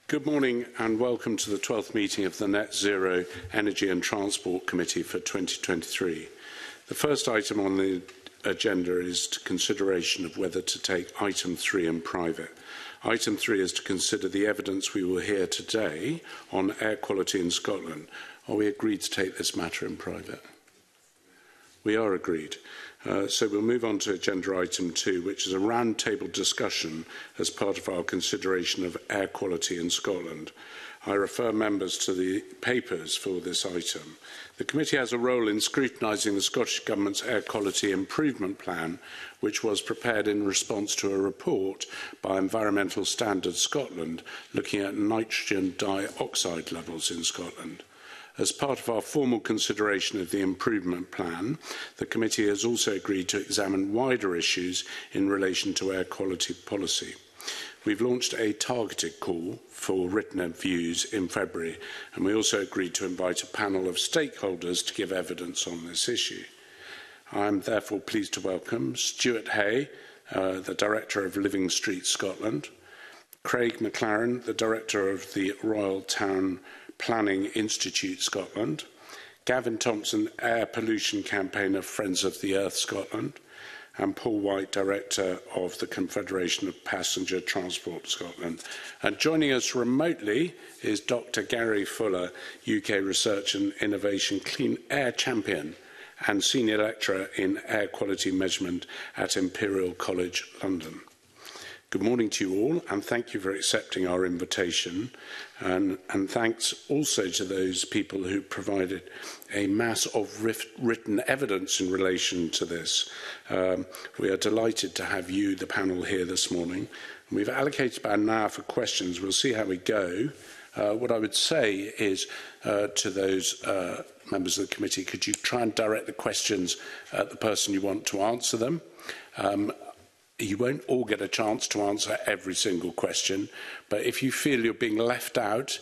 Good morning and welcome to the 12th meeting of the Net Zero Energy and Transport Committee for 2023. The first item on the agenda is to consideration of whether to take item 3 in private. Item 3 is to consider the evidence we will hear today on air quality in Scotland. Are we agreed to take this matter in private? We are agreed. So we'll move on to agenda item 2, which is a roundtable discussion as part of our consideration of air quality in Scotland. I refer members to the papers for this item. The committee has a role in scrutinising the Scottish Government's air quality improvement plan, which was prepared in response to a report by Environmental Standards Scotland looking at nitrogen dioxide levels in Scotland. As part of our formal consideration of the improvement plan, the committee has also agreed to examine wider issues in relation to air quality policy. We've launched a targeted call for written views in February, and we also agreed to invite a panel of stakeholders to give evidence on this issue. I am therefore pleased to welcome Stuart Hay, the Director of Living Street Scotland, Craig McLaren, the Director of the Royal Town Planning Institute Scotland, Gavin Thompson, Air Pollution Campaigner Friends of the Earth Scotland, and Paul White, Director of the Confederation of Passenger Transport Scotland. And joining us remotely is Dr. Gary Fuller, UK Research and Innovation Clean Air Champion and Senior Lecturer in Air Quality Measurement at Imperial College London. Good morning to you all, and thank you for accepting our invitation. And thanks also to those people who provided a mass of written evidence in relation to this. We are delighted to have you, the panel, here this morning. We've allocated about an hour for questions. We'll see how we go. What I would say is to those members of the committee, could you try and direct the questions at the person you want to answer them? You won't all get a chance to answer every single question, but if you feel you're being left out,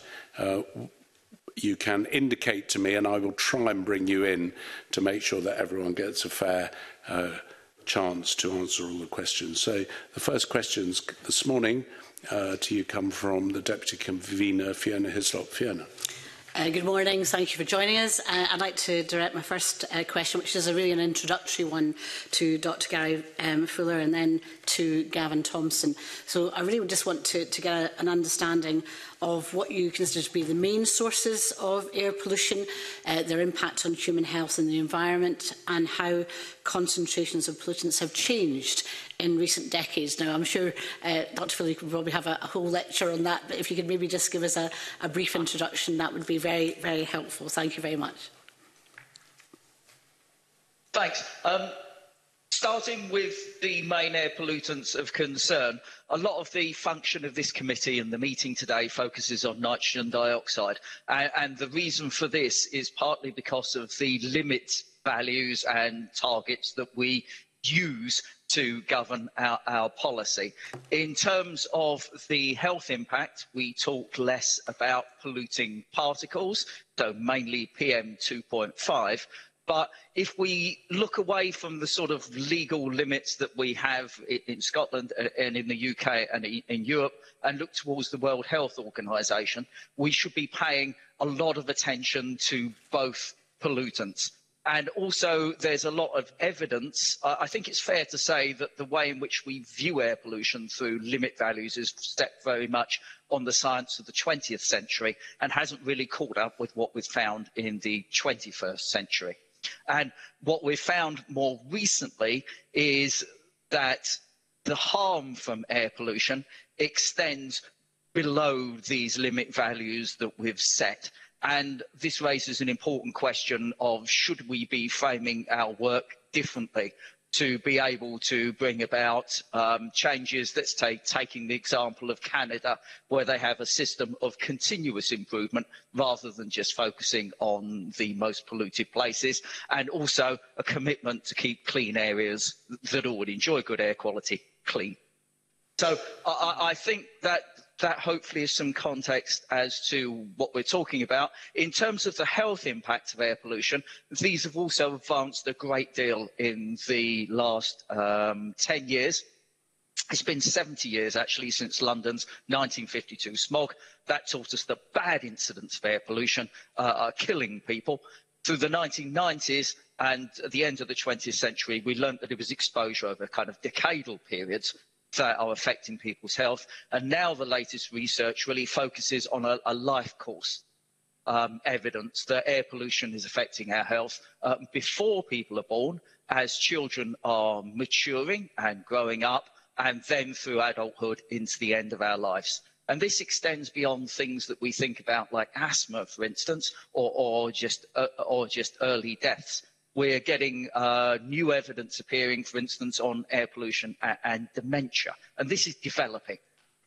you can indicate to me and I will try and bring you in to make sure that everyone gets a fair chance to answer all the questions. So the first questions this morning to you come from the Deputy Convener, Fiona Hislop. Fiona. Good morning. Thank you for joining us. I'd like to direct my first question, which is really an introductory one, to Dr. Gary Fuller and then to Gavin Thompson. So I really just want to get an understanding of what you consider to be the main sources of air pollution, their impact on human health and the environment, and how concentrations of pollutants have changed in recent decades. Now, I'm sure Dr. Fuller could probably have a whole lecture on that, but if you could maybe just give us a brief introduction, that would be very, very helpful. Thank you very much. Thanks. Starting with the main air pollutants of concern, a lot of the function of this committee and the meeting today focuses on nitrogen dioxide. And the reason for this is partly because of the limit values and targets that we use to govern our policy. In terms of the health impact, we talk less about polluting particles, so mainly PM2.5. But if we look away from the sort of legal limits that we have in Scotland and in the UK and in Europe and look towards the World Health Organization, we should be paying a lot of attention to both pollutants. And also, there's a lot of evidence. I think it's fair to say that the way in which we view air pollution through limit values is stepped very much on the science of the 20th century and hasn't really caught up with what we've found in the 21st century. And what we've found more recently is that the harm from air pollution extends below these limit values that we've set. And this raises an important question of should we be framing our work differently to be able to bring about changes. Let's taking the example of Canada, where they have a system of continuous improvement rather than just focusing on the most polluted places, and also a commitment to keep clean areas that already enjoy good air quality clean. So I think that hopefully is some context as to what we're talking about. In terms of the health impact of air pollution, these have also advanced a great deal in the last 10 years. It's been 70 years, actually, since London's 1952 smog. That taught us that bad incidents of air pollution are killing people. Through the 1990s and at the end of the 20th century, we learned that it was exposure over kind of decadal periods that are affecting people's health. And now the latest research really focuses on a life course evidence that air pollution is affecting our health before people are born, as children are maturing and growing up, and then through adulthood into the end of our lives. And this extends beyond things that we think about, like asthma, for instance, or just early deaths. We're getting new evidence appearing, for instance, on air pollution and dementia. And this is developing,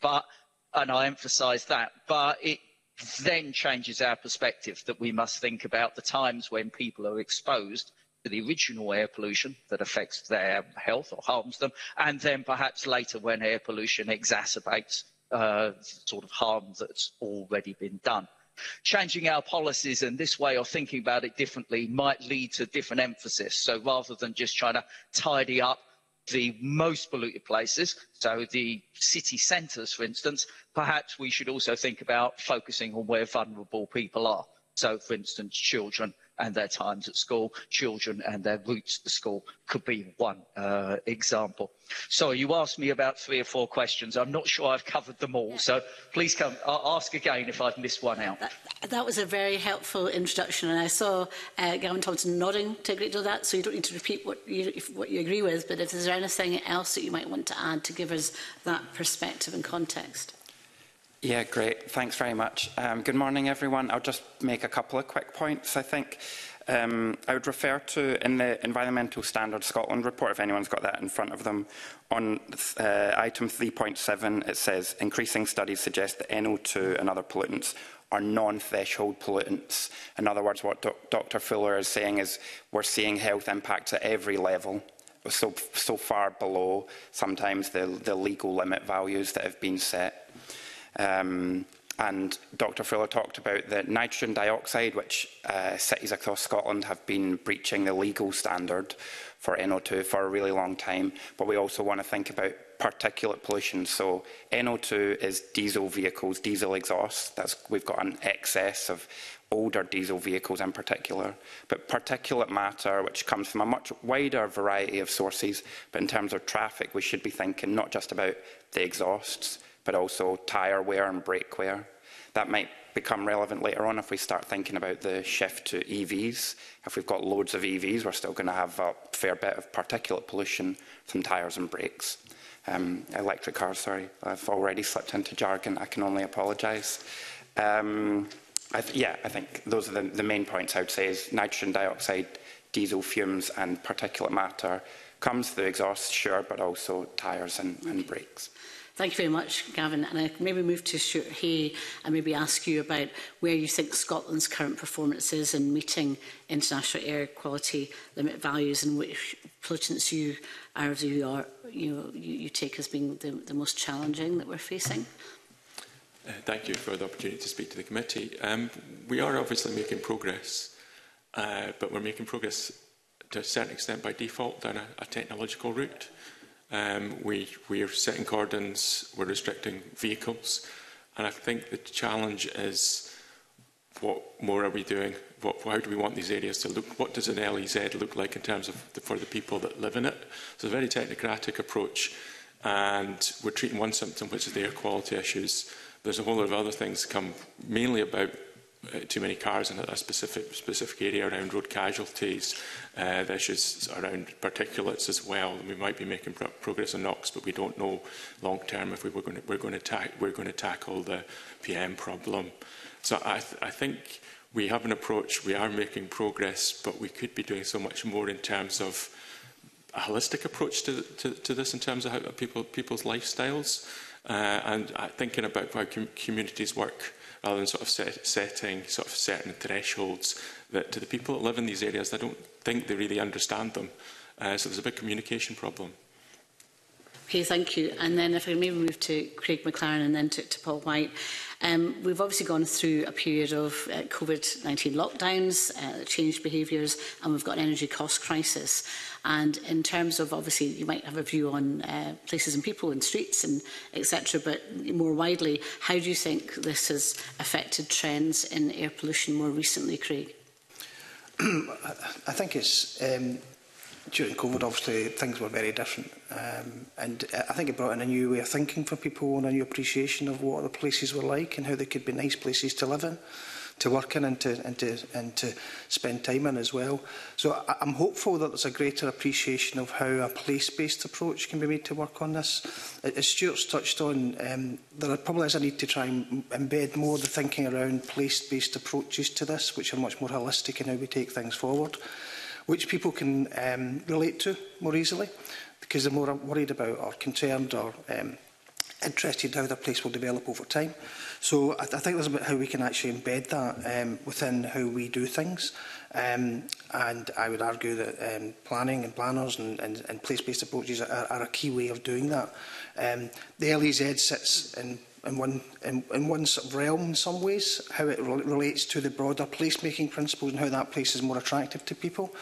and I emphasise that, but it then changes our perspective that we must think about the times when people are exposed to the original air pollution that affects their health or harms them, and then perhaps later when air pollution exacerbates sort of harm that's already been done. Changing our policies and this way of thinking about it differently might lead to different emphasis. So rather than just trying to tidy up the most polluted places, so the city centres, for instance, perhaps we should also think about focusing on where vulnerable people are. So, for instance, children and their times at school, children and their routes to school could be one example. So you asked me about 3 or 4 questions. I'm not sure I've covered them all, so please come ask again if I've missed one out. That was a very helpful introduction, and I saw Gavin Thompson nodding to a great deal of that, so you don't need to repeat what you agree with, but if there's anything else that you might want to add to give us that perspective and context. Yeah, great. Thanks very much. Good morning, everyone. I'll just make a couple of quick points, I think. I would refer to, in the Environmental Standards Scotland report, if anyone's got that in front of them, on item 3.7, it says, increasing studies suggest that NO2 and other pollutants are non-threshold pollutants. In other words, what Dr. Fuller is saying is we're seeing health impacts at every level, so far below sometimes the legal limit values that have been set. And Dr. Fuller talked about the nitrogen dioxide, which cities across Scotland have been breaching the legal standard for NO2 for a really long time. But we also want to think about particulate pollution. So NO2 is diesel vehicles, diesel exhaust. We've got an excess of older diesel vehicles in particular. But particulate matter, which comes from a much wider variety of sources, but in terms of traffic, we should be thinking not just about the exhausts, but also tyre wear and brake wear. That might become relevant later on if we start thinking about the shift to EVs. If we've got loads of EVs, we're still going to have a fair bit of particulate pollution from tyres and brakes. Electric cars, sorry, I've already slipped into jargon, I can only apologise. I think those are the main points I would say is nitrogen dioxide, diesel fumes and particulate matter comes through exhaust, sure, but also tyres and brakes. Thank you very much, Gavin. And I can maybe move to Stuart Hay and maybe ask you about where you think Scotland's current performance is in meeting international air quality limit values and which pollutants you take as being the most challenging that we're facing. Thank you for the opportunity to speak to the committee. We are obviously making progress, but we're making progress to a certain extent by default down a technological route. We are setting cordons, we're restricting vehicles, and I think the challenge is what more are we doing? How do we want these areas to look? What does an LEZ look like in terms of for the people that live in it? So it's a very technocratic approach, and we're treating one symptom, which is the air quality issues. There's a whole lot of other things that come mainly about too many cars in a specific area around road casualties, the issues around particulates as well. We might be making progress on NOx, but we don't know long term if we're going to tackle the PM problem. So I think we have an approach. We are making progress, but we could be doing so much more in terms of a holistic approach to this, in terms of how people's lifestyles, and thinking about how communities work, rather than sort of setting sort of certain thresholds that to the people that live in these areas, I don't think they really understand them. So there's a big communication problem. Okay, thank you. And then if I maybe move to Craig McLaren and then to Paul White. We've obviously gone through a period of COVID-19 lockdowns, changed behaviours, and we've got an energy cost crisis. And in terms of, obviously, you might have a view on places and people and streets and etc., but more widely, how do you think this has affected trends in air pollution more recently, Craig? I think it's during COVID, obviously things were very different, and I think it brought in a new way of thinking for people and a new appreciation of what the places were like and how they could be nice places to live in, to work in, and to spend time in as well. So I'm hopeful that there's a greater appreciation of how a place-based approach can be made to work on this. As Stuart's touched on, there probably is a need to try and embed more the thinking around place-based approaches to this, which are much more holistic in how we take things forward, which people can relate to more easily, because they're more worried about or concerned or interested in how their place will develop over time. So I think there's about how we can actually embed that within how we do things. And I would argue that planning and planners and place-based approaches are a key way of doing that. The LEZ sits in one sort of realm in some ways, how it relates to the broader placemaking principles and how that place is more attractive to people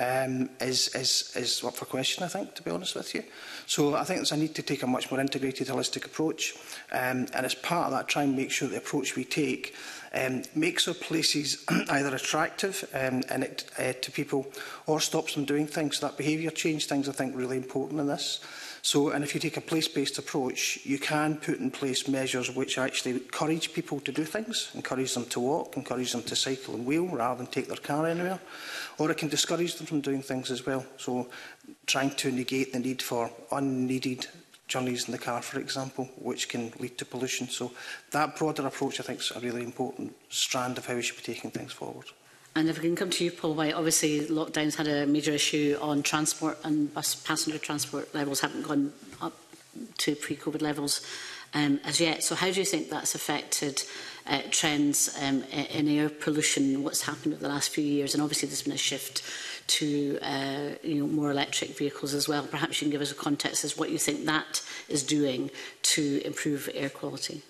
is up for question, I think, to be honest with you. So I think there's a need to take a much more integrated, holistic approach, and as part of that, try and make sure the approach we take makes our places either attractive to people or stops them doing things. So that behaviour change things, I think, really important in this. So, and if you take a place-based approach, you can put in place measures which actually encourage people to do things, encourage them to walk, encourage them to cycle and wheel rather than take their car anywhere, or it can discourage them from doing things as well. So, trying to negate the need for unneeded journeys in the car, for example, which can lead to pollution. So, that broader approach, I think, is a really important strand of how we should be taking things forward. And if we can come to you, Paul White, obviously lockdowns had a major issue on transport, and bus passenger transport levels haven't gone up to pre-COVID levels as yet. So how do you think that's affected trends in air pollution, what's happened over the last few years? And obviously there's been a shift to more electric vehicles as well. Perhaps you can give us a context as what you think that is doing to improve air quality.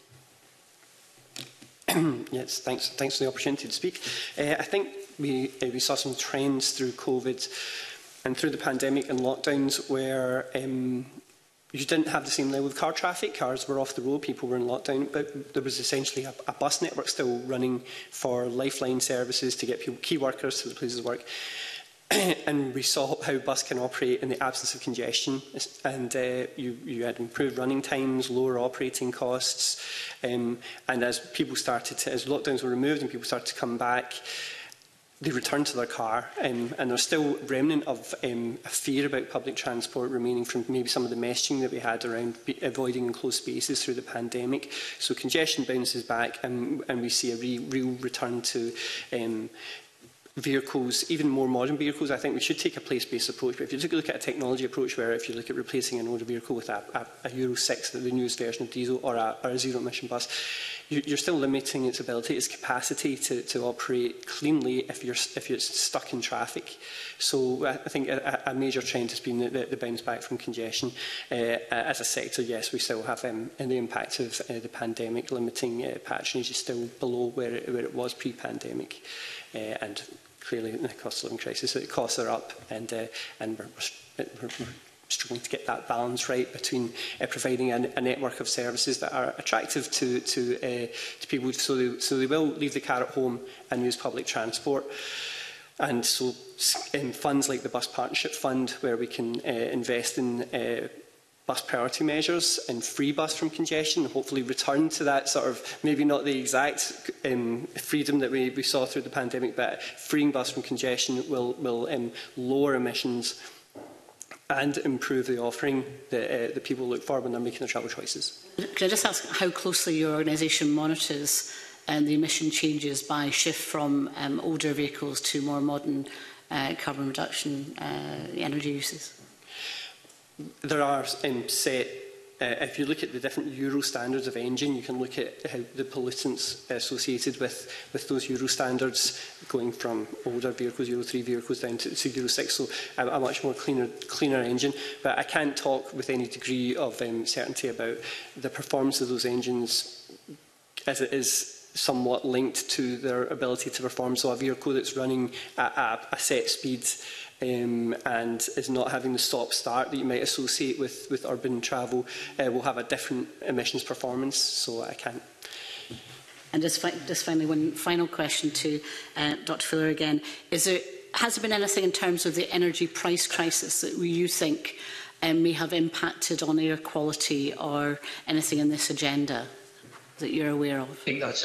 Yes, thanks for the opportunity to speak. I think we saw some trends through COVID and through the pandemic and lockdowns where you didn't have the same level of car traffic. Cars were off the road, people were in lockdown, but there was essentially a bus network still running for lifeline services to get people, key workers to the places of work. And we saw how bus can operate in the absence of congestion, and you had improved running times, lower operating costs, and as lockdowns were removed and people started to come back, they returned to their car, and there's still a remnant of a fear about public transport remaining from maybe some of the messaging that we had around avoiding enclosed spaces through the pandemic. So congestion bounces back, and we see a real return to vehicles, even more modern vehicles. I think we should take a place-based approach, but if you look at a technology approach where if you look at replacing an older vehicle with a Euro 6, the newest version of diesel, or a zero-emission bus, you're still limiting its ability, its capacity to operate cleanly if you're stuck in traffic. So I think a major trend has been the bounce back from congestion. As a sector, yes, we still have the impact of the pandemic. Limiting patronage is still below where it was pre-pandemic, and clearly in the cost of living crisis, the costs are up, and we're struggling to get that balance right between providing a network of services that are attractive to people, so they will leave the car at home and use public transport. And so in funds like the Bus Partnership Fund, where we can invest in bus priority measures and free bus from congestion, and hopefully return to that sort of, maybe not the exact freedom that we saw through the pandemic, but freeing bus from congestion will lower emissions and improve the offering that people look for when they're making their travel choices. Can I just ask how closely your organisation monitors the emission changes by shift from older vehicles to more modern carbon reduction energy uses? There are set, if you look at the different Euro standards of engine, you can look at how the pollutants associated with those Euro standards, going from older vehicles, Euro 3 vehicles, down to Euro 6, so a much more cleaner engine. But I can't talk with any degree of certainty about the performance of those engines as it is somewhat linked to their ability to perform. So a vehicle that's running at a set speed and is not having the stop-start that you might associate with urban travel will have a different emissions performance. So I can't. And just finally, one final question to Dr Fuller again. Has there been anything in terms of the energy price crisis that you think may have impacted on air quality or anything in this agenda that you're aware of?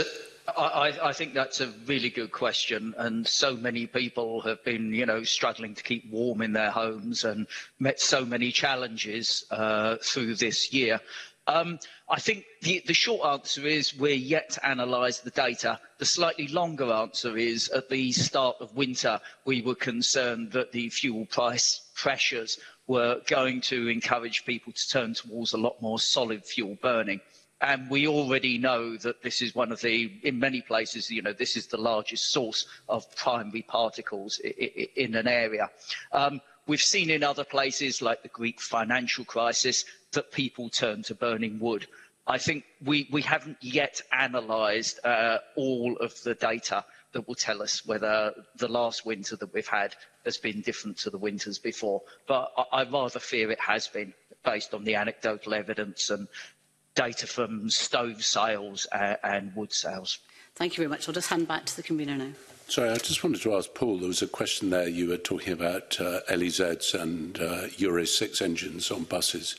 I think that's a really good question, and so many people have been, struggling to keep warm in their homes and met so many challenges through this year. I think the short answer is we're yet to analyse the data. The slightly longer answer is at the start of winter, we were concerned that the fuel price pressures were going to encourage people to turn towards a lot more solid fuel burning. And we already know that this is one of in many places, this is the largest source of primary particles in an area. We've seen in other places, like the Greek financial crisis, that people turn to burning wood. I think we haven't yet analysed all of the data that will tell us whether the last winter that we've had has been different to the winters before. But I rather fear it has been, based on the anecdotal evidence and data from stove sales and wood sales. Thank you very much. I'll just hand back to the convener now. Sorry, I just wanted to ask Paul, there was a question there, you were talking about LEZs and Euro 6 engines on buses.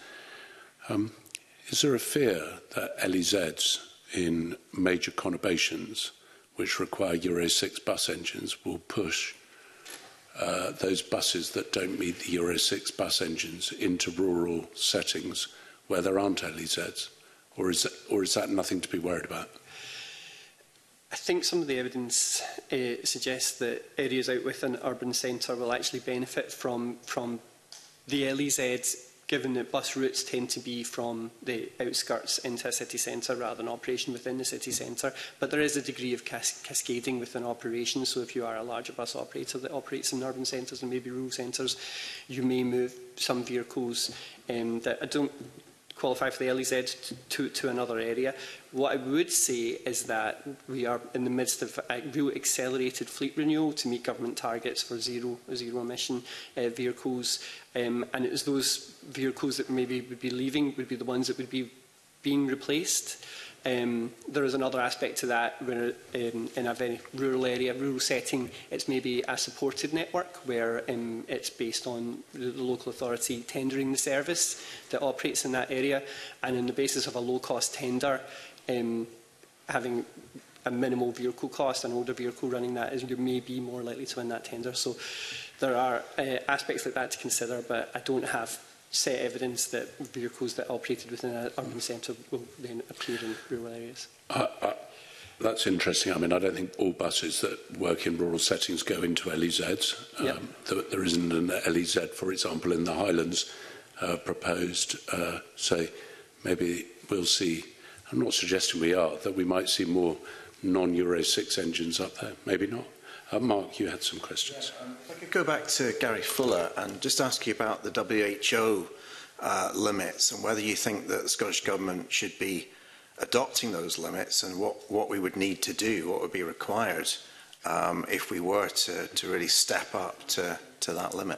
Is there a fear that LEZs in major conurbations, which require Euro 6 bus engines, will push those buses that don't meet the Euro 6 bus engines into rural settings where there aren't LEZs? Or is that nothing to be worried about? I think some of the evidence suggests that areas out within an urban centre will actually benefit from the LEZs, given that bus routes tend to be from the outskirts into a city centre rather than operation within the city centre. But there is a degree of cascading within operation. So if you are a larger bus operator that operates in urban centres and maybe rural centres, you may move some vehicles that don't qualify for the LEZ to another area. What I would say is that we are in the midst of a real accelerated fleet renewal to meet government targets for zero emission vehicles, and it was those vehicles that maybe would be leaving would be the ones that would be being replaced. There is another aspect to that where in a very rural area, rural setting, it's maybe a supported network where it's based on the local authority tendering the service that operates in that area, and on the basis of a low-cost tender, having a minimal vehicle cost, an older vehicle running that, you may be more likely to win that tender. So there are aspects like that to consider, but I don't have set evidence that vehicles that operated within an urban centre will then appear in rural areas. That's interesting. I mean, I don't think all buses that work in rural settings go into LEZs. Yep. There isn't an LEZ, for example, in the Highlands proposed. So maybe we'll see, I'm not suggesting we are, that we might see more non-Euro 6 engines up there. Maybe not. Mark, you had some questions. Yeah, if I could go back to Gary Fuller and just ask you about the WHO limits and whether you think that the Scottish Government should be adopting those limits and what we would need to do, what would be required if we were to really step up to that limit.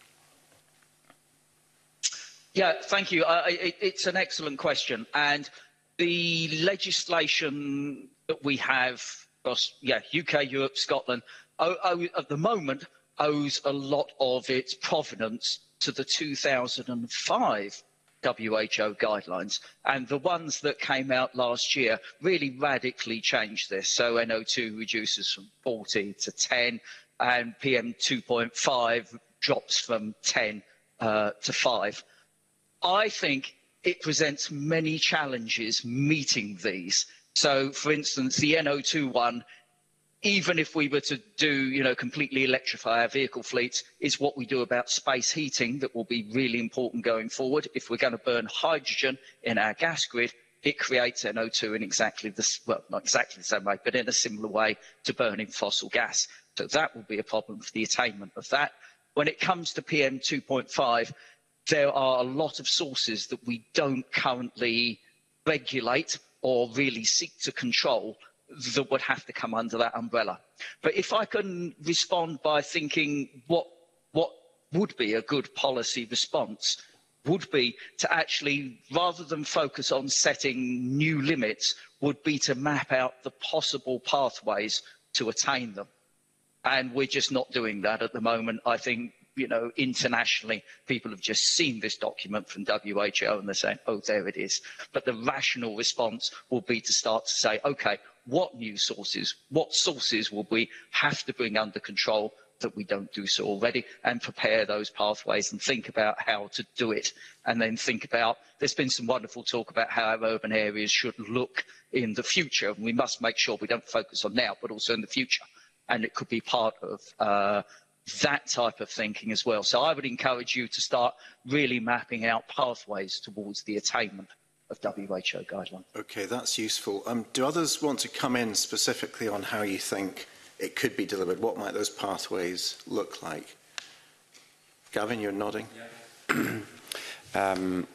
Yeah, thank you. It's an excellent question. And the legislation that we have across UK, Europe, Scotland, at the moment owes a lot of its provenance to the 2005 WHO guidelines, and the ones that came out last year really radically changed this. So NO2 reduces from 40 to 10, and PM 2.5 drops from 10 to 5. I think it presents many challenges meeting these. So, for instance, the NO2 one, even if we were to do, completely electrify our vehicle fleets, is what we do about space heating that will be really important going forward. If we're going to burn hydrogen in our gas grid, it creates NO2 in exactly this, well, not exactly the same way, but in a similar way to burning fossil gas. So that will be a problem for the attainment of that. When it comes to PM 2.5, there are a lot of sources that we don't currently regulate or really seek to control that would have to come under that umbrella. But if I can respond by thinking what would be a good policy response would be to actually, rather than focus on setting new limits, would be to map out the possible pathways to attain them. And we're just not doing that at the moment. I think, you know, internationally, people have just seen this document from WHO and they're saying, oh, there it is. But the rational response will be to start to say, OK, what new sources, what sources will we have to bring under control that we don't do so already, and prepare those pathways and think about how to do it. And then think about, there's been some wonderful talk about how our urban areas should look in the future. And we must make sure we don't focus on now, but also in the future. And it could be part of that type of thinking as well. So I would encourage you to start really mapping out pathways towards the attainment of WHO guidelines. Okay, that's useful. Do others want to come in specifically on how you think it could be delivered? What might those pathways look like? Gavin, you're nodding. Yeah.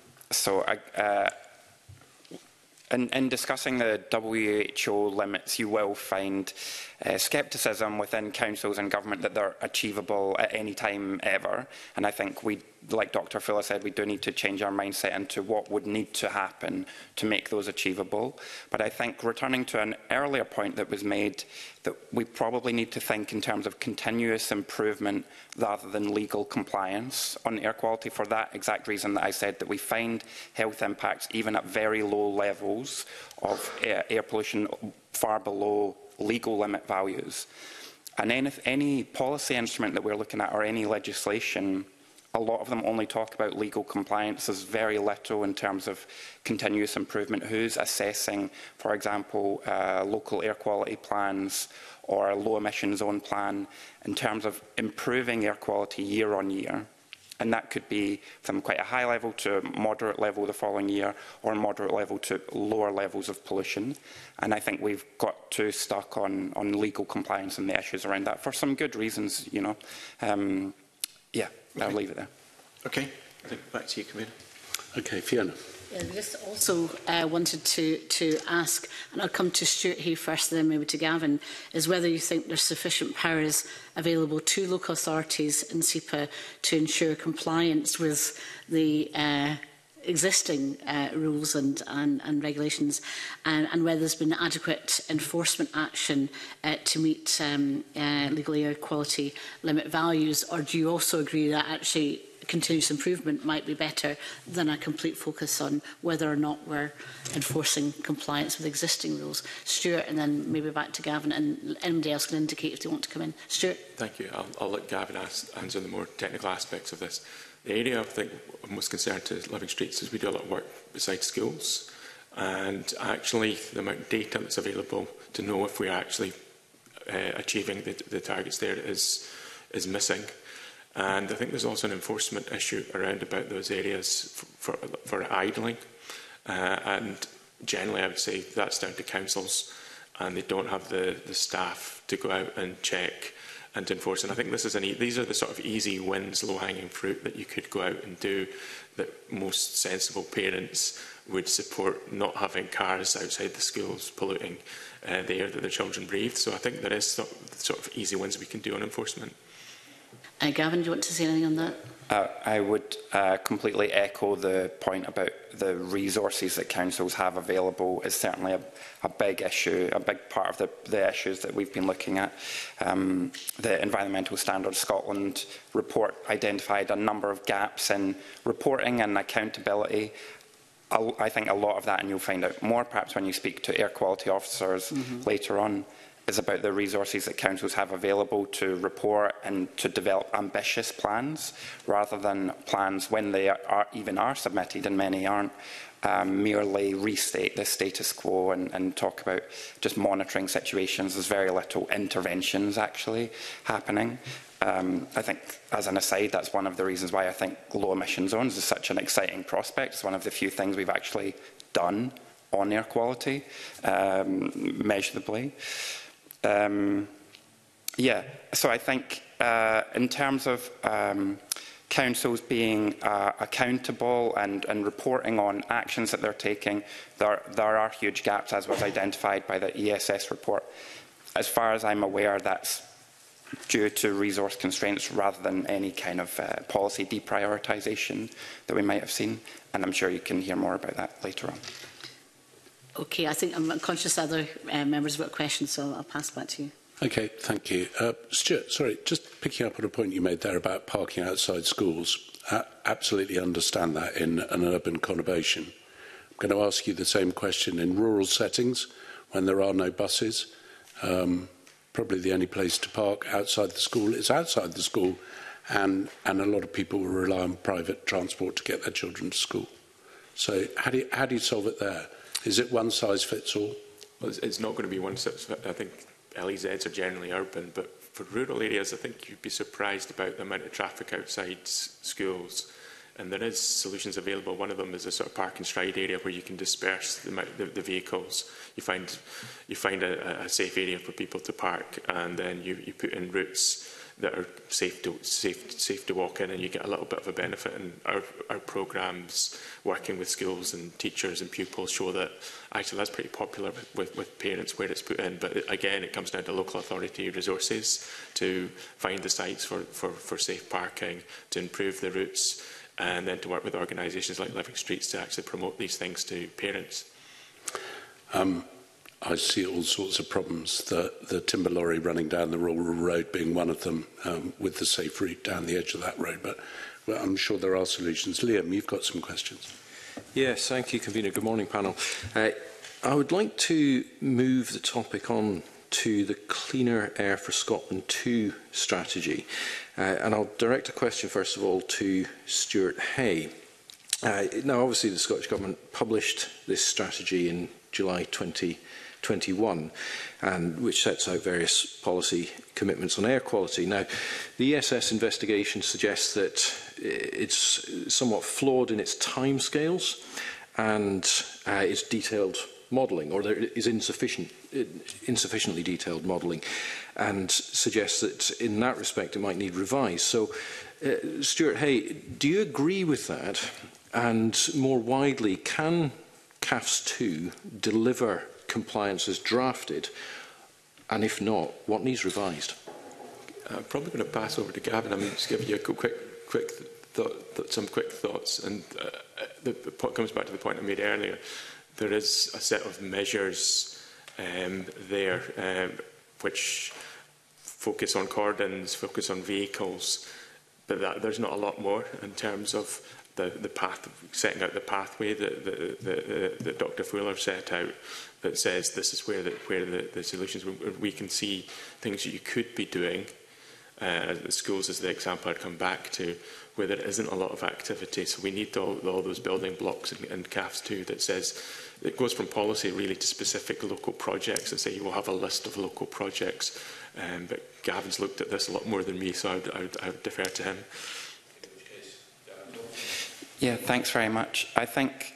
In discussing the WHO limits, you will find scepticism within councils and government that they're achievable at any time ever. And I think we, like Dr. Fuller said, we do need to change our mindset into what would need to happen to make those achievable. But I think, returning to an earlier point that was made, that we probably need to think in terms of continuous improvement rather than legal compliance on air quality, for that exact reason that I said, that we find health impacts even at very low levels of air pollution far below legal limit values. And any policy instrument that we're looking at, or any legislation, a lot of them only talk about legal compliance. There's very little in terms of continuous improvement. Who's assessing, for example, local air quality plans or a low emission zone plan in terms of improving air quality year on year? And that could be from quite a high level to moderate level the following year, or moderate level to lower levels of pollution. And I think we've got too stuck on legal compliance and the issues around that for some good reasons, you know. Yeah, I'll leave it there. Okay, I think back to you, Camilla. Okay, Fiona. Yeah, I just also wanted to ask, and I'll come to Stuart here first, then maybe to Gavin, is whether you think there's sufficient powers available to local authorities in SEPA to ensure compliance with the existing rules and regulations, and whether there's been adequate enforcement action to meet legal air quality limit values, or do you also agree that actually continuous improvement might be better than a complete focus on whether or not we're enforcing compliance with existing rules? Stuart, and then maybe back to Gavin, and anybody else can indicate if they want to come in. Stuart. Thank you. I'll let Gavin answer the more technical aspects of this. The area I think I'm most concerned to is Living Streets, is we do a lot of work beside schools, and actually the amount of data that's available to know if we are actually achieving the targets there is missing. And I think there's also an enforcement issue around about those areas for idling. And generally, I would say that's down to councils, and they don't have the staff to go out and check and to enforce. And I think this is these are the sort of easy wins, low-hanging fruit that you could go out and do, that most sensible parents would support, not having cars outside the schools polluting the air that their children breathe. So I think there is sort of easy wins we can do on enforcement. Gavin, do you want to say anything on that? I would completely echo the point about the resources that councils have available is certainly a big issue, a big part of the issues that we've been looking at. The Environmental Standards Scotland report identified a number of gaps in reporting and accountability. I think a lot of that, and you'll find out more perhaps when you speak to air quality officers later on, is about the resources that councils have available to report and to develop ambitious plans, rather than plans when they are submitted, and many aren't, merely restate the status quo and talk about just monitoring situations. There's very little interventions actually happening. I think, as an aside, that's one of the reasons why I think low emission zones is such an exciting prospect. It's one of the few things we've actually done on air quality, measurably. Yeah, so I think in terms of councils being accountable and reporting on actions that they're taking, there are huge gaps, as was identified by the ESS report. As far as I'm aware, that's due to resource constraints rather than any kind of policy deprioritisation that we might have seen. And I'm sure you can hear more about that later on. Okay, I think I'm conscious other members have got questions, so I'll pass back to you. Okay, thank you. Stuart, sorry, just picking up on a point you made there about parking outside schools. I absolutely understand that in an urban conurbation. I'm going to ask you the same question in rural settings when there are no buses. Probably the only place to park outside the school is outside the school, and a lot of people will rely on private transport to get their children to school. So how do you solve it there? Is it one size fits all? Well, it's not going to be one size. I think LEZs are generally urban, but for rural areas, I think you'd be surprised about the amount of traffic outside schools. And there is solutions available. One of them is a sort of park and stride area where you can disperse the vehicles. You find a safe area for people to park, and then you put in routes that are safe to walk in, and you get a little bit of a benefit. And our programmes, working with schools and teachers and pupils, show that actually that's pretty popular with parents where it's put in. But again, it comes down to local authority resources to find the sites for safe parking, to improve the routes, and then to work with organisations like Living Streets to actually promote these things to parents. I see all sorts of problems, the timber lorry running down the rural road being one of them, with the safe route down the edge of that road, but well, I'm sure there are solutions. Liam, you've got some questions. Yes, thank you, Convener. Good morning, panel. I would like to move the topic on to the Cleaner Air for Scotland 2 strategy. And I'll direct a question, first of all, to Stuart Hay. Now, obviously, the Scottish Government published this strategy in July 2021, and which sets out various policy commitments on air quality. Now, the ESS investigation suggests that it's somewhat flawed in its timescales and its detailed modelling, or there is insufficiently detailed modelling, and suggests that in that respect it might need revised. So, Stuart Hay, do you agree with that? And more widely, can CAFS 2 deliver compliance as drafted? And if not, what needs revised? I'm probably going to pass over to Gavin. I mean, just give you some quick thoughts. And the point comes back to the point I made earlier. There is a set of measures there which focus on cordons, focus on vehicles, but there's not a lot more in terms of the path, setting out the pathway that Dr. Fuller set out, that says this is where the solutions. We can see things that you could be doing. The schools is the example I'd come back to, where there isn't a lot of activity. So we need all those building blocks in CAFS 2 that says it goes from policy really to specific local projects, and say you will have a list of local projects. But Gavin's looked at this a lot more than me, so I would defer to him. Yeah, thanks very much. I think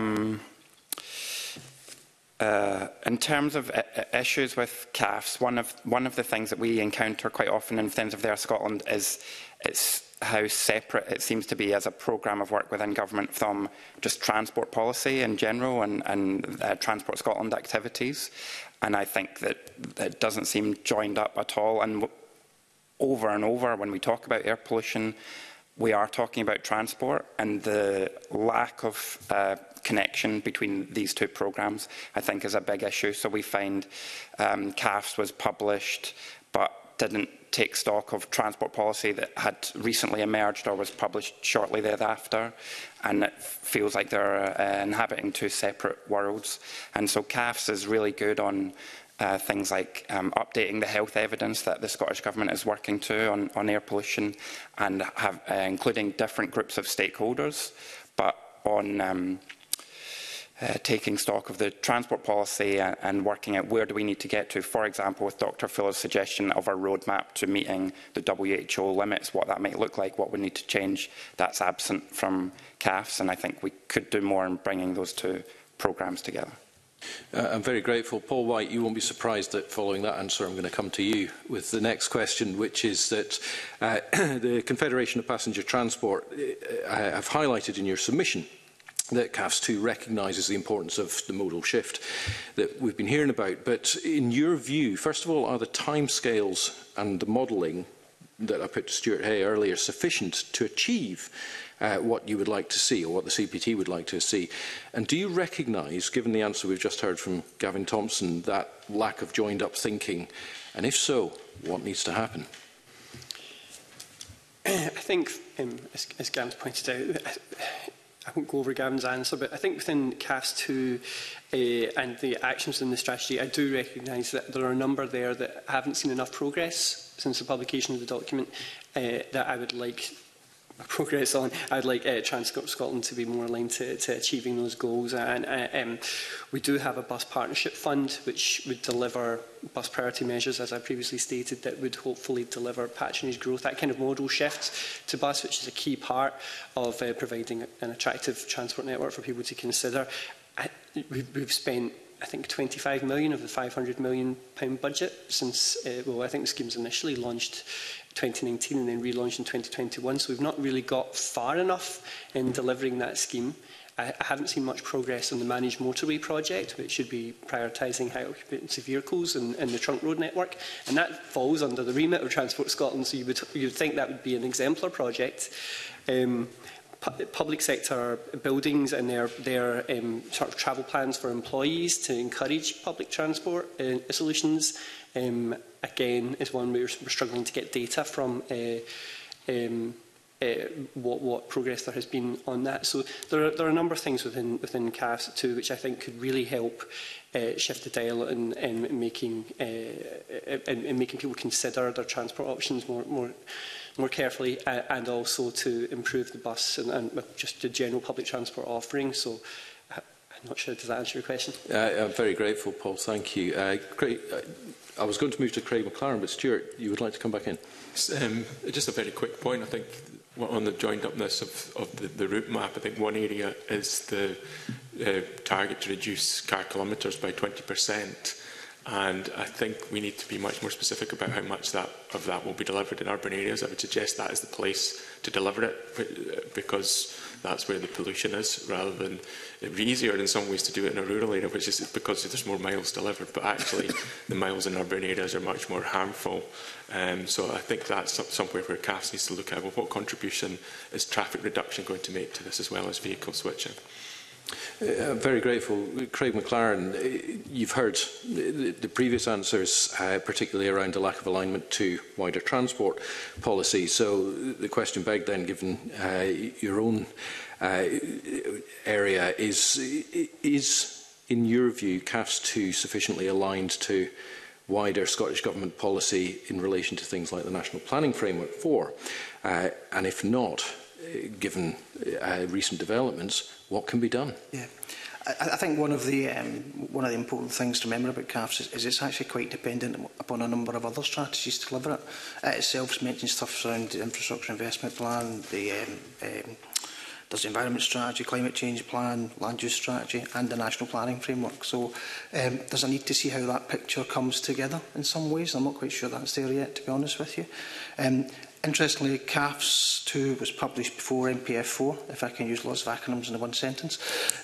in terms of issues with CAFS, one of the things that we encounter quite often in terms of Air Scotland is how separate it seems to be as a programme of work within government from just transport policy in general and Transport Scotland activities. And I think that it doesn't seem joined up at all. And over when we talk about air pollution, we are talking about transport, and the lack of connection between these two programmes, I think, is a big issue. So we find CAFS was published, but didn't take stock of transport policy that had recently emerged or was published shortly thereafter, and it feels like they're inhabiting two separate worlds. And so CAFS is really good on things like updating the health evidence that the Scottish Government is working to on air pollution, and including different groups of stakeholders, but on taking stock of the transport policy and working out where do we need to get to. For example, with Dr. Fuller's suggestion of a roadmap to meeting the WHO limits, what that might look like, what we need to change, that's absent from CAFS, and I think we could do more in bringing those two programmes together. I'm very grateful. Paul White, you won't be surprised that following that answer I'm going to come to you with the next question, which is that the Confederation of Passenger Transport have highlighted in your submission that CAFS 2 recognises the importance of the modal shift that we've been hearing about. But in your view, first of all, are the timescales and the modelling that I put to Stuart Hay earlier sufficient to achieve what you would like to see, or what the CPT would like to see? And do you recognise, given the answer we've just heard from Gavin Thompson, that lack of joined-up thinking? And if so, what needs to happen? I think, as Gavin's pointed out, I won't go over Gavin's answer, but I think within CAFS 2 and the actions in the strategy, I do recognise that there are a number there that haven't seen enough progress since the publication of the document that I would like progress on. I'd like Transport Scotland to be more aligned to achieving those goals. And we do have a bus partnership fund which would deliver bus priority measures, as I previously stated, that would hopefully deliver patronage growth, that kind of modal shift to bus, which is a key part of providing an attractive transport network for people to consider. We've spent, I think, 25 million of the £500 million budget since, well, I think the scheme's initially launched 2019 and then relaunched in 2021, so we've not really got far enough in delivering that scheme. I haven't seen much progress on the managed motorway project, which should be prioritising high occupancy vehicles in the trunk road network, and that falls under the remit of Transport Scotland, so you would think that would be an exemplar project. Public sector buildings and their sort of travel plans for employees to encourage public transport solutions, again, is one we're struggling to get data from what progress there has been on that. So there are a number of things within CAFS 2 which I think could really help shift the dial in making people consider their transport options more carefully, and also to improve the bus and just the general public transport offering. So I'm not sure, does that answer your question? I'm very grateful, Paul. Thank you. I was going to move to Craig McLaren, but Stuart, you would like to come back in? Just a very quick point. I think on the joined-upness of the route map, I think one area is the target to reduce car kilometres by 20%. And I think we need to be much more specific about how much of that will be delivered in urban areas. I would suggest that is the place to deliver it, because that's where the pollution is, rather than it would be easier in some ways to do it in a rural area, which is because there's more miles delivered. But actually, the miles in urban areas are much more harmful. So I think that's somewhere where CAFS needs to look at, well, what contribution is traffic reduction going to make to this, as well as vehicle switching? I'm very grateful. Craig McLaren, you've heard the previous answers, particularly around the lack of alignment to wider transport policy. So the question begged then, given your own area, is in your view CAFS 2 sufficiently aligned to wider Scottish Government policy in relation to things like the National Planning Framework 4? And if not, given recent developments, what can be done? Yeah, I think one of the important things to remember about CAFS is it's actually quite dependent upon a number of other strategies to deliver it. It itself mentions stuff around the infrastructure investment plan, there's the environment strategy, climate change plan, land use strategy, and the national planning framework. So there's a need to see how that picture comes together in some ways. I'm not quite sure that's there yet, to be honest with you. Interestingly, CAFS 2 was published before NPF 4, if I can use lots of acronyms in one sentence.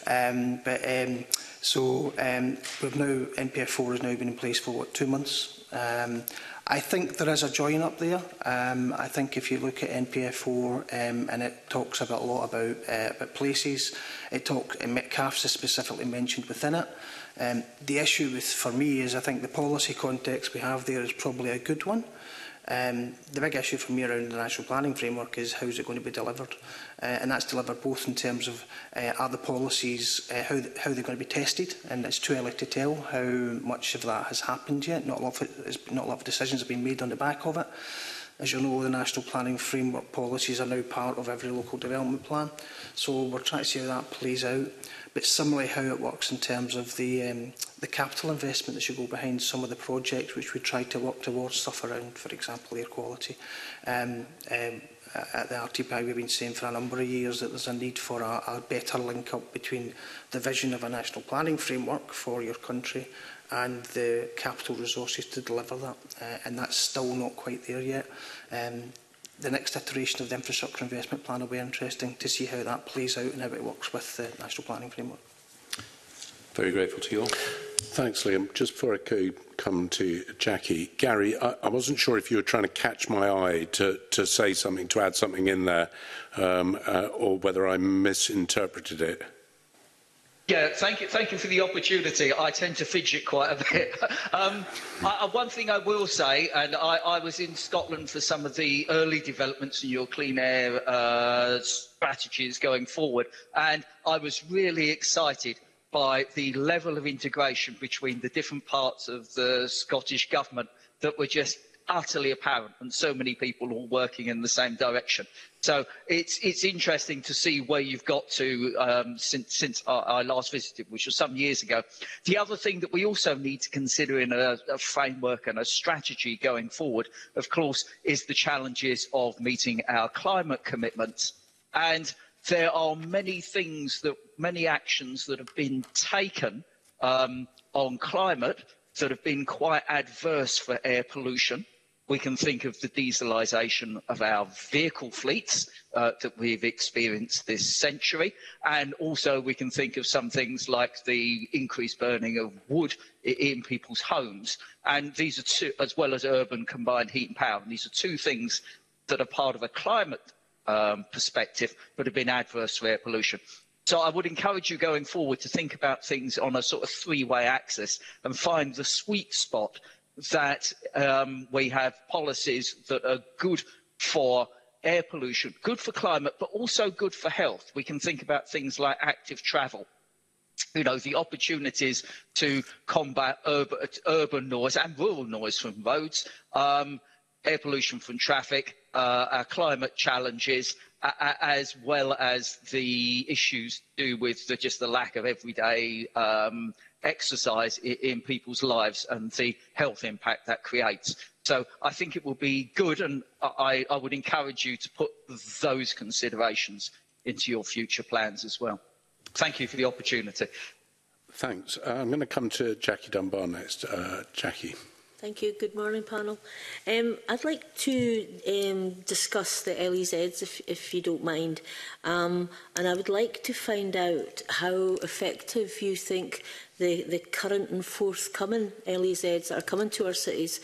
We've now, NPF 4 has now been in place for, what, 2 months? I think there is a join up there. I think if you look at NPF 4 and it talks a lot about places, CAFS is specifically mentioned within it. The issue for me is I think the policy context we have there is probably a good one. The big issue for me around the National Planning Framework is how is it going to be delivered, and that's delivered both in terms of are the policies, how they're going to be tested, and it's too early to tell how much of that has happened yet. Not a lot of decisions have been made on the back of it. As you know, the National Planning Framework policies are now part of every local development plan, so we're trying to see how that plays out. But similarly, how it works in terms of the capital investment that should go behind some of the projects which we try to work towards, stuff around, for example, air quality, at the RTPI we've been saying for a number of years that there's a need for a better link up between the vision of a national planning framework for your country and the capital resources to deliver that, and that's still not quite there yet. The next iteration of the infrastructure investment plan will be interesting to see how that plays out and how it works with the national planning framework. Very grateful to you all. Thanks, Liam. Just before I could come to Jackie, Gary, I wasn't sure if you were trying to catch my eye to say something, to add something in there, or whether I misinterpreted it. Yeah, thank you for the opportunity. I tend to fidget quite a bit. One thing I will say, and I was in Scotland for some of the early developments in your clean air strategies going forward, and I was really excited by the level of integration between the different parts of the Scottish Government that were just utterly apparent, and so many people all working in the same direction. So it's interesting to see where you've got to since I last visited, which was some years ago. The other thing that we also need to consider in a framework and a strategy going forward, of course, is the challenges of meeting our climate commitments. And there are many actions that have been taken on climate that have been quite adverse for air pollution. We can think of the dieselisation of our vehicle fleets that we've experienced this century, and also we can think of some things like the increased burning of wood in people's homes. And these are two, as well as urban combined heat and power. And these are two things that are part of a climate perspective, but have been adverse to air pollution. So I would encourage you going forward to think about things on a sort of three-way axis and find the sweet spot that we have policies that are good for air pollution, good for climate, but also good for health. We can think about things like active travel. You know, the opportunities to combat urban noise and rural noise from roads, air pollution from traffic, our climate challenges, as well as the issues to do with just the lack of everyday exercise in people's lives and the health impact that creates. So I think it will be good, and I would encourage you to put those considerations into your future plans as well. Thank you for the opportunity. Thanks. I'm going to come to Jackie Dunbar next. Jackie. Thank you. Good morning, panel. I'd like to discuss the LEZs, if you don't mind. And I would like to find out how effective you think the current and forthcoming LEZs that are coming to our cities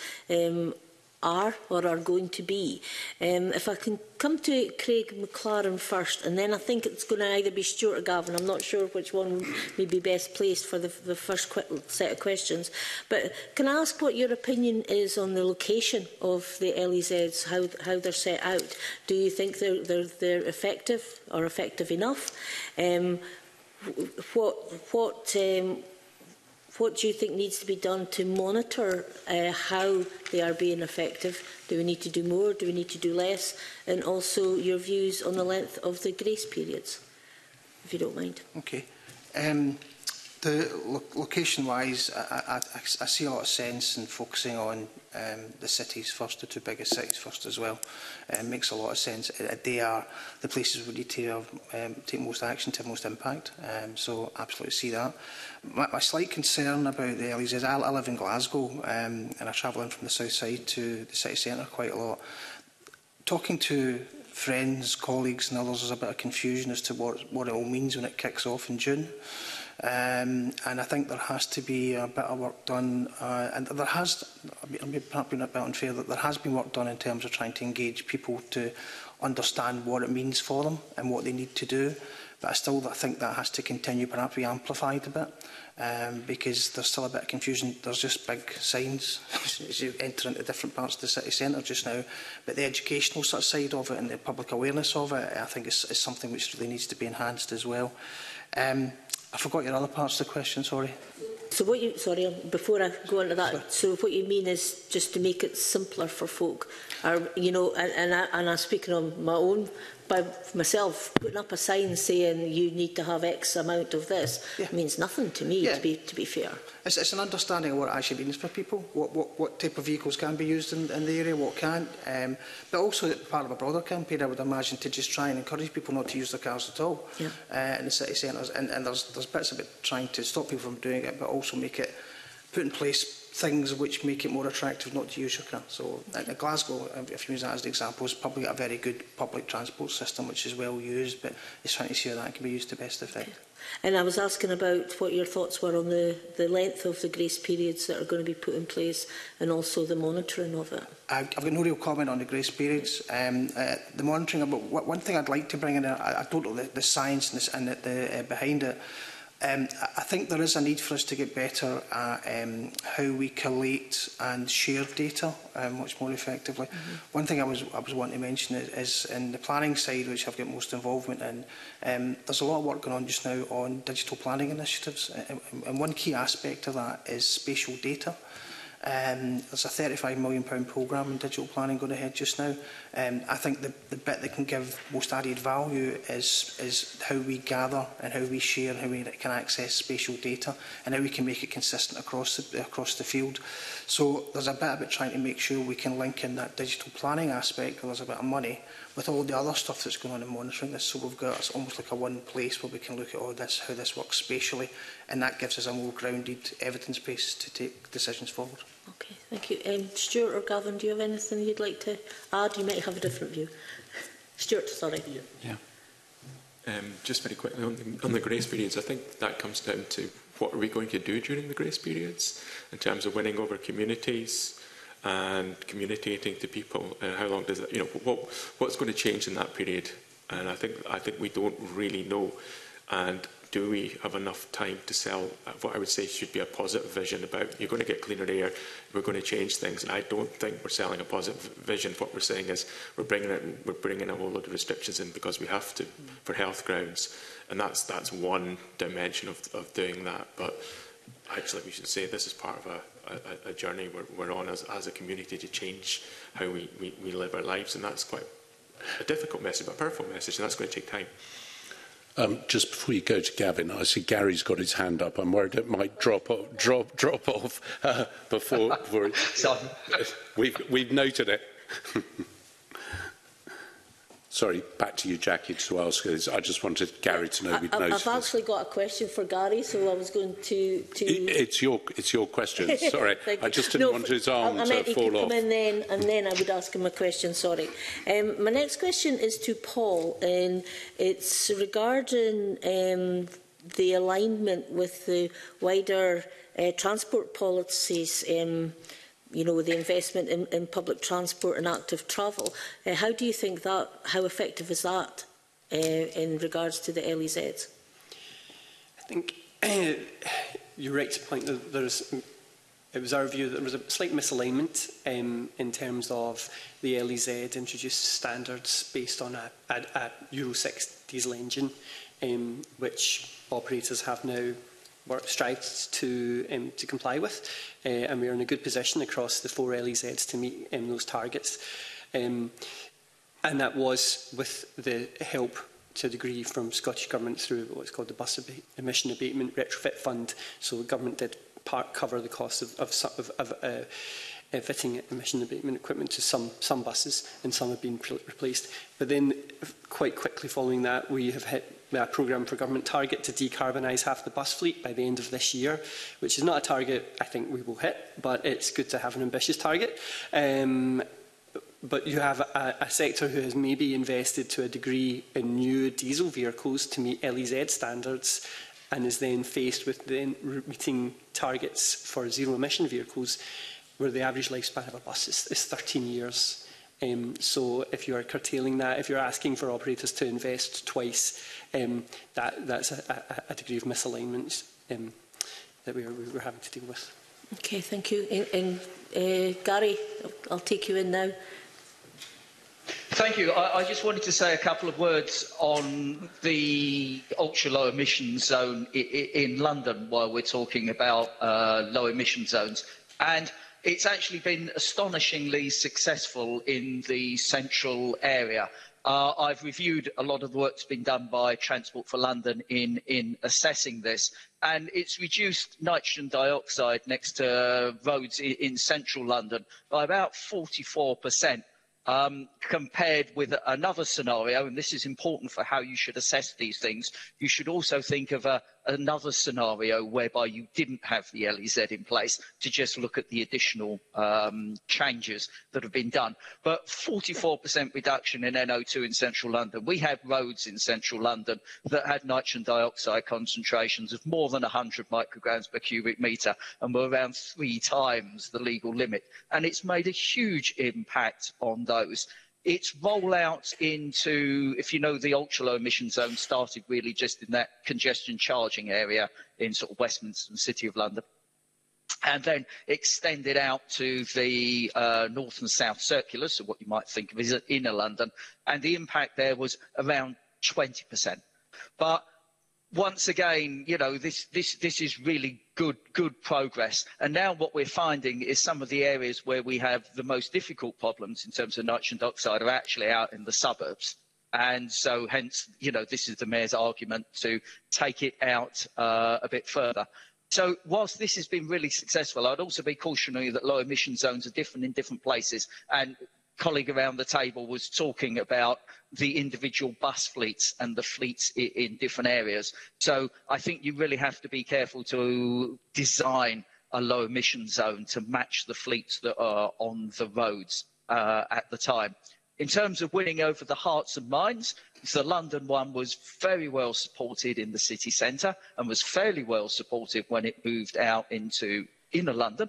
are or are going to be. If I can come to Craig McLaren first, and then I think it's going to either be Stuart or Gavin. I'm not sure which one may be best placed for the first set of questions. But can I ask what your opinion is on the location of the LEZs, how they're set out? Do you think they're effective or effective enough? What do you think needs to be done to monitor how they are being effective? Do we need to do more? Do we need to do less? And also your views on the length of the grace periods, if you don't mind. Okay. Location-wise, I see a lot of sense in focusing on the cities first, the two biggest cities first as well. It makes a lot of sense. They are the places we need to take most action to have most impact. So absolutely see that. My slight concern about the LEZs is I live in Glasgow and I travel in from the south side to the city centre quite a lot. Talking to friends, colleagues and others, there's a bit of confusion as to what it all means when it kicks off in June. And I think there has to be a bit of work done, and there has, I'm perhaps being a bit unfair, that there has been work done in terms of trying to engage people to understand what it means for them and what they need to do. But I still think that has to continue, perhaps be amplified a bit, because there's still a bit of confusion. There's just big signs as you enter into different parts of the city centre just now. But the educational sort of side of it and the public awareness of it, I think is something which really needs to be enhanced as well. I forgot your other parts of the question, sorry. So what you, sorry, before I go on to that, so what you mean is just to make it simpler for folk, or, you know, and I'm speaking on my own by myself putting up a sign saying you need to have X amount of this means nothing to me, to be fair. It's an understanding of what it actually means for people, what type of vehicles can be used in the area, what can't. But also part of a broader campaign, I would imagine, to just try and encourage people not to use their cars at all in the city centres. And there's bits of it trying to stop people from doing it, but also put in place things which make it more attractive not to use your car. So Glasgow, if you use that as an example, has probably got a very good public transport system which is well used, but it's trying to see how that can be used to best effect. And I was asking about what your thoughts were on the length of the grace periods that are going to be put in place and also the monitoring of it. I've got no real comment on the grace periods. The monitoring, but one thing I'd like to bring in, I don't know the science and the behind it. I think there is a need for us to get better at how we collate and share data much more effectively. One thing I was wanting to mention is in the planning side, which I've got most involvement in, there's a lot of work going on just now on digital planning initiatives, and one key aspect of that is spatial data. There's a £35 million programme in digital planning going ahead just now. I think the bit that can give most added value is how we gather and how we share and how we can access spatial data and how we can make it consistent across the field. So there's a bit about trying to make sure we can link in that digital planning aspect, where there's a bit of money, with all the other stuff that's going on in monitoring this. So we've got almost like a one place where we can look at how this works spatially, and that gives us a more grounded evidence base to take decisions forward. Okay, thank you. Stuart or Gavin, do you have anything you'd like to add? You might have a different view. Stuart, sorry. Just very quickly on the grace periods, I think that comes down to what are we going to do during the grace periods in terms of winning over communities and communicating to people. How long does it, what's going to change in that period? And I think we don't really know. And do we have enough time to sell what I would say should be a positive vision about you're going to get cleaner air, we're going to change things? And I don't think we're selling a positive vision. What we're saying is we're bringing a whole lot of restrictions in because we have to for health grounds, and that's one dimension of doing that. But actually, we should say this is part of a journey we're on as a community to change how we live our lives, and that's quite a difficult message, but a powerful message, and that's going to take time. Just before you go to Gavin, I see Gary's got his hand up. I'm worried it might drop off before we've noted it. Sorry, back to you, Jackie, to ask. I just wanted Gary to know we'd noticed. I've actually got a question for Gary, so I was going to... It's your question, sorry. I just didn't want his arm to fall off. I meant he could come in then, and then I would ask him a question, sorry. My next question is to Paul, and it's regarding the alignment with the wider transport policies, the investment in public transport and active travel. How do you think that, how effective is that in regards to the LEZs? I think you're right to point that it was our view that there was a slight misalignment in terms of the LEZ introduced standards based on a Euro 6 diesel engine, which operators have now strived to comply with, and we are in a good position across the 4 LEZs to meet those targets. And that was with the help to a degree from Scottish Government through what's called the Bus Emission Abatement Retrofit Fund. So the Government did cover the cost of fitting emission abatement equipment to some buses, and some have been replaced. But then quite quickly following that, we have hit a programme for government target to decarbonise half the bus fleet by the end of this year, which is not a target I think we will hit, but it's good to have an ambitious target. But you have a sector who has maybe invested to a degree in new diesel vehicles to meet LEZ standards, and is then faced with meeting targets for zero-emission vehicles, where the average lifespan of a bus is 13 years. So if you are curtailing that, if you're asking for operators to invest twice, that's a degree of misalignment that we're having to deal with. Okay, thank you. And Gary, I'll take you in now. Thank you. I just wanted to say a couple of words on the ultra-low emission zone in London while we're talking about low emission zones. And it's actually been astonishingly successful in the central area. I've reviewed a lot of the work that's been done by Transport for London in assessing this, and it's reduced nitrogen dioxide next to roads in central London by about 44%. Compared with another scenario, and this is important for how you should assess these things, you should also think of another scenario whereby you didn't have the LEZ in place, to just look at the additional changes that have been done. But 44% reduction in NO2 in central London. We had roads in central London that had nitrogen dioxide concentrations of more than 100 micrograms per cubic metre and were around 3 times the legal limit. And it's made a huge impact on those. Its rollout into, if you know, the ultra-low emission zone started really just in that congestion charging area in sort of Westminster and City of London, and then extended out to the north and south circulars, so what you might think of as inner London, and the impact there was around 20%. But once again, you know, this is really good progress. And now what we're finding is some of the areas where we have the most difficult problems in terms of nitrogen dioxide are actually out in the suburbs. And so hence, you know, this is the Mayor's argument to take it out a bit further. So whilst this has been really successful, I'd also be cautionary that low emission zones are different in different places. And colleague around the table was talking about the individual bus fleets and the fleets in different areas. So I think you really have to be careful to design a low emission zone to match the fleets that are on the roads at the time. In terms of winning over the hearts and minds, the London one was very well supported in the city centre and was fairly well supported when it moved out into inner London.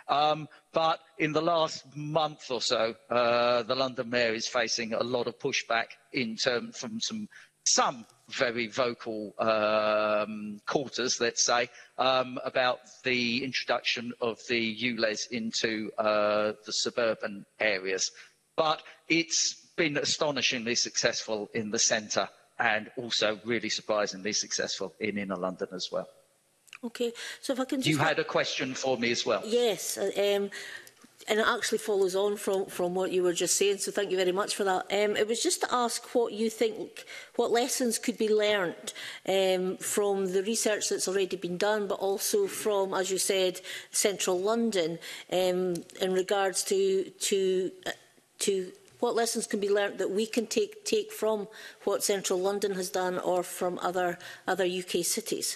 But in the last month or so, the London Mayor is facing a lot of pushback from some very vocal quarters, let's say, about the introduction of the ULEZ into the suburban areas. But it's been astonishingly successful in the centre and also really surprisingly successful in inner London as well. Okay, so if I can just... You had a question for me as well. Yes, and it actually follows on from what you were just saying, so thank you very much for that. It was just to ask what you think, what lessons could be learnt from the research that's already been done, but also from, as you said, central London, in regards to what lessons can be learnt that we can take from what central London has done or from other UK cities.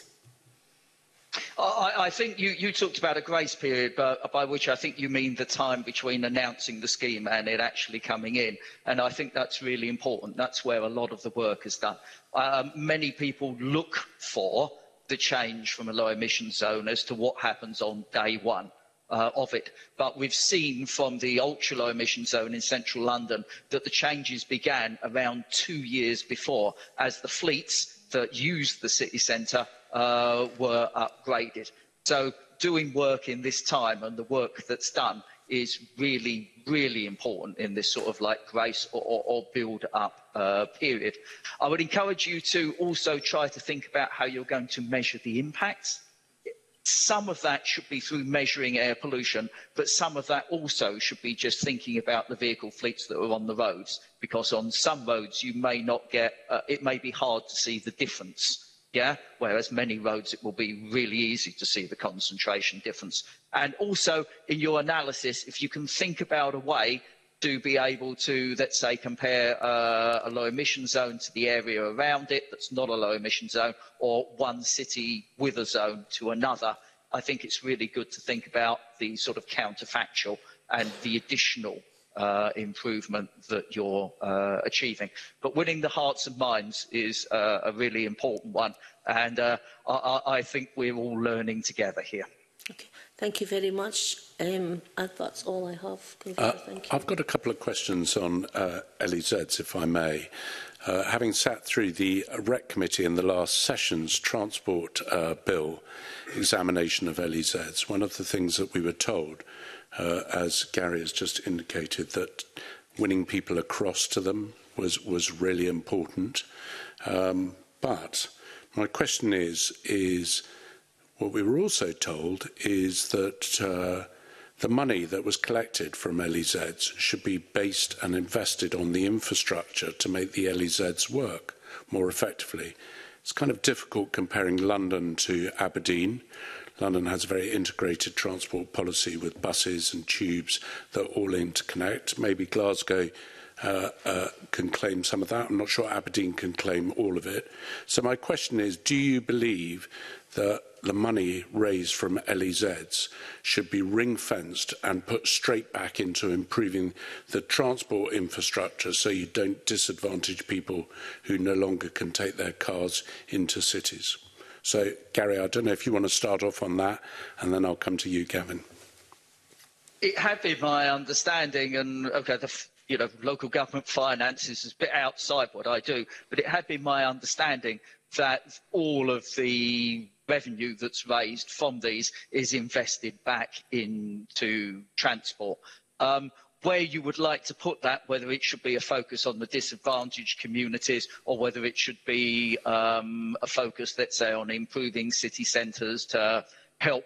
I think you talked about a grace period, but by which I think you mean the time between announcing the scheme and it actually coming in. And I think that's really important. That's where a lot of the work is done. Many people look for the change from a low emission zone as to what happens on day one of it. But we've seen from the ultra low emission zone in central London that the changes began around 2 years before, as the fleets that used the city centre were upgraded. So doing work in this time and the work that's done is really, really important in this sort of like grace or build up period. I would encourage you to also try to think about how you're going to measure the impacts. Some of that should be through measuring air pollution, but some of that also should be just thinking about the vehicle fleets that are on the roads, because on some roads you may not get, it may be hard to see the difference. Yeah, whereas many roads it will be really easy to see the concentration difference. And also in your analysis, if you can think about a way to be able to, let's say, compare a low emission zone to the area around it that's not a low emission zone, or one city with a zone to another, I think it's really good to think about the sort of counterfactual and the additional improvement that you're achieving. But winning the hearts and minds is a really important one, and I think we're all learning together here. Okay, thank you very much. That's all I have. Thank you. I've got a couple of questions on LEZs, if I may. Having sat through the REC committee in the last session's transport bill examination of LEZs, one of the things that we were told, as Gary has just indicated, that winning people across to them was really important. But my question is what we were also told is that The money that was collected from LEZs should be based and invested on the infrastructure to make the LEZs work more effectively. It's kind of difficult comparing London to Aberdeen. London has a very integrated transport policy with buses and tubes that all interconnect. Maybe Glasgow can claim some of that. I'm not sure Aberdeen can claim all of it. So my question is, do you believe that the money raised from LEZs should be ring-fenced and put straight back into improving the transport infrastructure so you don't disadvantage people who no longer can take their cars into cities? So, Gary, I don't know if you want to start off on that, and then I'll come to you, Gavin. It had been my understanding, and okay, local government finances is a bit outside what I do, but it had been my understanding that all of the revenue that's raised from these is invested back into transport. Where you would like to put that, whether it should be a focus on the disadvantaged communities or whether it should be a focus, let's say, on improving city centres to help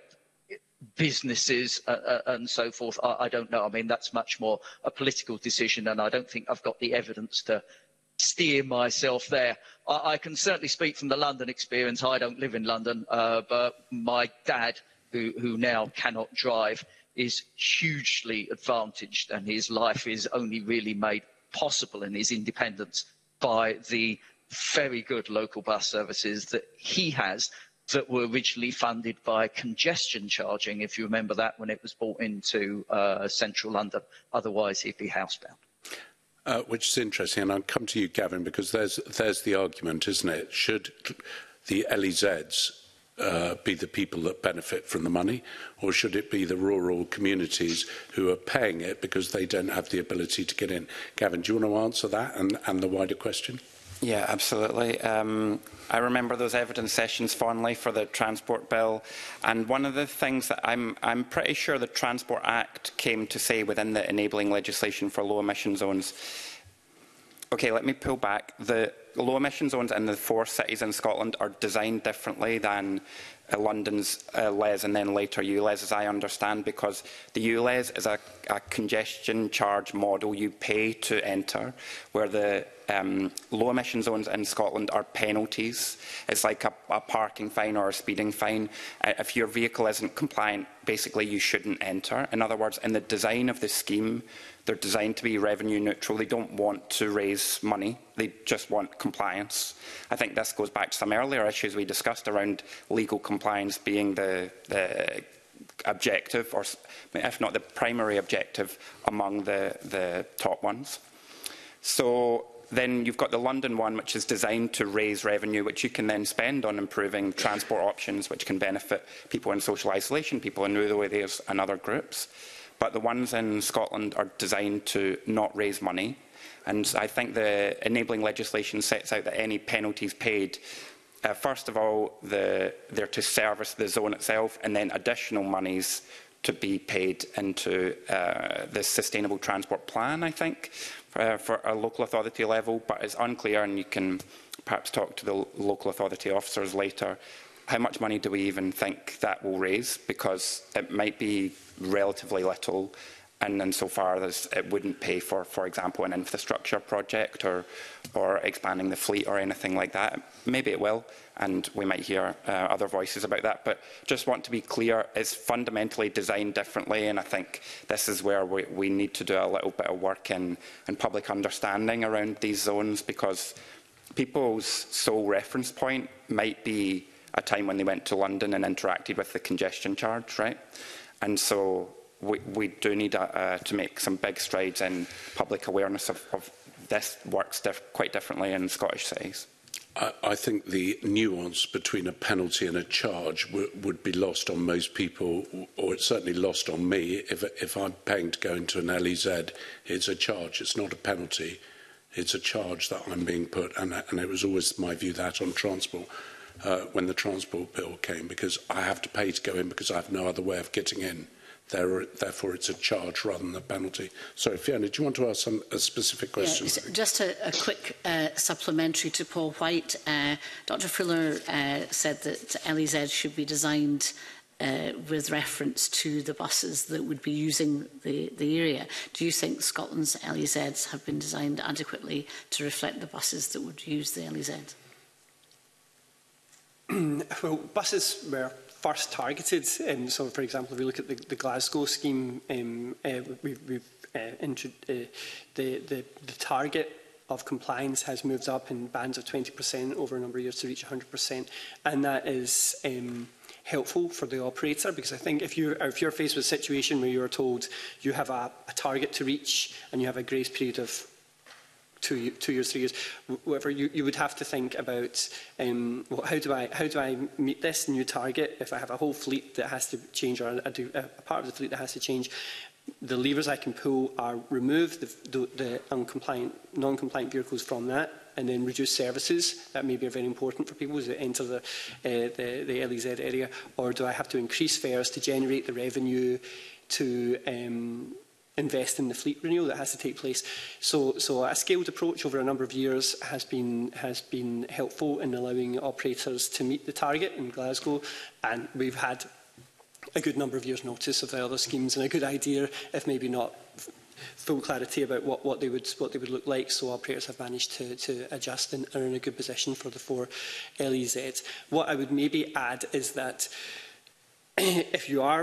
businesses and so forth, I don't know. I mean, that's much more a political decision, and I don't think I've got the evidence to steer myself there. I can certainly speak from the London experience. I don't live in London, but my dad, who now cannot drive, is hugely advantaged, and his life is only really made possible in his independence by the very good local bus services that he has that were originally funded by congestion charging, if you remember that, when it was brought into central London. Otherwise, he'd be housebound. Which is interesting, and I'll come to you, Gavin, because there's the argument, isn't it? Should the LEZs be the people that benefit from the money, or should it be the rural communities who are paying it because they don't have the ability to get in? Gavin, do you want to answer that and the wider question? Yeah, absolutely. I remember those evidence sessions fondly for the Transport Bill, and one of the things that I'm pretty sure the Transport Act came to say within the enabling legislation for low emission zones. Okay, let me pull back. The low emission zones in the 4 cities in Scotland are designed differently than London's LES and then later ULEZ, as I understand, because the ULEZ is a congestion charge model you pay to enter, where the low emission zones in Scotland are penalties. It's like a parking fine or a speeding fine. If your vehicle isn't compliant, basically you shouldn't enter. In other words, in the design of the scheme, they're designed to be revenue neutral. They don't want to raise money. They just want compliance. I think this goes back to some earlier issues we discussed around legal compliance being the objective, or if not the primary objective, among the top ones. So then you've got the London one, which is designed to raise revenue, which you can then spend on improving transport options, which can benefit people in social isolation, people in rural areas and other groups. But the ones in Scotland are designed to not raise money. And I think the enabling legislation sets out that any penalties paid, first of all, they're to service the zone itself, and then additional monies to be paid into the Sustainable Transport Plan, I think, for a local authority level. But it's unclear, and you can perhaps talk to the local authority officers later, how much money do we even think that will raise? Because it might be relatively little, and insofar as it wouldn't pay for example, an infrastructure project or expanding the fleet or anything like that. Maybe it will, and we might hear other voices about that. But just want to be clear, it's fundamentally designed differently, and I think this is where we need to do a little bit of work in public understanding around these zones, because people's sole reference point might be a time when they went to London and interacted with the congestion charge, right? And so we do need to make some big strides in public awareness of this works quite differently in Scottish cities. I think the nuance between a penalty and a charge would be lost on most people, or it's certainly lost on me. If I'm paying to go into an LEZ, it's a charge, it's not a penalty. It's a charge that I'm being put, and it was always my view that on transport. When the Transport Bill came, because I have to pay to go in because I have no other way of getting in. Therefore, it's a charge rather than a penalty. Sorry, Fiona, do you want to ask a specific question? Yeah, just a quick supplementary to Paul White. Dr Fuller said that LEZ should be designed with reference to the buses that would be using the area. Do you think Scotland's LEZs have been designed adequately to reflect the buses that would use the LEZs? Well, buses were first targeted. So, for example, if we look at the Glasgow scheme, the target of compliance has moved up in bands of 20% over a number of years to reach 100%, and that is helpful for the operator, because I think if you're faced with a situation where you're told you have a target to reach and you have a grace period of 2 years, 3 years, whatever, you would have to think about well, how do I meet this new target if I have a whole fleet that has to change, or a part of the fleet that has to change. The levers I can pull are remove the non-compliant vehicles from that, and then reduce services that maybe are very important for people as they enter the LEZ area, or do I have to increase fares to generate the revenue to invest in the fleet renewal that has to take place? So a scaled approach over a number of years has been helpful in allowing operators to meet the target in Glasgow, and we've had a good number of years' notice of the other schemes and a good idea, if maybe not full clarity, about what they would look like. So operators have managed to adjust and are in a good position for the 4 LEZs. What I would maybe add is that if you are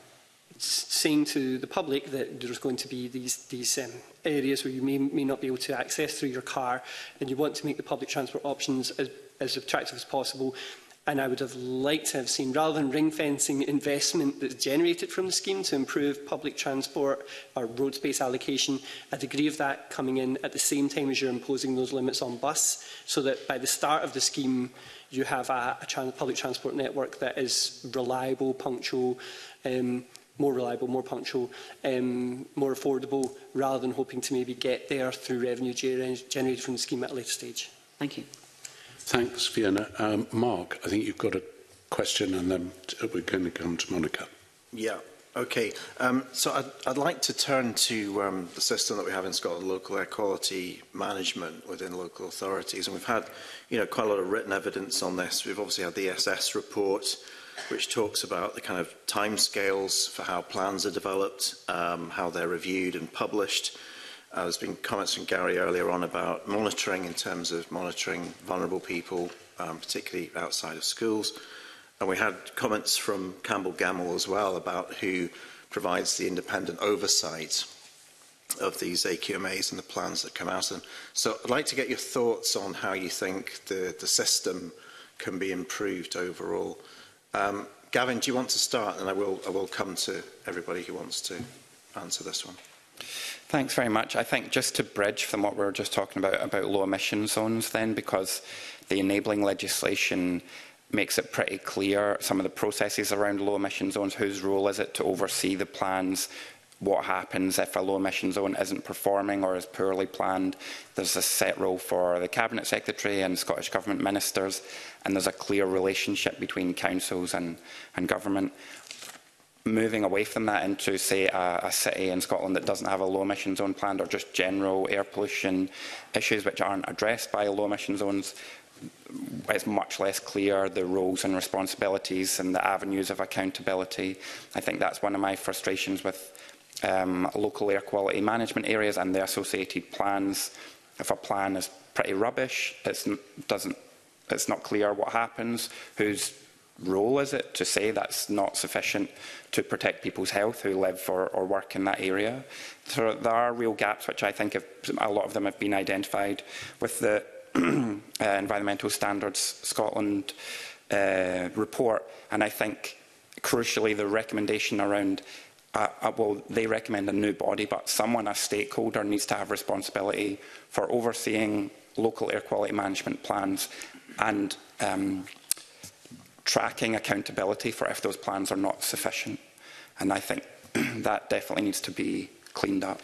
saying to the public that there's going to be these areas where you may not be able to access through your car, and you want to make the public transport options as attractive as possible, and I would have liked to have seen, rather than ring-fencing investment that's generated from the scheme to improve public transport or road space allocation, a degree of that coming in at the same time as you're imposing those limits on bus, so that by the start of the scheme you have a public transport network that is reliable, punctual, more reliable, more punctual, more affordable, rather than hoping to maybe get there through revenue generated from the scheme at a later stage. Thank you. Thanks, Fiona. Mark, I think you've got a question, and then we're going to come to Monica. Yeah, okay. So I'd like to turn to the system that we have in Scotland, local air quality management within local authorities. And we've had, quite a lot of written evidence on this. We've obviously had the ESS report, which talks about the kind of timescales for how plans are developed, how they're reviewed and published. There's been comments from Gary earlier on about monitoring, in terms of monitoring vulnerable people, particularly outside of schools. And we had comments from Campbell Gamble as well about who provides the independent oversight of these AQMAs and the plans that come out of them. So I'd like to get your thoughts on how you think the system can be improved overall. Gavin, do you want to start? And I will come to everybody who wants to answer this one. Thanks very much. I think just to bridge from what we were just talking about low emission zones then, because the enabling legislation makes it pretty clear some of the processes around low emission zones, whose role is it to oversee the plans, what happens if a low emission zone isn't performing or is poorly planned. There's a set role for the Cabinet Secretary and Scottish Government ministers, and there's a clear relationship between councils and government. Moving away from that into, say, a city in Scotland that doesn't have a low emission zone planned, or just general air pollution issues which aren't addressed by low emission zones, it's much less clear the roles and responsibilities and the avenues of accountability. I think that's one of my frustrations with local air quality management areas and the associated plans. If a plan is pretty rubbish, it's not clear what happens, whose role is it to say that's not sufficient to protect people's health who live or work in that area. So there are real gaps, which I think a lot of them have been identified with the Environmental Standards Scotland report. And I think, crucially, the recommendation around, well, they recommend a new body, but someone, a stakeholder, needs to have responsibility for overseeing local air quality management plans and tracking accountability for if those plans are not sufficient. And I think that definitely needs to be cleaned up.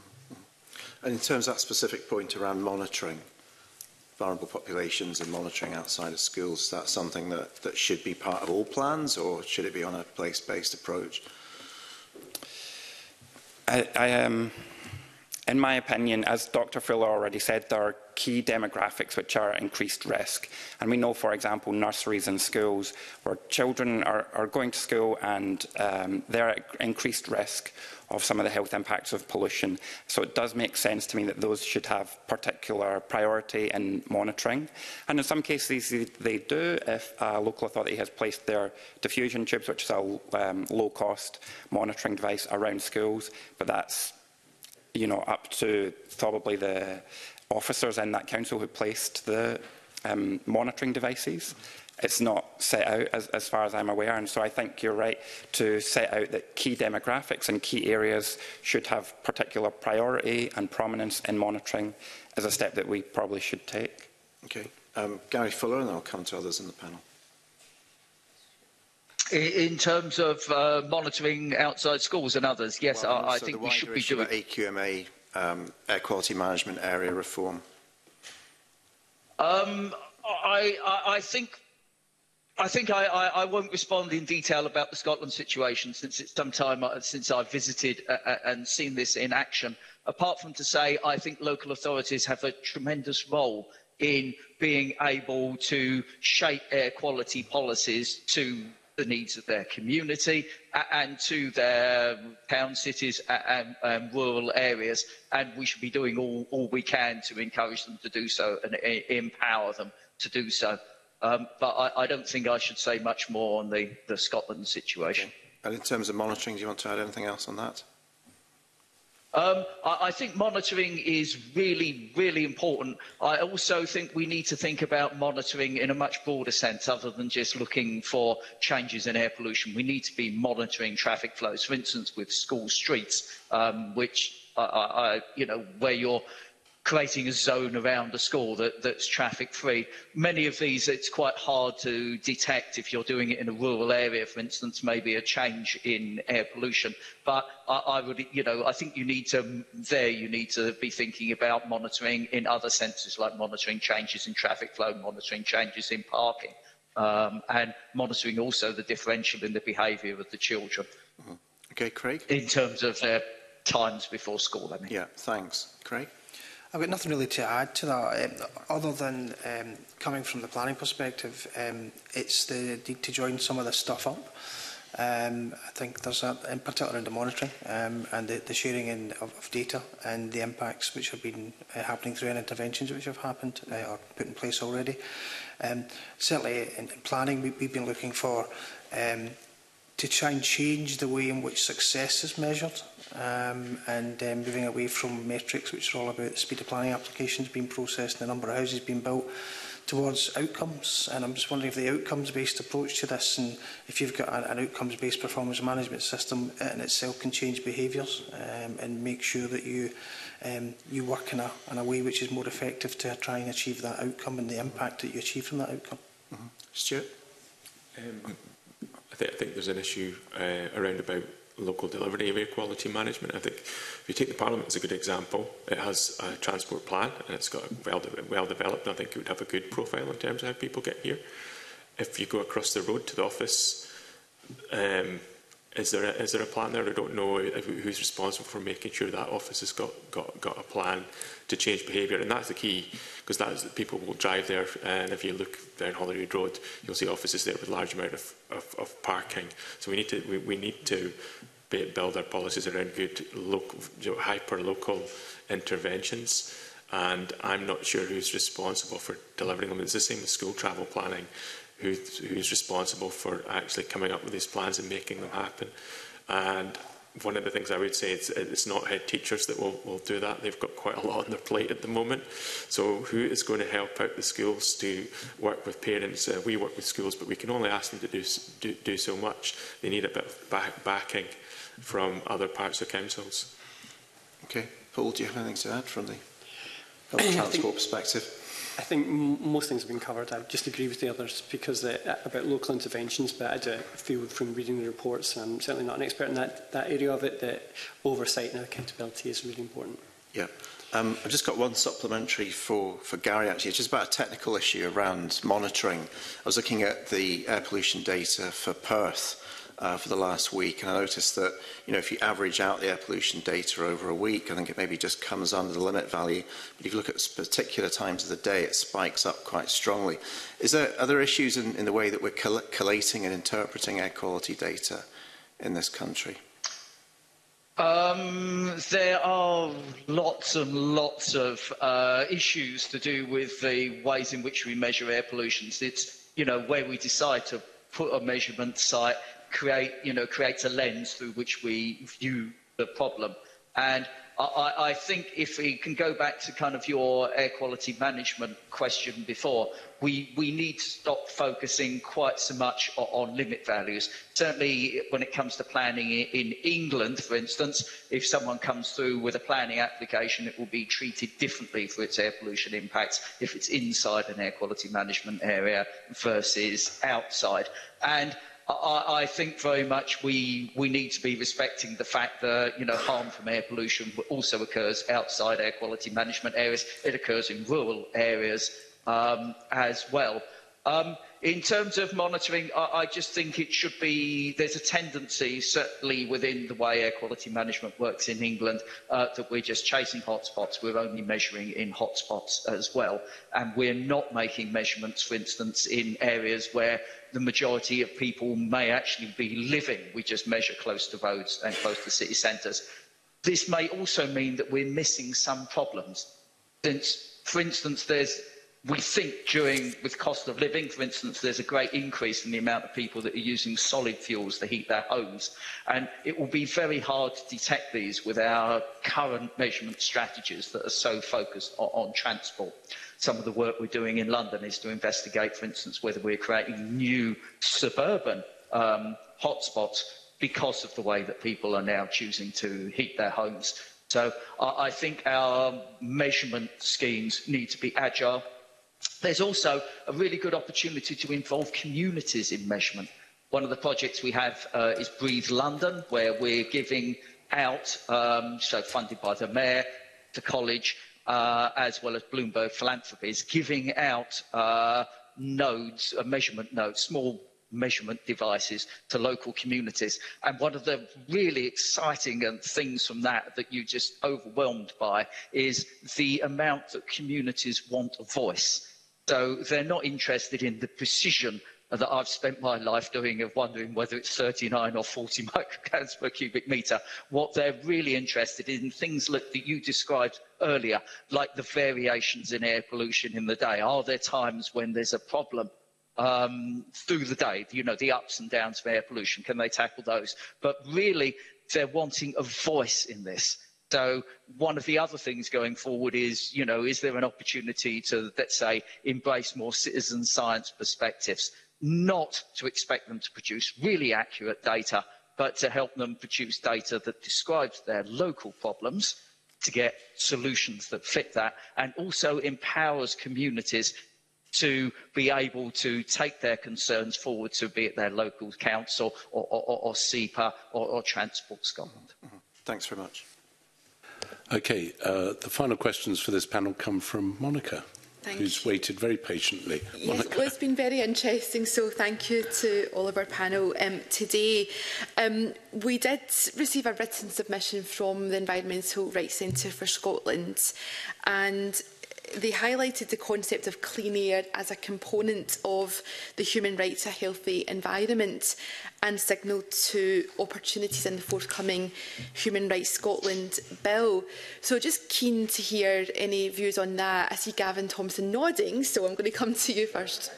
And in terms of that specific point around monitoring vulnerable populations and monitoring outside of schools, is that something that should be part of all plans, or should it be on a place-based approach? In my opinion, as Dr Fuller already said, there are key demographics which are at increased risk. And we know, for example, nurseries and schools where children are going to school and they're at increased risk of some of the health impacts of pollution. So it does make sense to me that those should have particular priority in monitoring. And in some cases they do if a local authority has placed their diffusion tubes, which is a low-cost monitoring device, around schools. But that's up to probably the officers in that council who placed the monitoring devices. It's not set out as far as I'm aware, and so I think you're right to set out that key demographics and key areas should have particular priority and prominence in monitoring as a step that we probably should take. Okay. Gary Fuller, and then I'll come to others in the panel. In terms of monitoring outside schools and others, yes, well, I think we should be doing AQMA air quality management area reform. I think I won't respond in detail about the Scotland situation since it's some time since I've visited and seen this in action. Apart from to say, I think local authorities have a tremendous role in being able to shape air quality policies to the needs of their community and to their town, cities and rural areas, and we should be doing all we can to encourage them to do so and empower them to do so. But I don't think I should say much more on the Scotland situation. Okay. And in terms of monitoring, do you want to add anything else on that? I think monitoring is really, really important. I also think we need to think about monitoring in a much broader sense other than just looking for changes in air pollution. We need to be monitoring traffic flows, for instance, with school streets, which, where you're creating a zone around a school that's traffic-free. Many of these, it's quite hard to detect if you're doing it in a rural area, for instance, maybe a change in air pollution. But I think you need to be thinking about monitoring in other senses, like monitoring changes in traffic flow, monitoring changes in parking, and monitoring also the differential in the behaviour of the children. Mm-hmm. Okay, Craig? In terms of their times before school, I mean. Yeah, thanks. Craig? I've got nothing really to add to that, other than coming from the planning perspective, it's the need to join some of this stuff up. I think there's that, in particular in the monitoring and the sharing of data and the impacts which have been happening through any interventions which have happened or put in place already. Certainly in planning, we've been looking for to try and change the way in which success is measured and moving away from metrics which are all about the speed of planning applications being processed and the number of houses being built towards outcomes. And I'm just wondering if the outcomes-based approach to this, and if you've got an outcomes-based performance management system in itself can change behaviours and make sure that you work in a way which is more effective to try and achieve that outcome and the impact that you achieve from that outcome. Mm-hmm. Stuart? I think there's an issue around about local delivery of air quality management. I think if you take the Parliament as a good example, it has a transport plan and it's got well developed. I think it would have a good profile in terms of how people get here. If you go across the road to the office, is there a plan there? I don't know who's responsible for making sure that office has got a plan to change behaviour, and that's the key, because that is that people will drive there, and if you look down Holyrood Road, you'll see offices there with a large amount of parking. So we need to build our policies around good local, hyper-local interventions, and I'm not sure who's responsible for delivering them. It's the same with school travel planning. Who's responsible for actually coming up with these plans and making them happen. And one of the things I would say is it's not head teachers that will do that. They've got quite a lot on their plate at the moment. So who is going to help out the schools to work with parents? We work with schools, but we can only ask them to do so much. They need a bit of backing from other parts of councils. Okay. Paul, do you have anything to add from the public transport perspective? I think most things have been covered. I just agree with the others because about local interventions, but I do feel from reading the reports, and I'm certainly not an expert in that area of it, that oversight and accountability is really important. Yeah. I've just got one supplementary for Gary, actually. It's just about a technical issue around monitoring. I was looking at the air pollution data for Perth for the last week. And I noticed that, if you average out the air pollution data over a week, I think it maybe just comes under the limit value. But if you look at particular times of the day, it spikes up quite strongly. Are there issues in the way that we're collating and interpreting air quality data in this country? There are lots and lots of issues to do with the ways in which we measure air pollution. It's, where we decide to put a measurement site, creates a lens through which we view the problem. And I think if we can go back to kind of your air quality management question before, we need to stop focusing quite so much on limit values. Certainly when it comes to planning in England, for instance, if someone comes through with a planning application, it will be treated differently for its air pollution impacts if it's inside an air quality management area versus outside. And I think very much we need to be respecting the fact that harm from air pollution also occurs outside air quality management areas. It occurs in rural areas as well. In terms of monitoring, I just think it should be, there's a tendency, certainly within the way air quality management works in England, that we're just chasing hotspots. We're only measuring in hotspots as well. And we're not making measurements, for instance, in areas where the majority of people may actually be living. We just measure close to roads and close to city centres. This may also mean that we're missing some problems. Since, for instance, we think with cost of living, for instance, there's a great increase in the amount of people that are using solid fuels to heat their homes. And it will be very hard to detect these with our current measurement strategies that are so focused on transport. Some of the work we're doing in London is to investigate, for instance, whether we're creating new suburban hotspots because of the way that people are now choosing to heat their homes. So I think our measurement schemes need to be agile. There's also a really good opportunity to involve communities in measurement. One of the projects we have is Breathe London, where we're giving out, so funded by the Mayor, the College, as well as Bloomberg Philanthropies, giving out nodes, measurement nodes, small measurement devices to local communities. And one of the really exciting things from that you're just overwhelmed by is the amount that communities want a voice. So they're not interested in the precision that I've spent my life doing of wondering whether it's 39 or 40 micrograms per cubic metre. What they're really interested in, things that you described earlier, like the variations in air pollution in the day. Are there times when there's a problem through the day, the ups and downs of air pollution? Can they tackle those? But really, they're wanting a voice in this. So one of the other things going forward is, is there an opportunity to, let's say, embrace more citizen science perspectives, not to expect them to produce really accurate data, but to help them produce data that describes their local problems, to get solutions that fit that, and also empowers communities to be able to take their concerns forward to be it their local council or SEPA or Transport Scotland. Thanks very much. Okay, the final questions for this panel come from Monica, who's waited very patiently. Yes, well, it's been very interesting, so thank you to all of our panel today. We did receive a written submission from the Environmental Rights Centre for Scotland, and they highlighted the concept of clean air as a component of the human right to a healthy environment and signalled to opportunities in the forthcoming Human Rights Scotland bill. So just keen to hear any views on that. I see Gavin Thompson nodding, so I'm going to come to you first.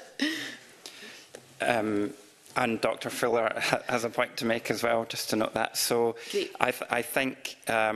And Dr Fuller has a point to make as well, just to note that. So I think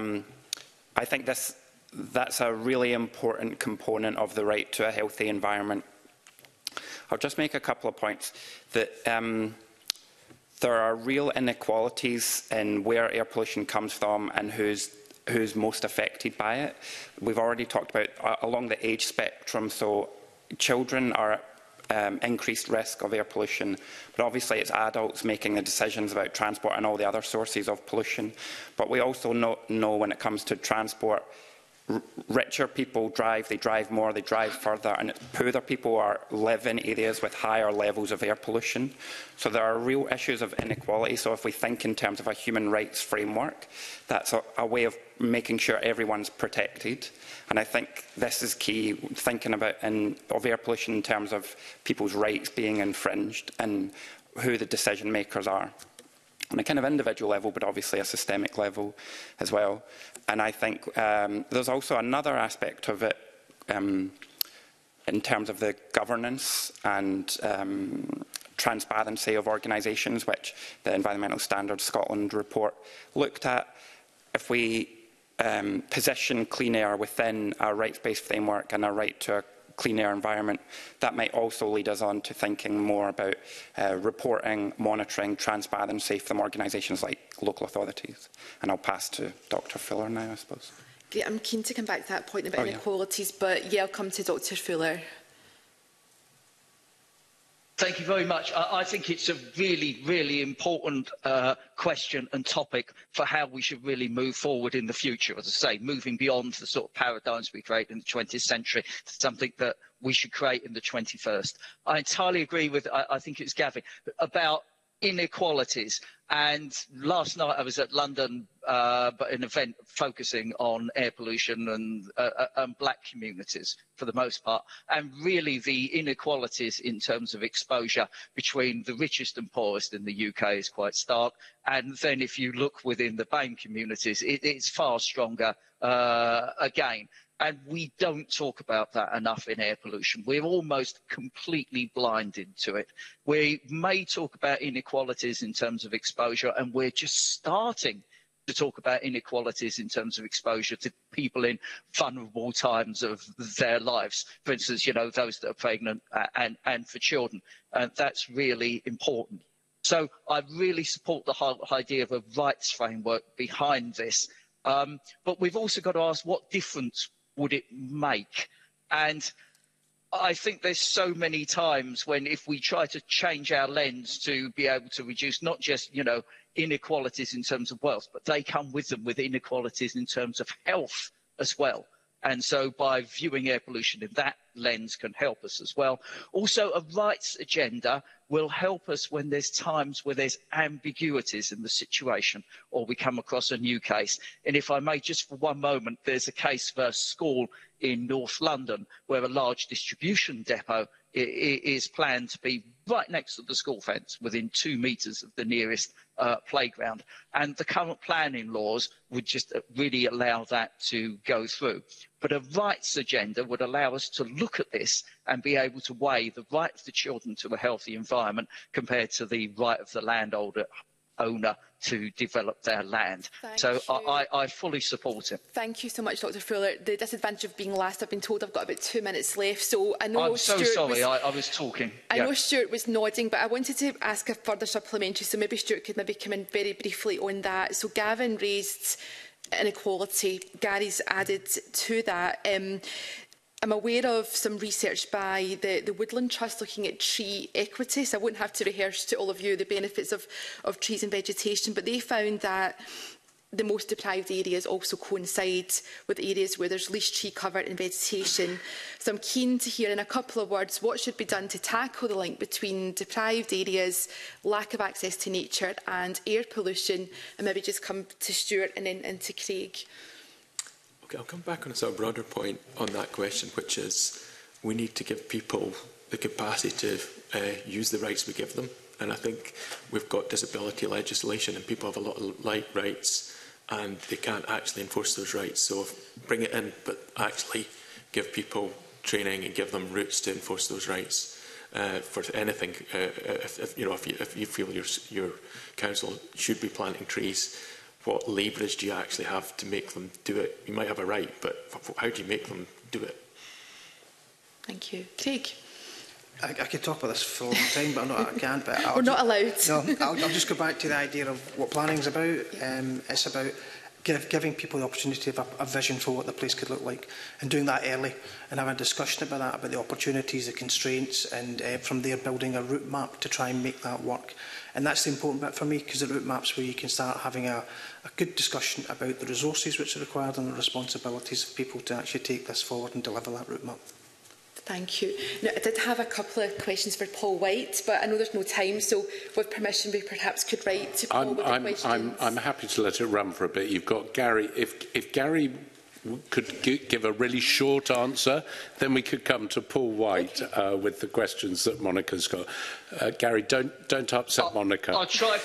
that's a really important component of the right to a healthy environment. I'll just make a couple of points. That there are real inequalities in where air pollution comes from and who's most affected by it. We've already talked about along the age spectrum, so children are at increased risk of air pollution, but obviously it's adults making the decisions about transport and all the other sources of pollution. But we also know when it comes to transport, richer people drive, they drive more, they drive further, and poorer people live in areas with higher levels of air pollution. So there are real issues of inequality. So if we think in terms of a human rights framework, that's a way of making sure everyone's protected. And I think this is key, thinking about of air pollution in terms of people's rights being infringed and who the decision makers are. On a kind of individual level, but obviously a systemic level as well. And I think there's also another aspect of it in terms of the governance and transparency of organisations, which the Environmental Standards Scotland report looked at. If we position clean air within a rights-based framework and a right to a clean air environment, that might also lead us on to thinking more about reporting, monitoring, transparency from organisations like local authorities. And I'll pass to Dr Fuller now, I suppose. Great, I'm keen to come back to that point about inequalities, but I'll come to Dr Fuller. Thank you very much. I think it's a really, really important question and topic for how we should really move forward in the future. As I say, moving beyond the sort of paradigms we create in the 20th century to something that we should create in the 21st. I entirely agree with, I think it's Gavin, about inequalities. And last night I was at London, but an event focusing on air pollution and black communities for the most part. And really the inequalities in terms of exposure between the richest and poorest in the UK is quite stark. And then if you look within the BAME communities, it's far stronger again. And we don't talk about that enough in air pollution. We're almost completely blinded to it. We may talk about inequalities in terms of exposure, and we're just starting to talk about inequalities in terms of exposure to people in vulnerable times of their lives. For instance, you know, those that are pregnant and for children. And that's really important. So I really support the whole idea of a rights framework behind this. But we've also got to ask, what difference would it make? And I think there's so many times when if we try to change our lens to be able to reduce not just, you know, inequalities in terms of wealth, but they come with them with inequalities in terms of health as well. And so by viewing air pollution in that lens can help us as well. Also, a rights agenda will help us when there's times where there's ambiguities in the situation or we come across a new case. And if I may, just for one moment, there's a case versus school in North London where a large distribution depot is planned to be right next to the school fence within 2 metres of the nearest playground. And the current planning laws would just really allow that to go through. But a rights agenda would allow us to look at this and be able to weigh the right of the children to a healthy environment compared to the right of the landowner to develop their land. So I fully support it. Thank you so much, Dr Fuller. The disadvantage of being last, I've been told I've got about 2 minutes left. So I know I'm so Stuart sorry, I was talking. I know Stuart was nodding, but I wanted to ask a further supplementary, so maybe Stuart could maybe come in very briefly on that. So Gavin raised inequality. Gary's added to that. I'm aware of some research by the Woodland Trust looking at tree equity, so I wouldn't have to rehearse to all of you the benefits of trees and vegetation, but they found that the most deprived areas also coincide with areas where there's least tree cover and vegetation. So I'm keen to hear in a couple of words what should be done to tackle the link between deprived areas, lack of access to nature and air pollution, and maybe just come to Stuart and then to Craig. Okay, I'll come back on a sort of broader point on that question, which is we need to give people the capacity to use the rights we give them. And I think we've got disability legislation and people have a lot of rights and they can't actually enforce those rights. So bring it in, but actually give people training and give them routes to enforce those rights for anything. If you feel your council should be planting trees, what leverage do you actually have to make them do it? You might have a right, but how do you make them do it? Thank you. Craig? I could talk about this for a long time, but I can't. But we're not allowed. No, I'll just go back to the idea of what planning is about. It's about giving people the opportunity to have a vision for what the place could look like, and doing that early, and having a discussion about that, about the opportunities, the constraints, and from there building a route map to try and make that work. And that's the important bit for me, because the route map's where you can start having a good discussion about the resources which are required and the responsibilities of people to actually take this forward and deliver that route map. Thank you. Now, I did have a couple of questions for Paul White, but I know there's no time, so with permission we perhaps could write to Paul with the questions. I'm happy to let it run for a bit. You've got Gary. If Gary could give a really short answer, then we could come to Paul White with the questions that Monica's got. Gary, don't upset Monica. I'll try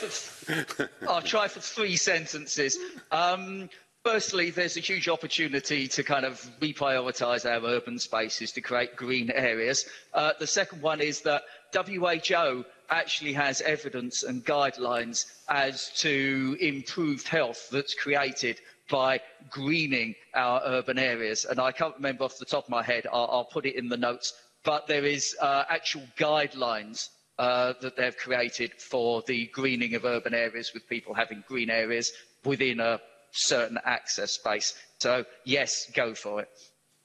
for 3 sentences. Firstly, there's a huge opportunity to kind of reprioritise our urban spaces to create green areas. The second one is that WHO actually has evidence and guidelines as to improved health that's created by greening our urban areas. And I can't remember off the top of my head, I'll put it in the notes, but there is actual guidelines that they've created for the greening of urban areas, with people having green areas within a certain access space. So yes, go for it.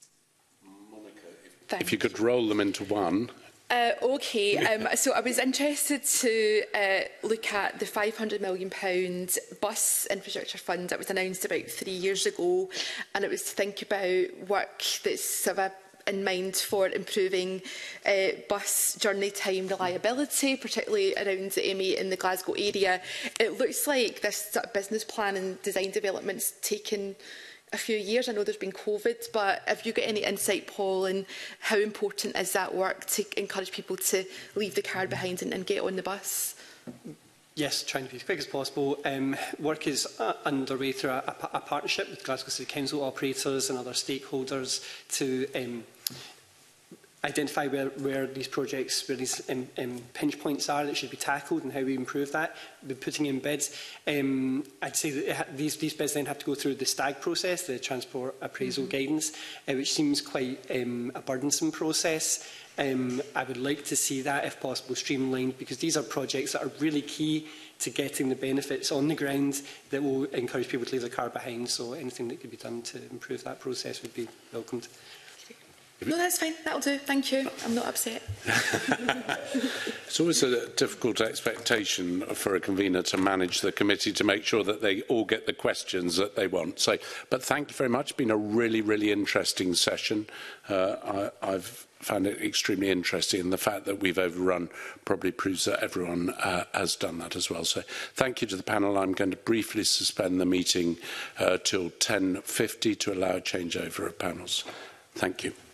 Monica, if you could roll them into one. Okay, so I was interested to look at the £500 million bus infrastructure fund that was announced about 3 years ago, and it was to think about work that's sort of in mind for improving bus journey time reliability, particularly around the M8 in the Glasgow area. It looks like this sort of business plan and design development's taken a few years. I know there's been COVID, but have you got any insight, Paul, on how important is that work to encourage people to leave the car behind and get on the bus? Yes, trying to be as quick as possible. Work is underway through a partnership with Glasgow City Council operators and other stakeholders to identify where these projects, where these pinch points are that should be tackled and how we improve that. We're putting in bids. I'd say that these bids then have to go through the STAG process, the Transport Appraisal Guidance, which seems quite a burdensome process. I would like to see that, if possible, streamlined, because these are projects that are really key to getting the benefits on the ground that will encourage people to leave their car behind. So anything that could be done to improve that process would be welcomed. No, that's fine. That'll do. Thank you. I'm not upset. It's always a difficult expectation for a convener to manage the committee to make sure that they all get the questions that they want. So, but thank you very much. It's been a really, really interesting session. I've found it extremely interesting, and the fact that we've overrun probably proves that everyone has done that as well. So thank you to the panel. I'm going to briefly suspend the meeting till 10:50 to allow a changeover of panels. Thank you.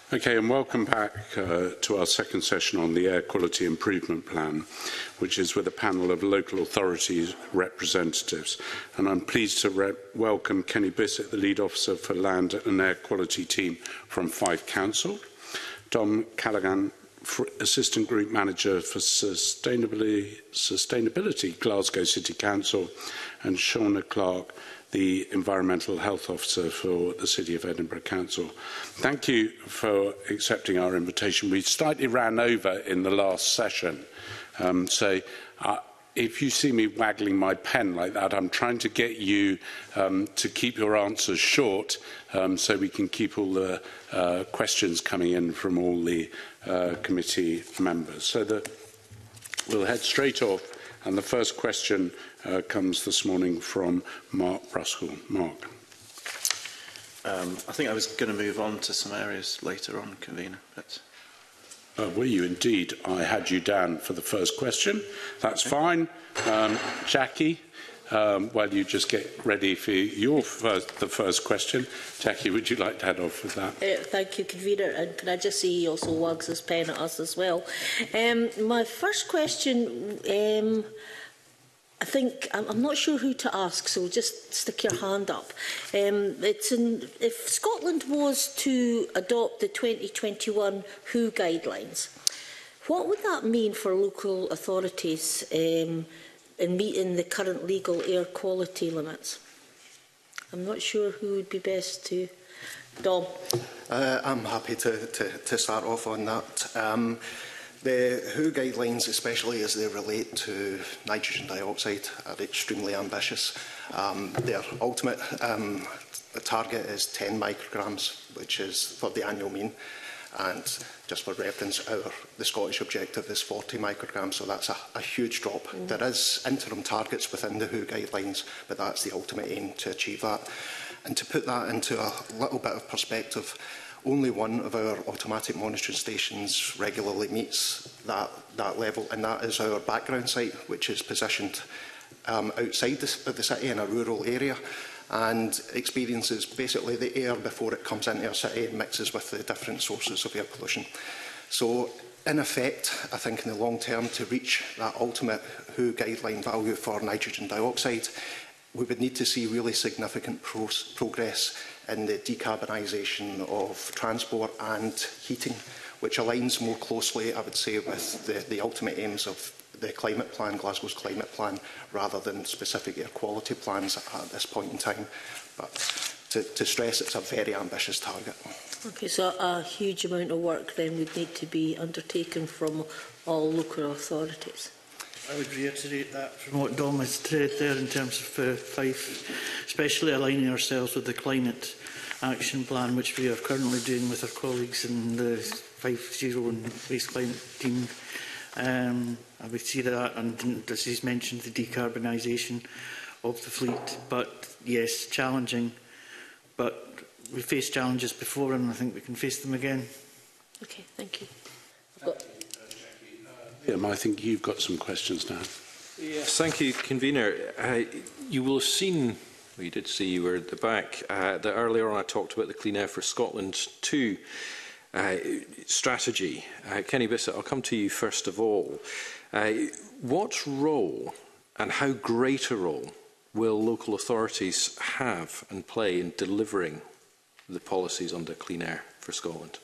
Okay, and welcome back to our second session on the Air Quality Improvement Plan, which is with a panel of local authorities representatives. And I'm pleased to welcome Kenny Bissett, the lead officer for Land and Air Quality team from Fife Council, Dom Callaghan, Assistant Group Manager for Sustainability, Glasgow City Council, and Shauna Clark, the Environmental Health Officer for the City of Edinburgh Council. Thank you for accepting our invitation. We slightly ran over in the last session, so if you see me waggling my pen like that, I'm trying to get you to keep your answers short so we can keep all the questions coming in from all the committee members. So we'll head straight off, and the first question comes this morning from Mark Bruskell. Mark. I think I was going to move on to some areas later on, Convener. But... were you indeed? I had you down for the first question. That's fine. Jackie, while you just get ready for the first question. Jackie, would you like to head off with that? Thank you, Convener. And can I just say he also wags his pen at us as well. My first question... I'm not sure who to ask, so just stick your hand up. If Scotland was to adopt the 2021 WHO guidelines, what would that mean for local authorities in meeting the current legal air quality limits? I'm not sure who would be best to... Dom? I'm happy to start off on that. The WHO guidelines, especially as they relate to nitrogen dioxide, are extremely ambitious. Their ultimate target is 10 micrograms, which is for the annual mean. And just for reference, the Scottish objective is 40 micrograms, so that's a huge drop. There is interim targets within the WHO guidelines, but that's the ultimate aim to achieve that. And to put that into a little bit of perspective, only one of our automatic monitoring stations regularly meets that level, and that is our background site, which is positioned outside of the city in a rural area, and experiences basically the air before it comes into our city and mixes with the different sources of air pollution. So, in effect, I think in the long term, to reach that ultimate WHO guideline value for nitrogen dioxide, we would need to see really significant progress in the decarbonisation of transport and heating, which aligns more closely, I would say, with the ultimate aims of the climate plan, Glasgow's climate plan, rather than specific air quality plans at this point in time. But to stress, it's a very ambitious target. Okay, so a huge amount of work then would need to be undertaken from all local authorities. I would reiterate that from what Dom has said there in terms of Fife, especially aligning ourselves with the climate action plan, which we are currently doing with our colleagues in the Fife Zero and Waste Climate team. I would see that, and as he's mentioned, the decarbonisation of the fleet. But yes, challenging, but we faced challenges before, and I think we can face them again. Okay, thank you. I think you've got some questions now. Yes, thank you, Convener. You will have seen, well, you did see, you were at the back, that earlier on I talked about the Clean Air for Scotland 2 strategy. Kenny Bissett, I'll come to you first of all. What role and how great a role will local authorities have and play in delivering the policies under Clean Air for Scotland?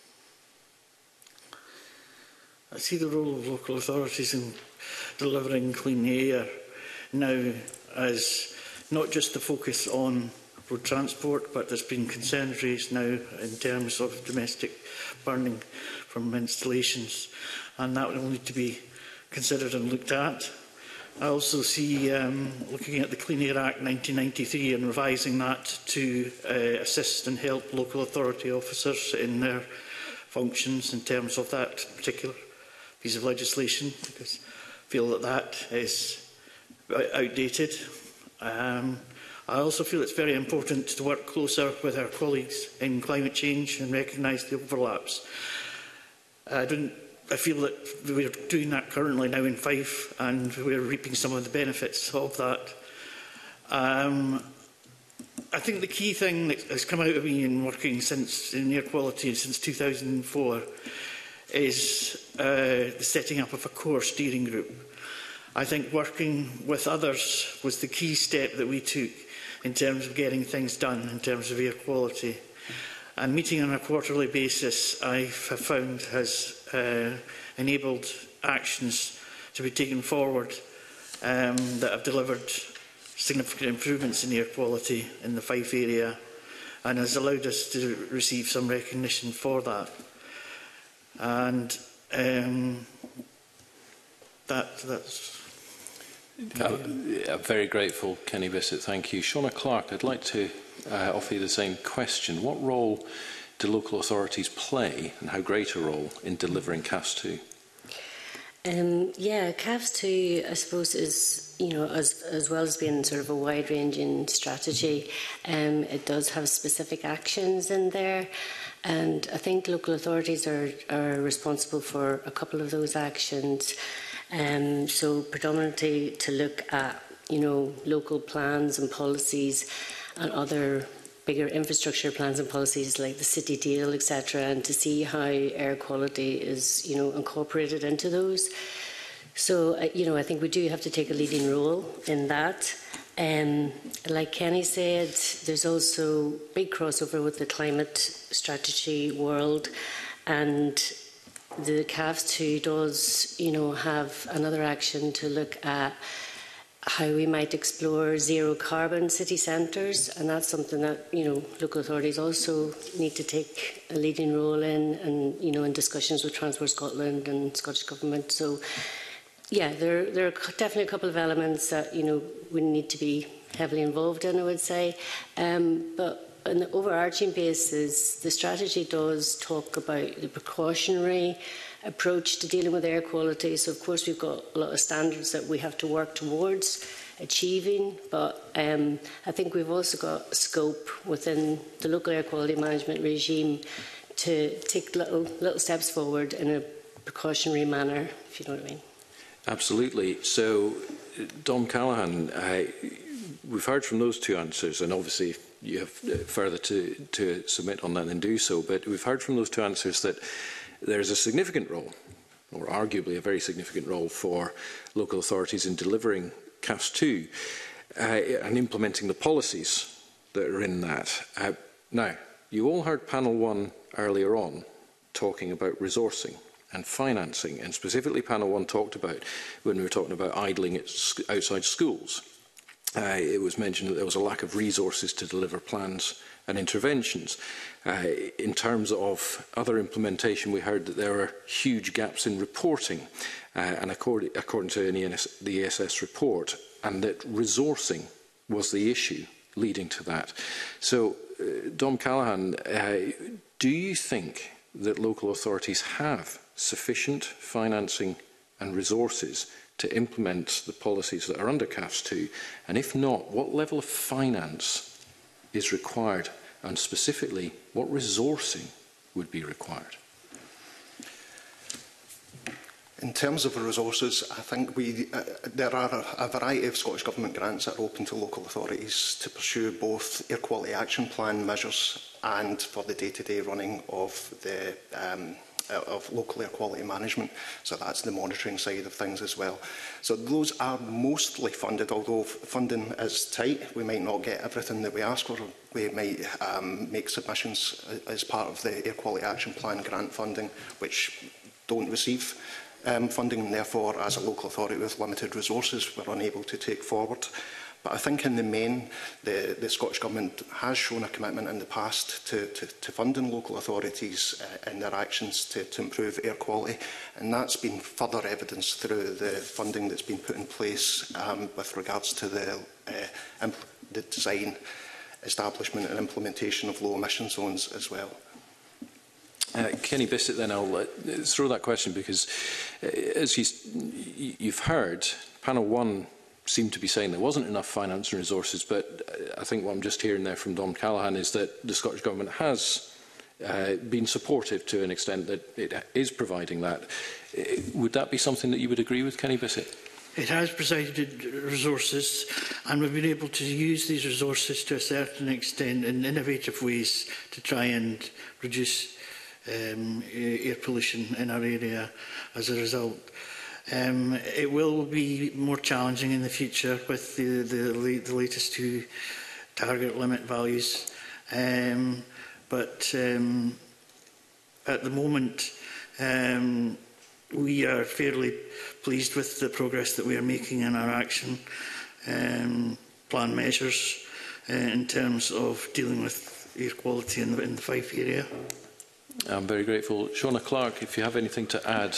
I see the role of local authorities in delivering clean air now as not just the focus on road transport, but there's been concerns raised now in terms of domestic burning from installations, and that will need to be considered and looked at. I also see looking at the Clean Air Act 1993 and revising that to assist and help local authority officers in their functions in terms of that particular piece of legislation, because I feel that that is outdated. I also feel it's very important to work closer with our colleagues in climate change and recognise the overlaps. I feel that we're doing that currently now in Fife, and we're reaping some of the benefits of that. I think the key thing that has come out of me in working in air quality since 2004 is the setting up of a core steering group. I think working with others was the key step that we took in terms of getting things done in terms of air quality. And meeting on a quarterly basis, I have found, has enabled actions to be taken forward that have delivered significant improvements in air quality in the Fife area and has allowed us to receive some recognition for that. And that's... I'm very grateful, Kenny Bissett. Thank you. Shauna Clark, I'd like to offer you the same question. What role do local authorities play, and how great a role, in delivering CAFS 2? Yeah, CAFS 2, I suppose, is, you know, as well as being sort of a wide-ranging strategy, it does have specific actions in there. And I think local authorities are responsible for a couple of those actions. So predominantly to look at, you know, local plans and policies and other bigger infrastructure plans and policies like the city deal, etc., and to see how air quality is, you know, incorporated into those. So, you know, I think we do have to take a leading role in that. Like Kenny said, there's also big crossover with the climate strategy world, and the CAFS 2 does, you know, have another action to look at how we might explore zero carbon city centres, and that's something that, you know, local authorities also need to take a leading role in, and, you know, in discussions with Transport Scotland and Scottish Government. So, yeah, there are definitely a couple of elements that, you know, we need to be heavily involved in, I would say. But on the overarching basis, the strategy does talk about the precautionary approach to dealing with air quality. So, of course, we've got a lot of standards that we have to work towards achieving, but I think we've also got scope within the local air quality management regime to take little steps forward in a precautionary manner, if you know what I mean. Absolutely. So, Dom Callaghan, we've heard from those two answers, and obviously you have further to submit on that, and do so, but we've heard from those two answers that there's a significant role, or arguably a very significant role, for local authorities in delivering CAFS 2 and implementing the policies that are in that. Now, you all heard Panel 1 earlier on talking about resourcing and financing, and specifically Panel 1 talked about, when we were talking about idling outside schools, it was mentioned that there was a lack of resources to deliver plans and interventions. In terms of other implementation, we heard that there are huge gaps in reporting, and according to the ESS report, and that resourcing was the issue leading to that. So, Dom Callaghan, do you think that local authorities have sufficient financing and resources to implement the policies that are under CAFS 2? And if not, what level of finance is required? And specifically, what resourcing would be required? In terms of the resources, I think there are a variety of Scottish Government grants that are open to local authorities to pursue both air quality action plan measures and for the day-to-day running of the of local air quality management. So that's the monitoring side of things as well. So those are mostly funded, although funding is tight. We might not get everything that we ask for. We might make submissions as part of the Air Quality Action Plan grant funding, which don't receive funding, and therefore, as a local authority with limited resources, we're unable to take forward. But I think in the main, the Scottish Government has shown a commitment in the past to funding local authorities in their actions to improve air quality, and that's been further evidenced through the funding that's been put in place with regards to the design, establishment and implementation of low emission zones as well. Kenny Bissett, then I'll throw that question because, as you've heard, Panel 1 seemed to be saying there wasn't enough finance and resources, but I think what I'm just hearing there from Dom Callaghan is that the Scottish Government has been supportive to an extent that it is providing that. Would that be something that you would agree with, Kenny Bissett? It has provided resources, and we've been able to use these resources to a certain extent in innovative ways to try and reduce air pollution in our area as a result. It will be more challenging in the future with the latest 2 target limit values, but at the moment we are fairly pleased with the progress that we are making in our action plan measures in terms of dealing with air quality in the Fife area. I'm very grateful. Shona Clark, if you have anything to add.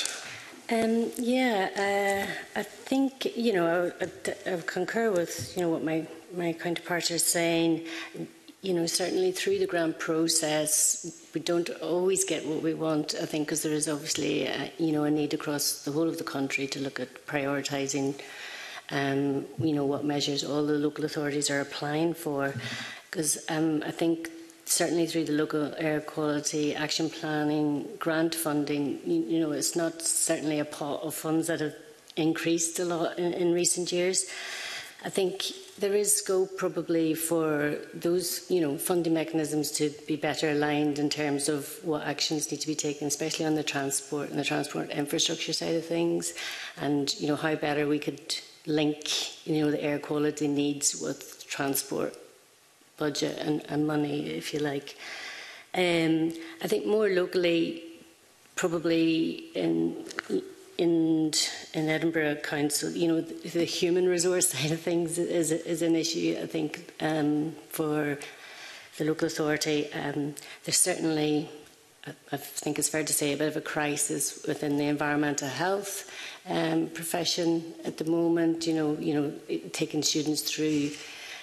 I think, I concur with, what my counterparts are saying. Certainly through the grant process, we don't always get what we want, I think, because there is obviously, a need across the whole of the country to look at prioritising, what measures all the local authorities are applying for. Because I think certainly through the local air quality action planning grant funding, it's not certainly a pot of funds that have increased a lot in recent years. I think there is scope probably for those, funding mechanisms to be better aligned in terms of what actions need to be taken, especially on the transport and the transport infrastructure side of things, and how better we could link, the air quality needs with transport budget and money, if you like. I think more locally, probably in Edinburgh Council, the human resource side of things is an issue, I think, for the local authority. There's certainly, I think it's fair to say, a bit of a crisis within the environmental health profession at the moment, taking students through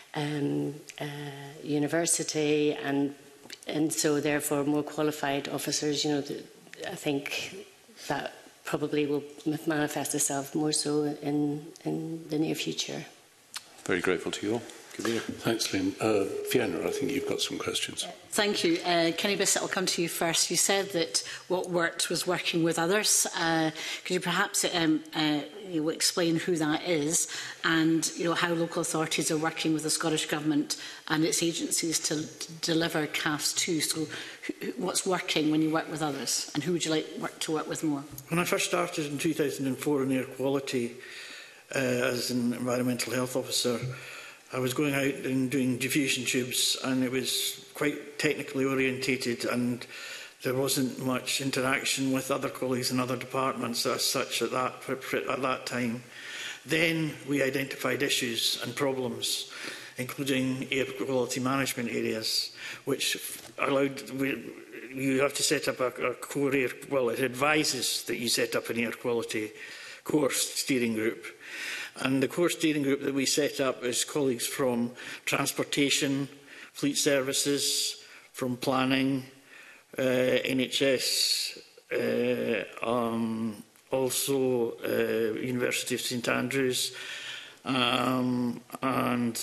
university and so therefore more qualified officers, I think that probably will manifest itself more so in the near future. Very grateful to you all. Thanks, Liam. Fiona, I think you've got some questions. Thank you. Kenny Bissett, I'll come to you first. You said that what worked was working with others. Could you perhaps explain who that is and how local authorities are working with the Scottish Government and its agencies to deliver CAFS 2? So what's working when you work with others, and who would you like to work with more? When I first started in 2004 in air quality as an environmental health officer, I was going out and doing diffusion tubes, and it was quite technically orientated, and there wasn't much interaction with other colleagues in other departments as such at that time. Then we identified issues and problems, including air quality management areas, which allowed you have to set up a core air. Well, it advises that you set up an air quality core steering group. And the core steering group that we set up is colleagues from transportation, fleet services, from planning, NHS, also University of St Andrews, and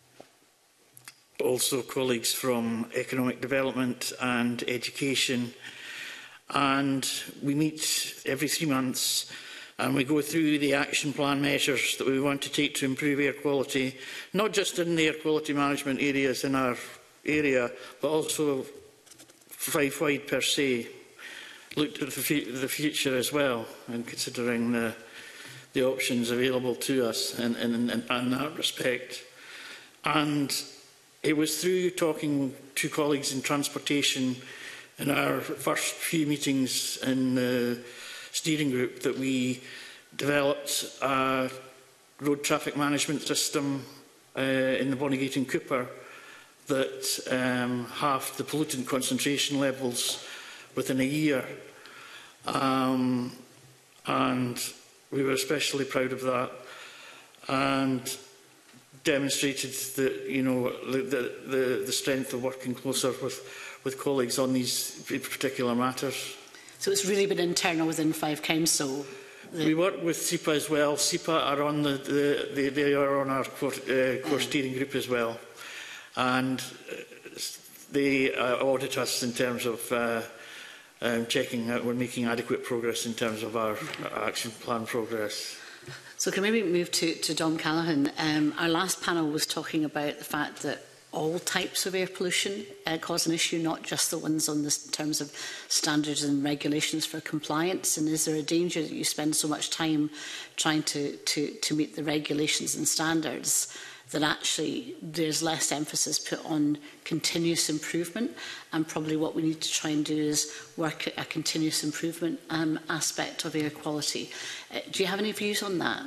also colleagues from economic development and education. And we meet every 3 months, and we go through the action plan measures that we want to take to improve air quality, not just in the air quality management areas in our area, but also Fife-wide per se. Looked at the future as well, and considering the options available to us in that respect. And it was through talking to colleagues in transportation in our first few meetings in the steering group that we developed a road traffic management system in the Bonnygate and Cooper that halved the pollutant concentration levels within a year. And we were especially proud of that, and demonstrated that, you know, the strength of working closer with colleagues on these particular matters. So it's really been internal within Fife Council? We work with SEPA as well. SEPA are on they are on our core steering group as well, and they audit us in terms of checking that we're making adequate progress in terms of our action plan progress. So can we maybe move to Dom Callaghan? Our last panel was talking about the fact that all types of air pollution cause an issue, not just the ones on the terms of standards and regulations for compliance. And is there a danger that you spend so much time trying to meet the regulations and standards that actually there's less emphasis put on continuous improvement? And probably what we need to try and do is work at a continuous improvement aspect of air quality. Do you have any views on that?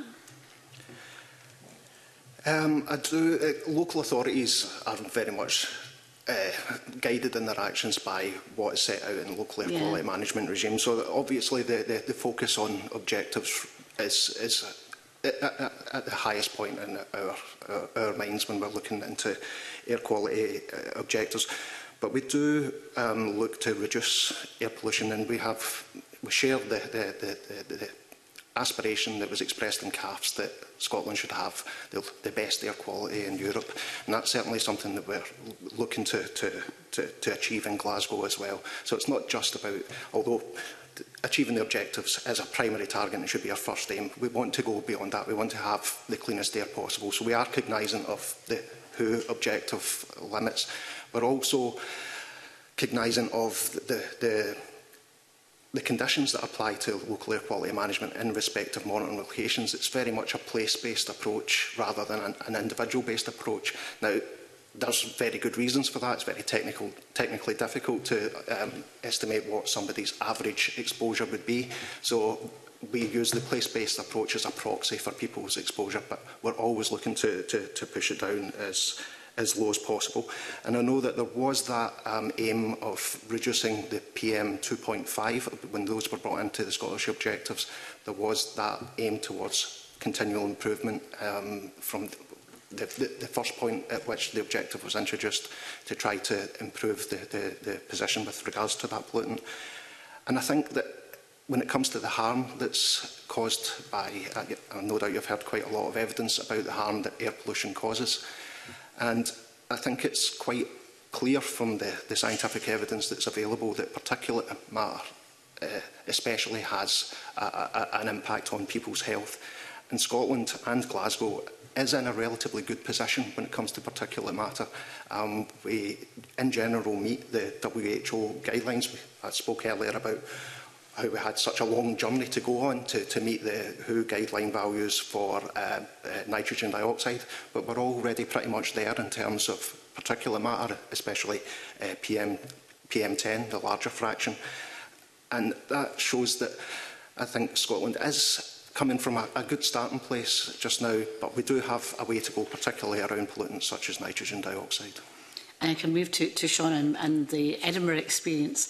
I do. Local authorities are very much guided in their actions by what is set out in local air quality management regime. So obviously the focus on objectives is at the highest point in our minds when we're looking into air quality objectives. But we do look to reduce air pollution, and we share the aspiration that was expressed in CAFS that Scotland should have the best air quality in Europe, and that's certainly something that we're looking to achieve in Glasgow as well. So it's not just about, although achieving the objectives as a primary target, it should be our first aim. We want to go beyond that. We want to have the cleanest air possible. So we are cognisant of the WHO objective limits. We're also cognisant of the conditions that apply to local air quality management in respect of monitoring locations. It's very much a place-based approach rather than an individual-based approach. Now, there's very good reasons for that. It's very technically difficult to estimate what somebody's average exposure would be. So we use the place-based approach as a proxy for people's exposure, but we're always looking to push it down as low as possible. And I know that there was that aim of reducing the PM 2.5 when those were brought into the Scottish objectives. There was that aim towards continual improvement from the first point at which the objective was introduced to try to improve the position with regards to that pollutant. And I think that when it comes to the harm that's caused by, no doubt you've heard quite a lot of evidence about the harm that air pollution causes. And I think it's quite clear from the scientific evidence that's available that particulate matter especially has an impact on people's health. And Scotland and Glasgow is in a relatively good position when it comes to particulate matter. We, in general, meet the WHO guidelines. I spoke earlier about how we had such a long journey to go on to meet the WHO guideline values for nitrogen dioxide, but we're already pretty much there in terms of particulate matter, especially PM10, the larger fraction. And that shows that I think Scotland is coming from a good starting place just now, but we do have a way to go, particularly around pollutants such as nitrogen dioxide. And I can move to Sean and the Edinburgh experience.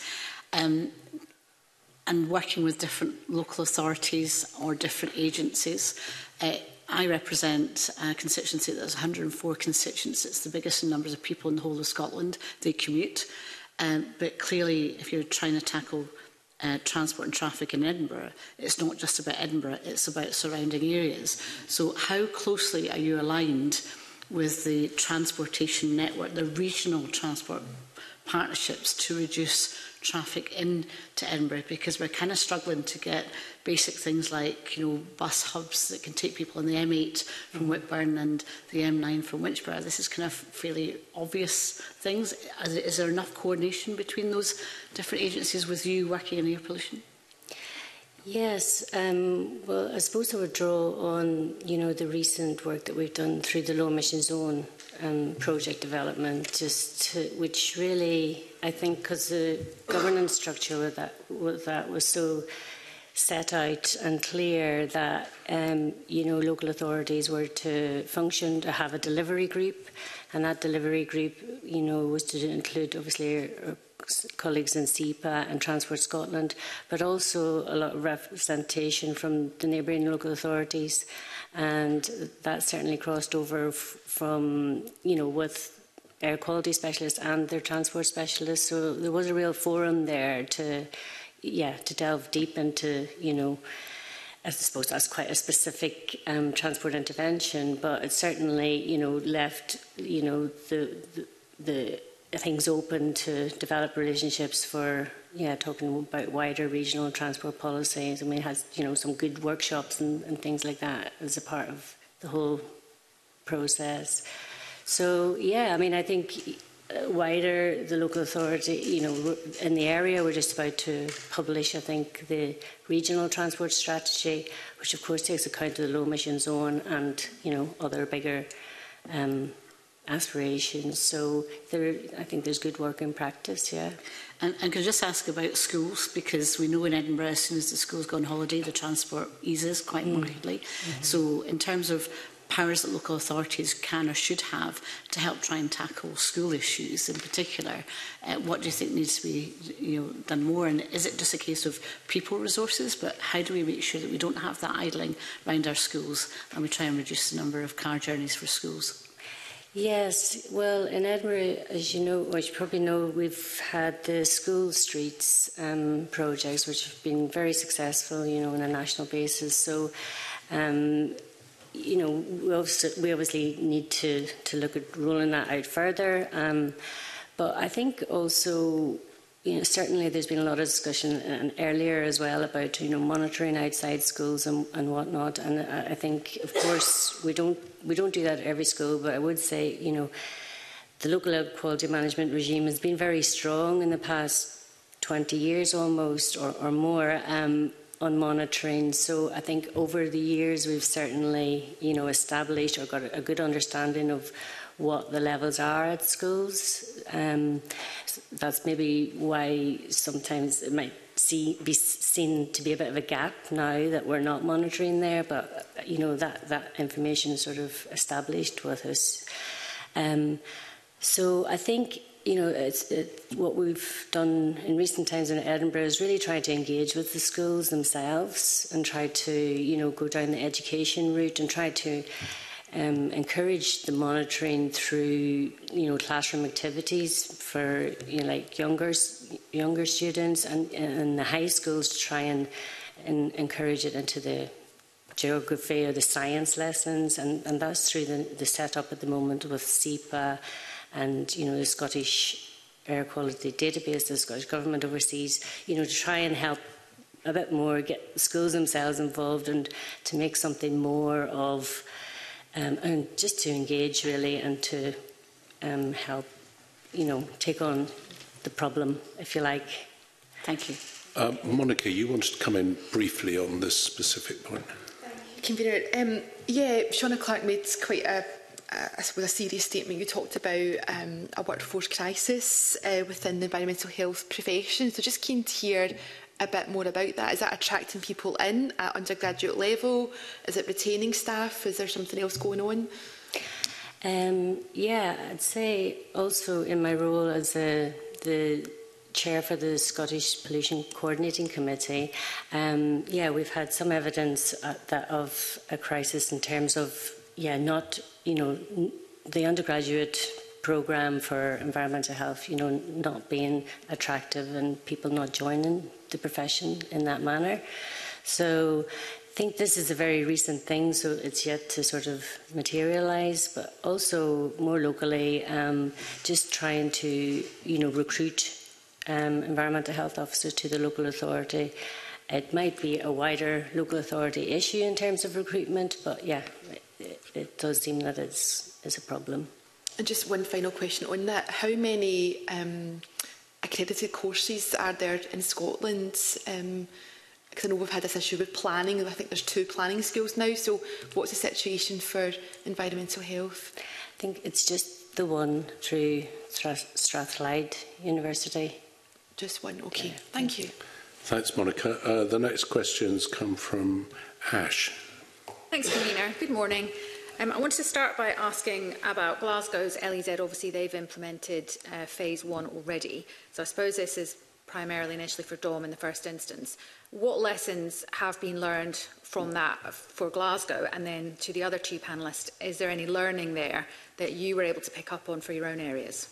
And working with different local authorities or different agencies. I represent a constituency that has 104 constituents. It's the biggest in numbers of people in the whole of Scotland. They commute. But clearly, if you're trying to tackle transport and traffic in Edinburgh, it's not just about Edinburgh, it's about surrounding areas. So how closely are you aligned with the transportation network, the regional transport partnerships to reduce traffic into Edinburgh, because we're kind of struggling to get basic things like, bus hubs that can take people on the M8 from Whitburn and the M9 from Winchburg. This is kind of fairly obvious things. Is there enough coordination between those different agencies with you working in air pollution? Yes, well, I suppose I would draw on, the recent work that we've done through the low emission zone project development, which really, I think, because the governance structure with that was so set out and clear that, local authorities were to function, to have a delivery group, and that delivery group, was to include, obviously, our colleagues in SEPA and Transport Scotland, but also a lot of representation from the neighbouring local authorities, and that certainly crossed over from, with air quality specialists and their transport specialists. So there was a real forum there to delve deep into, I suppose that's quite a specific transport intervention, but it certainly, left, the things open to develop relationships for, talking about wider regional transport policies. And we had, some good workshops and things like that as a part of the whole process. So, I think wider the local authority, in the area, we're just about to publish, I think, the regional transport strategy, which of course takes account of the low emission zone and, other bigger aspirations. So I think there's good work in practice, And could I just ask about schools, because we know in Edinburgh, as soon as the schools go on holiday, the transport eases quite markedly. So in terms of powers that local authorities can or should have to help try and tackle school issues in particular, what do you think needs to be done more? And is it just a case of people resources, but how do we make sure that we don't have that idling around our schools and we try and reduce the number of car journeys for schools? Yes, well, in Edinburgh, as you know, or you probably know, we've had the school streets projects, which have been very successful, on a national basis. So, we obviously need to look at rolling that out further. But I think also, certainly there's been a lot of discussion earlier as well about, monitoring outside schools and whatnot. And I think, of course, we don't do that at every school, but I would say, the local air quality management regime has been very strong in the past 20 years almost or more on monitoring. So I think over the years we've certainly, established or got a good understanding of what the levels are at schools. That's maybe why sometimes it might be seen to be a bit of a gap now that we're not monitoring there, but that information is sort of established with us. So I think what we've done in recent times in Edinburgh is really try to engage with the schools themselves and try to go down the education route and try to encourage the monitoring through classroom activities for like younger students and the high schools to try and encourage it into the geography or the science lessons, and that's through the setup at the moment with SEPA and the Scottish Air Quality Database the Scottish Government oversees, to try and help a bit more, get schools themselves involved and to make something more of and just to engage really and to help, take on the problem, if you like. Thank you. Monica, you wanted to come in briefly on this specific point. Convener, Shauna Clark made quite a serious statement. You talked about a workforce crisis within the environmental health profession. So just keen to hear a bit more about that. Is that attracting people in at undergraduate level? Is it retaining staff? Is there something else going on? I'd say also in my role as the chair for the Scottish Pollution Coordinating Committee, we've had some evidence of a crisis in terms of, not, the undergraduate programme for environmental health, not being attractive and people not joining the profession in that manner. So I think this is a very recent thing, so it's yet to sort of materialise, but also more locally, just trying to, recruit environmental health officers to the local authority. It might be a wider local authority issue in terms of recruitment, but it does seem that it's a problem. And just one final question on that. How many accredited courses are there in Scotland? Because I know we've had this issue with planning. I think there's 2 planning schools now. So what's the situation for environmental health? I think it's just the one through Strathclyde University. Just one, okay. Thank you. Thanks, Monica. The next questions come from Ash. Thanks, Convener. Good morning. I wanted to start by asking about Glasgow's LEZ. Obviously, they've implemented phase 1 already. So I suppose this is primarily initially for Dom in the first instance. What lessons have been learned from that for Glasgow? And then to the other 2 panellists, is there any learning there that you were able to pick up on for your own areas?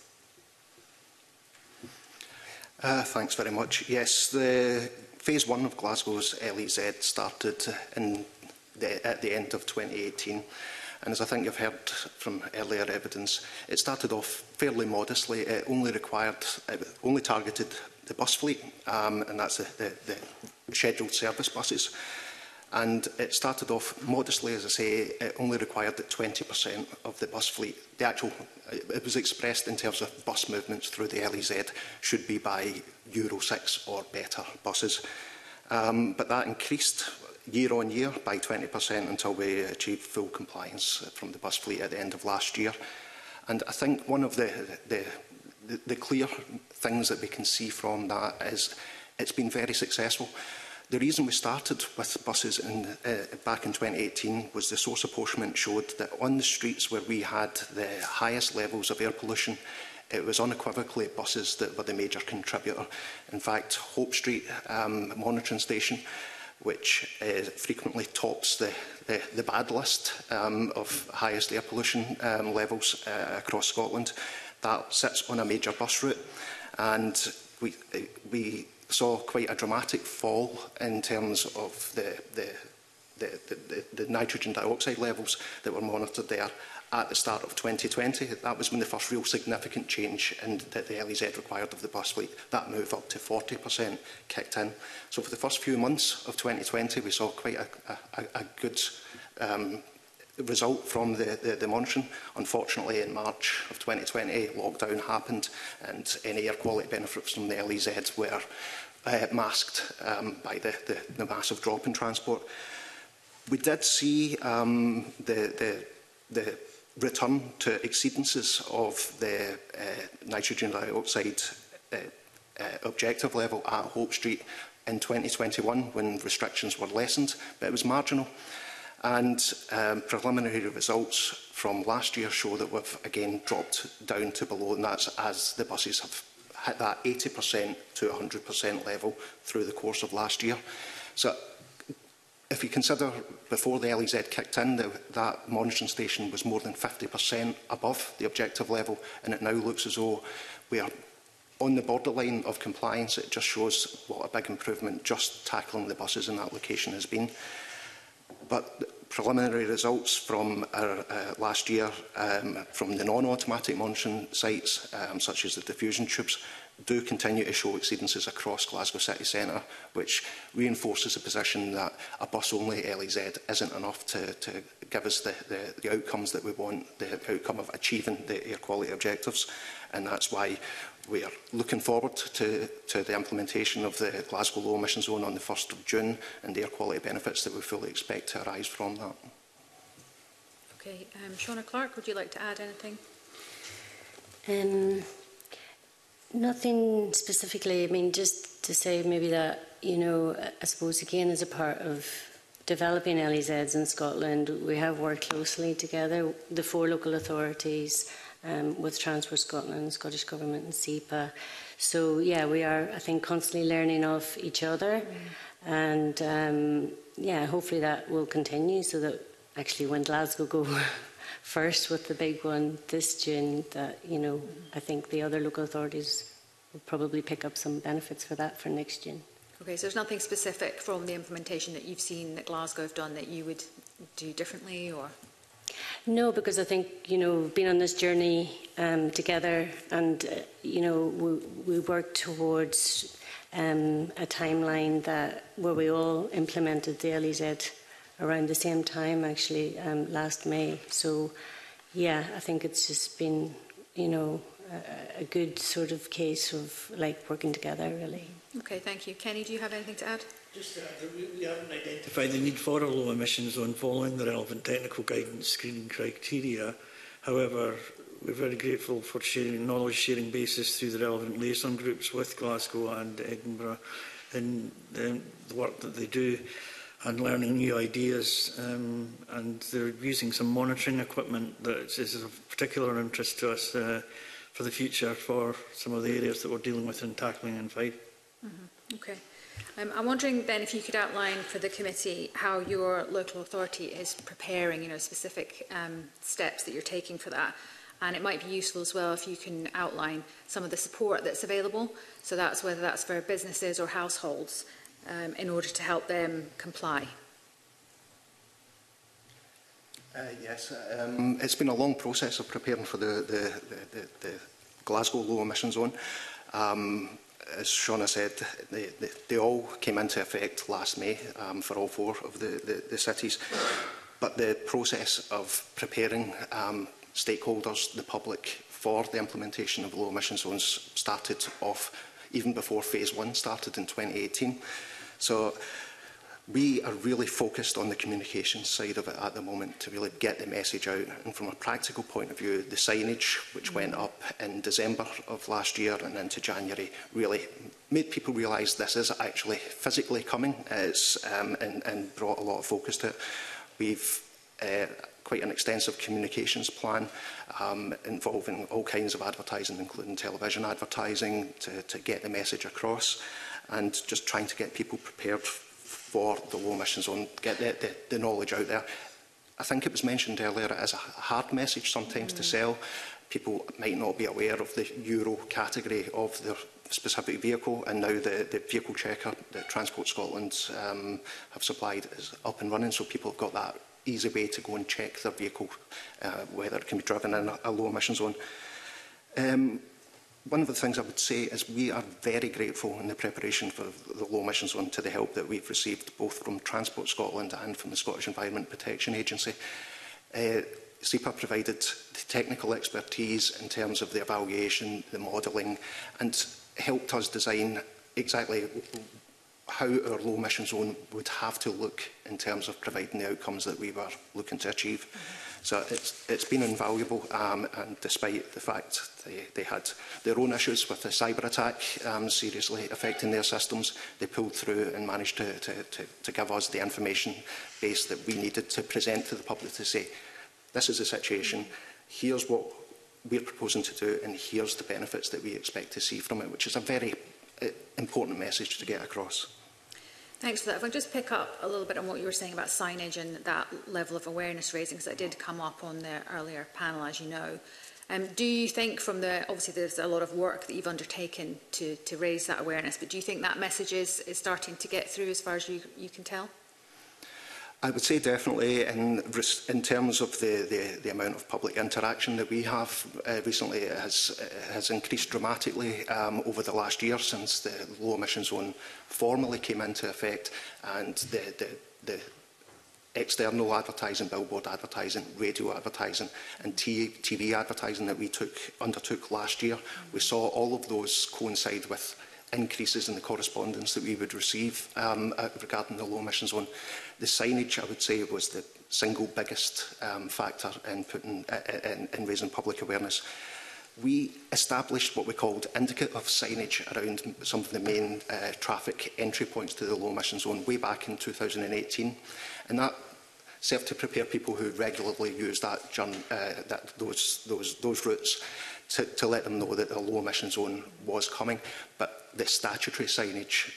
Thanks very much. Yes, the phase 1 of Glasgow's LEZ started at the end of 2018. And as I think you've heard from earlier evidence, it started off fairly modestly. It only targeted the bus fleet, and that's the scheduled service buses. And it started off modestly, as I say. It only required that 20% of the bus fleet, it was expressed in terms of bus movements through the LEZ, should be by Euro 6 or better buses. But that increased year on year by 20% until we achieved full compliance from the bus fleet at the end of last year. And I think one of the clear things that we can see from that is it's been very successful. The reason we started with buses back in 2018 was the source apportionment showed that on the streets where we had the highest levels of air pollution, it was unequivocally buses that were the major contributor. In fact, Hope Street monitoring station, which frequently tops the bad list of highest air pollution levels across Scotland, that sits on a major bus route. And we saw quite a dramatic fall in terms of the nitrogen dioxide levels that were monitored there at the start of 2020. That was when the first real significant change that the LEZ required of the bus fleet. That move up to 40% kicked in. So for the first few months of 2020, we saw quite a good result from the monitoring. Unfortunately, in March of 2020, lockdown happened, and any air quality benefits from the LEZ were masked by the massive drop in transport. We did see the return to exceedances of the nitrogen dioxide objective level at Hope Street in 2021 when restrictions were lessened, but it was marginal. And preliminary results from last year show that we've again dropped down to below, and that's as the buses have hit that 80% to 100% level through the course of last year. So if you consider before the LEZ kicked in, that monitoring station was more than 50% above the objective level, and it now looks as though we are on the borderline of compliance. It just shows what a big improvement just tackling the buses in that location has been. But preliminary results from last year from the non-automatic monitoring sites, such as the diffusion tubes, do continue to show exceedances across Glasgow city centre, which reinforces the position that a bus-only LEZ isn't enough to give us the outcomes that we want, the outcome of achieving the air quality objectives. And that's why we are looking forward to the implementation of the Glasgow Low Emission Zone on the 1st of June and the air quality benefits that we fully expect to arise from that. Okay, Shona Clark, would you like to add anything? Nothing specifically. I mean, just to say maybe that, you know, I suppose again as a part of developing LEZs in Scotland, we have worked closely together, the 4 local authorities, with Transport Scotland, Scottish Government and SEPA. So yeah, we are, I think, constantly learning off each other. And yeah, hopefully that will continue so that actually when Glasgow go first with the big one this June, that, you know, I think the other local authorities will probably pick up some benefits for that for next June. Okay, so there's nothing specific from the implementation that you've seen that Glasgow have done that you would do differently, or? No, because I think, you know, we've been on this journey together, and, you know, we work towards a timeline where we all implemented the LEZ around the same time, actually, last May. So, yeah, I think it's just been, you know, a good sort of case of, like, working together, really. Okay, thank you. Kenny, do you have anything to add? Just we haven't identified the need for a low emission zone following the relevant technical guidance screening criteria. However, we're very grateful for knowledge sharing basis through the relevant liaison groups with Glasgow and Edinburgh in the work that they do, and learning new ideas, and they're using some monitoring equipment that is of particular interest to us for the future for some of the areas that we're dealing with and tackling in Fife. Okay. I'm wondering then if you could outline for the committee how your local authority is preparing, you know, specific steps that you're taking for that. And it might be useful as well if you can outline some of the support that's available. So that's whether that's for businesses or households in order to help them comply. Yes, it's been a long process of preparing for the Glasgow low emission zone. As Shauna said, they all came into effect last May for all 4 of the cities. But the process of preparing stakeholders, the public, for the implementation of low emission zones started off even before phase 1 started in 2018. So we are really focused on the communications side of it at the moment to really get the message out. And from a practical point of view, the signage, which went up in December of last year and into January, really made people realise this is actually physically coming and brought a lot of focus to it. We've quite an extensive communications plan involving all kinds of advertising, including television advertising, to get the message across, and just trying to get people prepared for the low emission zone, get the knowledge out there. I think it was mentioned earlier, it is a hard message sometimes to sell. People might not be aware of the Euro category of their specific vehicle, and now the vehicle checker that Transport Scotland have supplied is up and running, so people have got that easy way to go and check their vehicle, whether it can be driven in a low emission zone. One of the things I would say is we are very grateful in the preparation for the low emission zone to the help that we've received both from Transport Scotland and from the Scottish Environment Protection Agency. SEPA provided the technical expertise in terms of the evaluation, the modelling, and helped us design exactly how our low emission zone would have to look in terms of providing the outcomes that we were looking to achieve. So it's been invaluable, and despite the fact they had their own issues with the cyber attack seriously affecting their systems, they pulled through and managed to give us the information base that we needed to present to the public to say, this is the situation, here's what we're proposing to do, and here's the benefits that we expect to see from it, which is a very important message to get across. Thanks for that. If I can just pick up a little bit on what you were saying about signage and that level of awareness raising, because that did come up on the earlier panel, as you know. Do you think from obviously there's a lot of work that you've undertaken to raise that awareness, but do you think that message is starting to get through as far as you can tell? I would say definitely in terms of the amount of public interaction that we have recently, it has increased dramatically over the last year since the low emission zone formally came into effect, and the external advertising, billboard advertising, radio advertising and TV advertising that we undertook last year. We saw all of those coincide with increases in the correspondence that we would receive regarding the low emission zone. The signage, I would say, was the single biggest factor in raising public awareness. We established what we called indicative signage around some of the main traffic entry points to the low emission zone way back in 2018, and that served to prepare people who regularly use those routes to let them know that the low emission zone was coming. But the statutory signage,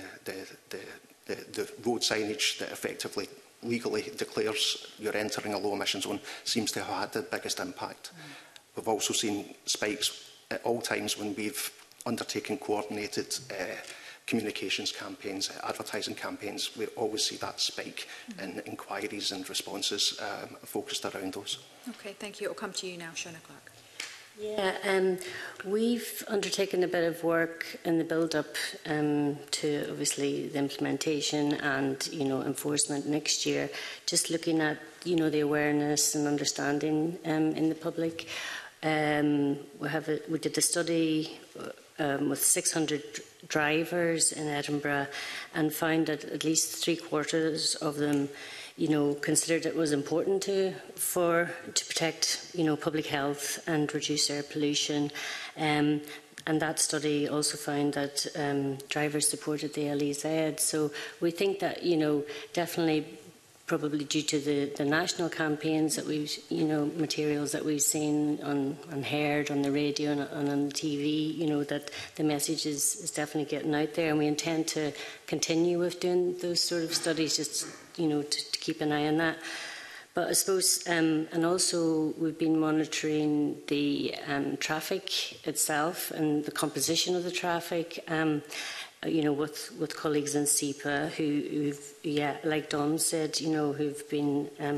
the road signage that effectively legally declares you're entering a low emission zone, seems to have had the biggest impact. We've also seen spikes at all times when we've undertaken coordinated communications campaigns, advertising campaigns. We always see that spike in inquiries and responses focused around those. Okay, thank you. It'll come to you now, Shona Clark. Yeah, we've undertaken a bit of work in the build-up to obviously the implementation and enforcement next year. Just looking at the awareness and understanding in the public. We did a study with 600 drivers in Edinburgh and found that at least 3/4 of them considered it was important to protect, public health and reduce air pollution. And that study also found that drivers supported the LEZ. So we think that, definitely probably due to the national campaigns that we've, materials that we've seen and heard on the radio and on the TV, that the message is definitely getting out there, and we intend to continue with doing those sort of studies, just, to keep an eye on that. But I suppose, and also we've been monitoring the traffic itself and the composition of the traffic, with colleagues in SEPA who've, like Dom said, who've been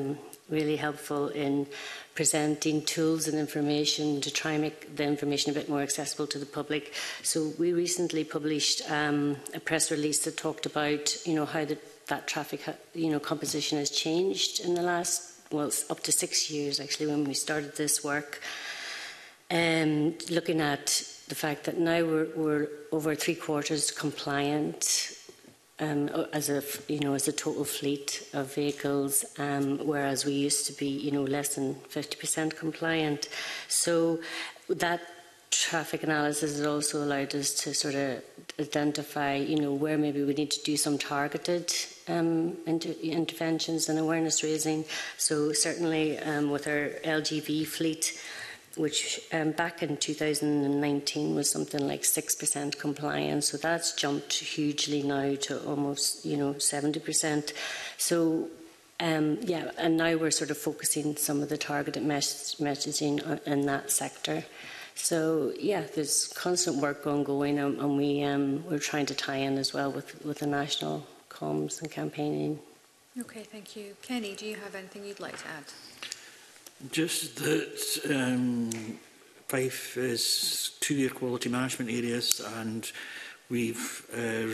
really helpful in presenting tools and information to try and make the information a bit more accessible to the public. So we recently published a press release that talked about, how that traffic, composition has changed in the last, well, it's up to 6 years actually when we started this work. Looking at the fact that now we're over 3/4 compliant. As a total fleet of vehicles, whereas we used to be, less than 50% compliant. So that traffic analysis has also allowed us to sort of identify, where maybe we need to do some targeted interventions and awareness raising. So certainly with our LGV fleet, which back in 2019 was something like 6% compliance. So that's jumped hugely now to almost, 70%. So, and now we're sort of focusing some of the targeted messaging in that sector. So, there's constant work ongoing, and we're trying to tie in as well with the national comms and campaigning. Okay, thank you. Kenny, do you have anything you'd like to add? Just that Fife is 2 air quality management areas, and we've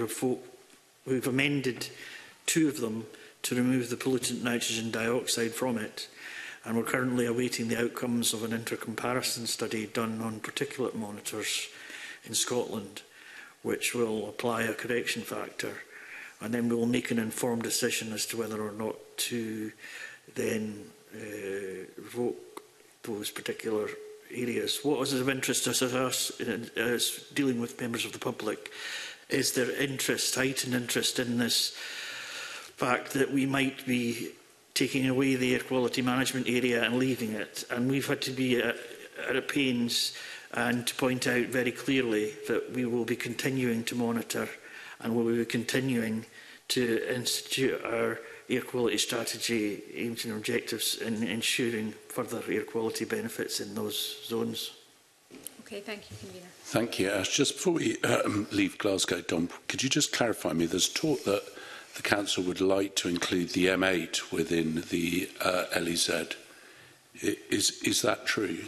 amended 2 of them to remove the pollutant nitrogen dioxide from it, and we're currently awaiting the outcomes of an intercomparison study done on particulate monitors in Scotland, which will apply a correction factor, and then we will make an informed decision as to whether or not to then revoke those particular areas. What is of interest to us as dealing with members of the public is their interest, heightened interest in this fact that we might be taking away the air quality management area and leaving it. And we've had to be at pains and to point out very clearly that we will be continuing to monitor and we will be continuing to institute our air quality strategy aims and objectives in ensuring further air quality benefits in those zones. Okay, thank you, Convener. Thank you. Just before we leave Glasgow, Dom, could you just clarify me? There's talk that the Council would like to include the M8 within the LEZ. Is that true?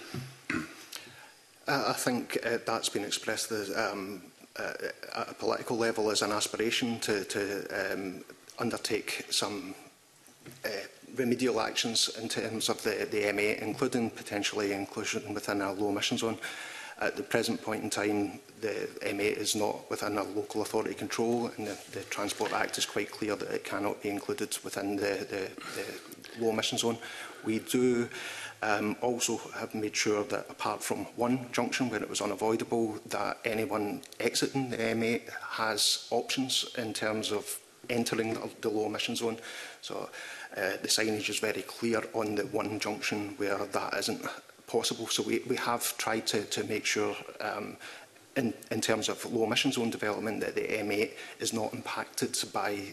I think that's been expressed as, at a political level as an aspiration to undertake some remedial actions in terms of the M8, including potentially inclusion within a low emission zone. At the present point in time, the M8 is not within a local authority control, and the Transport Act is quite clear that it cannot be included within the low emission zone. We do also have made sure that apart from one junction where it was unavoidable, that anyone exiting the M8 has options in terms of entering the low emission zone. So the signage is very clear on the one junction where that isn't possible. So we have tried to make sure in terms of low emission zone development that the M8 is not impacted by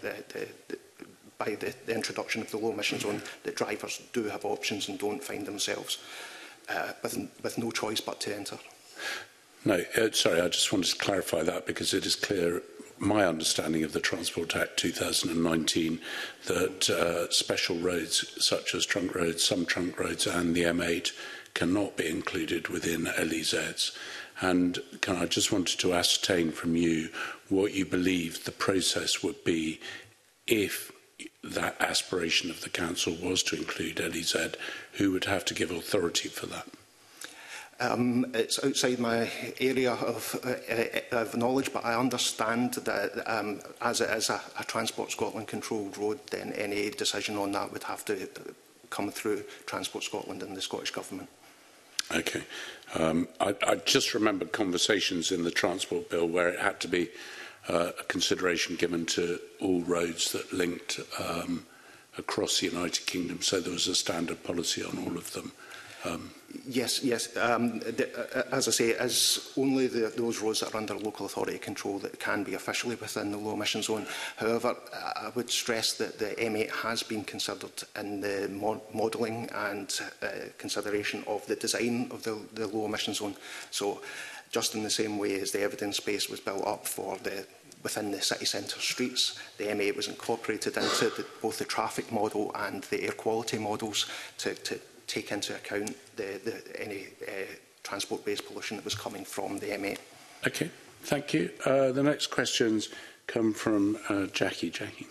the introduction of the low emission zone, that drivers do have options and don't find themselves with no choice but to enter. No, sorry, I just wanted to clarify that because it is clear, my understanding of the Transport Act 2019, that special roads such as trunk roads, some trunk roads and the M8 cannot be included within LEZs. And I just wanted to ascertain from you what you believe the process would be if that aspiration of the Council was to include LEZ, who would have to give authority for that? It's outside my area of knowledge, but I understand that as it is a Transport Scotland controlled road, then any decision on that would have to come through Transport Scotland and the Scottish Government. Okay. I just remember conversations in the Transport Bill where it had to be a consideration given to all roads that linked across the United Kingdom, so there was a standard policy on all of them. Yes. As I say, it is only those roads that are under local authority control that can be officially within the low emission zone. However, I would stress that the M8 has been considered in the modelling and consideration of the design of the low emission zone. So, just in the same way as the evidence base was built up for the within the city centre streets. The M8 was incorporated into both the traffic model and the air quality models to take into account any transport-based pollution that was coming from the M8. Okay, thank you. The next questions come from Jackie. Jackie.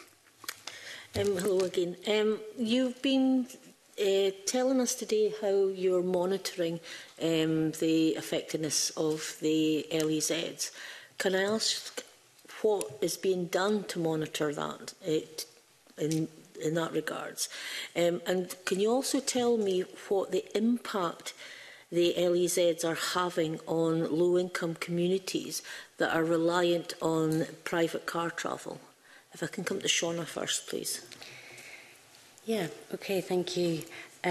Hello again. You've been telling us today how you're monitoring the effectiveness of the LEZs. Can I ask what is being done to monitor that in that regards? And can you also tell me what the impact the LEZs are having on low-income communities that are reliant on private car travel? If I can come to Shauna first, please. Yeah, okay, thank you.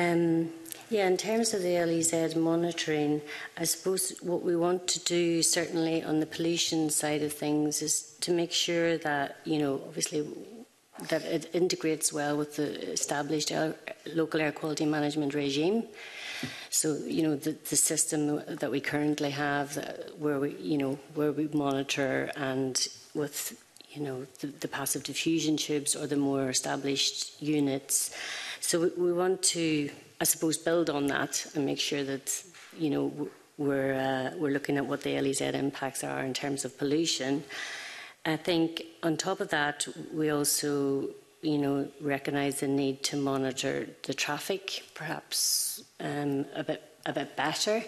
Yeah, in terms of the LEZ monitoring, I suppose what we want to do, certainly on the pollution side of things, is to make sure that, you know, obviously that it integrates well with the established local air quality management regime. So, you know, the system that we currently have, where we monitor, and with, you know, the passive diffusion tubes or the more established units. So we want to, I suppose, build on that and make sure that, you know, we're looking at what the LEZ impacts are in terms of pollution. I think on top of that, we also, you know, recognise the need to monitor the traffic, perhaps a bit better.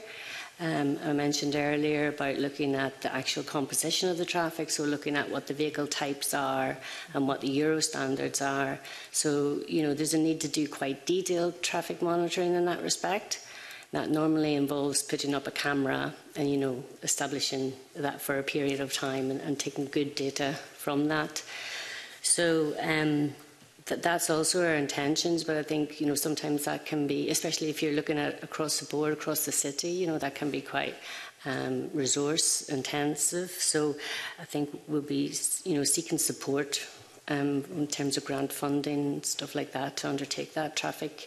I mentioned earlier about looking at the actual composition of the traffic, so looking at what the vehicle types are and what the Euro standards are. So, you know, there's a need to do quite detailed traffic monitoring in that respect. That normally involves putting up a camera and, you know, establishing that for a period of time and taking good data from that. So that's also our intentions, but I think, you know, sometimes that can be, especially if you're looking at across the board, across the city, you know, that can be quite resource intensive. So I think we'll be, you know, seeking support in terms of grant funding, stuff like that, to undertake that traffic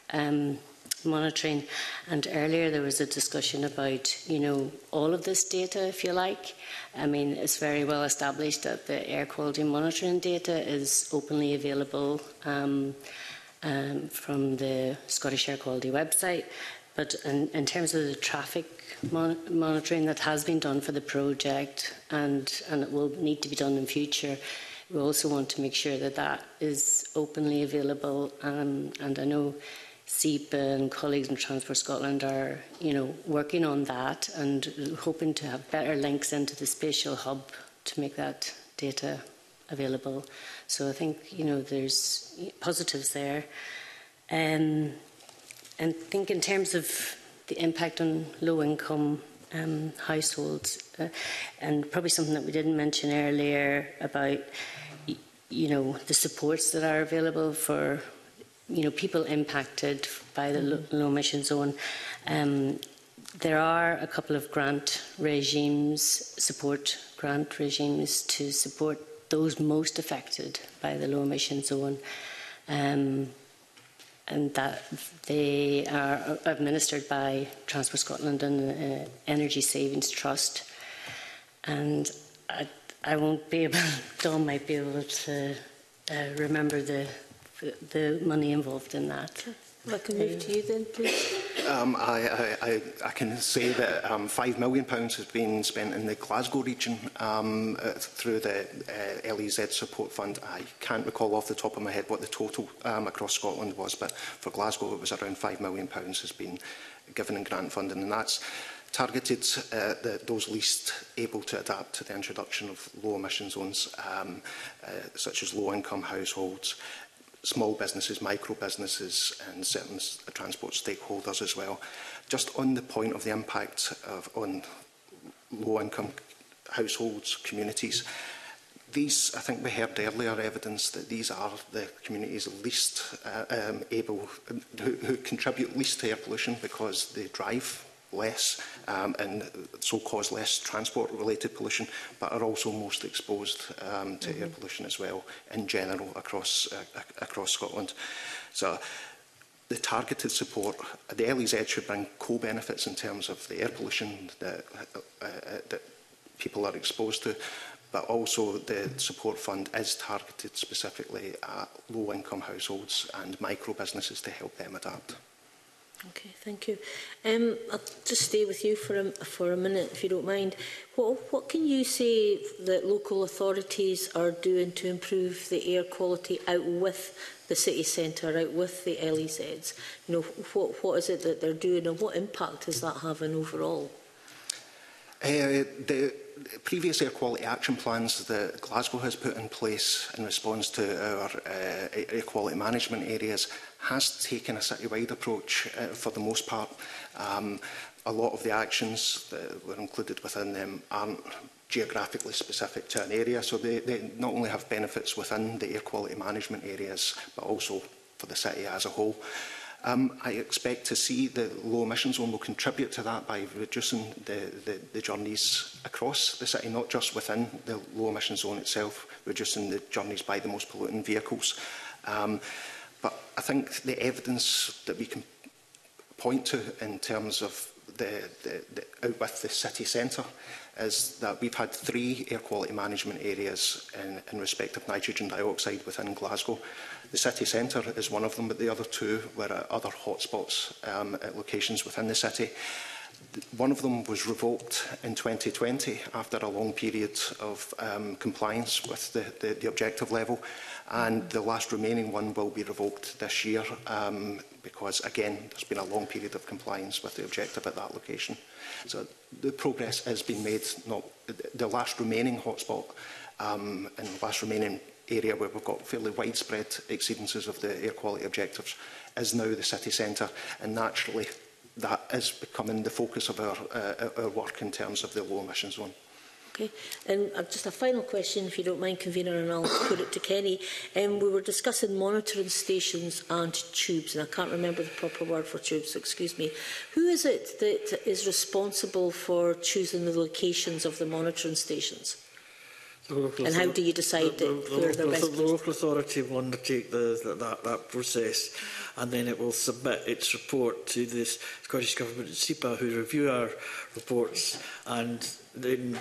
monitoring. And earlier there was a discussion about, you know, all of this data, if you like. I mean, it's very well established that the air quality monitoring data is openly available from the Scottish Air Quality website. But in terms of the traffic monitoring that has been done for the project, and it will need to be done in future, we also want to make sure that that is openly available. And I know SEPA and colleagues in Transport Scotland are, you know, working on that and hoping to have better links into the spatial hub to make that data available. So I think, you know, there's positives there. And I think in terms of the impact on low-income households, and probably something that we didn't mention earlier about, you know, the supports that are available for, you know, people impacted by the low emission zone. There are a couple of grant regimes, support grant regimes, to support those most affected by the low emission zone, and that they are administered by Transport Scotland and the Energy Savings Trust. And I won't be able, Dawn might be able to remember the money involved in that. If I can move to you then, please. I can say that £5 million has been spent in the Glasgow region through the LEZ support fund. I can't recall off the top of my head what the total across Scotland was, but for Glasgow it was around £5 million has been given in grant funding, and that's targeted those least able to adapt to the introduction of low emission zones, such as low income households, small businesses, micro businesses, and certain transport stakeholders as well. Just on the point of the impact on low-income households, communities, these, I think we heard earlier evidence that these are the communities least able, who contribute least to air pollution because they drive less and so cause less transport-related pollution, but are also most exposed to air pollution as well in general across Scotland. So the targeted support, the LEZ should bring co-benefits in terms of the air pollution that people are exposed to, but also the support fund is targeted specifically at low-income households and micro businesses to help them adapt. Okay, thank you. I'll just stay with you for a minute, if you don't mind. What can you say that local authorities are doing to improve the air quality out with the city centre, out with the LEZs? You know, what is it that they're doing, and what impact is that having overall? The previous air quality action plans that Glasgow has put in place in response to our air quality management areas has taken a citywide approach for the most part. A lot of the actions that were included within them aren't geographically specific to an area, so they not only have benefits within the air quality management areas, but also for the city as a whole. I expect to see the low emission zone will contribute to that by reducing the journeys across the city, not just within the low emission zone itself, reducing the journeys by the most polluting vehicles. But I think the evidence that we can point to in terms of out with the city centre is that we've had 3 air quality management areas in respect of nitrogen dioxide within Glasgow. The city centre is one of them, but the other 2 were at other hotspots at locations within the city. One of them was revoked in 2020 after a long period of compliance with the objective level, and the last remaining one will be revoked this year because, again, there's been a long period of compliance with the objective at that location. So the progress has been made. Not the last remaining hotspot and the last remaining area where we've got fairly widespread exceedances of the air quality objectives is now the city centre, and naturally that is becoming the focus of our work in terms of the low emission zone. Okay, and just a final question, if you don't mind, Convener, and I'll put it to Kenny. We were discussing monitoring stations and tubes, and I can't remember the proper word for tubes, so excuse me. Who is it that is responsible for choosing the locations of the monitoring stations? And how do you decide where they're best? The local authority will undertake that process, and then it will submit its report to the Scottish Government and SEPA, who review our reports, and then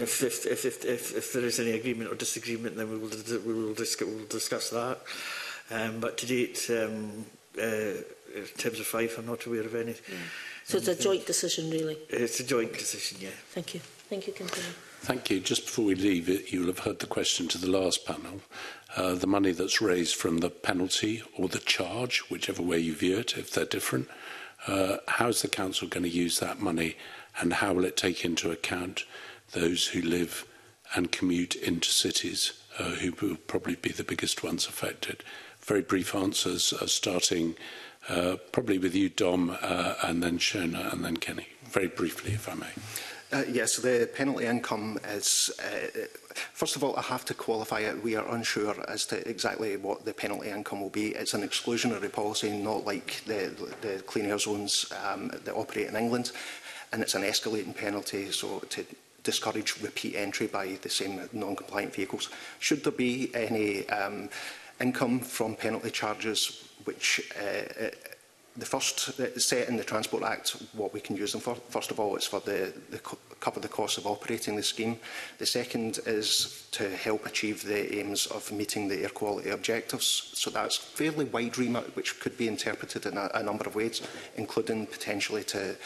if there is any agreement or disagreement, then we will discuss that. But to date, in terms of Fife, I'm not aware of any. Yeah. So it's a joint decision, really? It's a joint decision, yeah. Thank you. Thank you, Convener. Thank you. Just before we leave it, you'll have heard the question to the last panel. The money that's raised from the penalty or the charge, whichever way you view it, if they're different, how is the council going to use that money, and how will it take into account those who live and commute into cities, who will probably be the biggest ones affected? Very brief answers, starting probably with you, Dom, and then Shona, and then Kenny. Very briefly, if I may. Yes, the penalty income is, first of all, I have to qualify it. We are unsure as to exactly what the penalty income will be. It's an exclusionary policy, not like the clean air zones that operate in England, and it's an escalating penalty, so to discourage repeat entry by the same non-compliant vehicles. Should there be any income from penalty charges, which the first set in the Transport Act, what we can use them for, first of all, it's for cover the cost of operating the scheme. The second is to help achieve the aims of meeting the air quality objectives. So that's fairly wide remit, which could be interpreted in a number of ways, including potentially to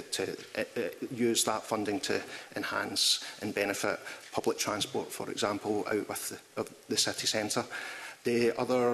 use that funding to enhance and benefit public transport, for example, out with the city centre. The other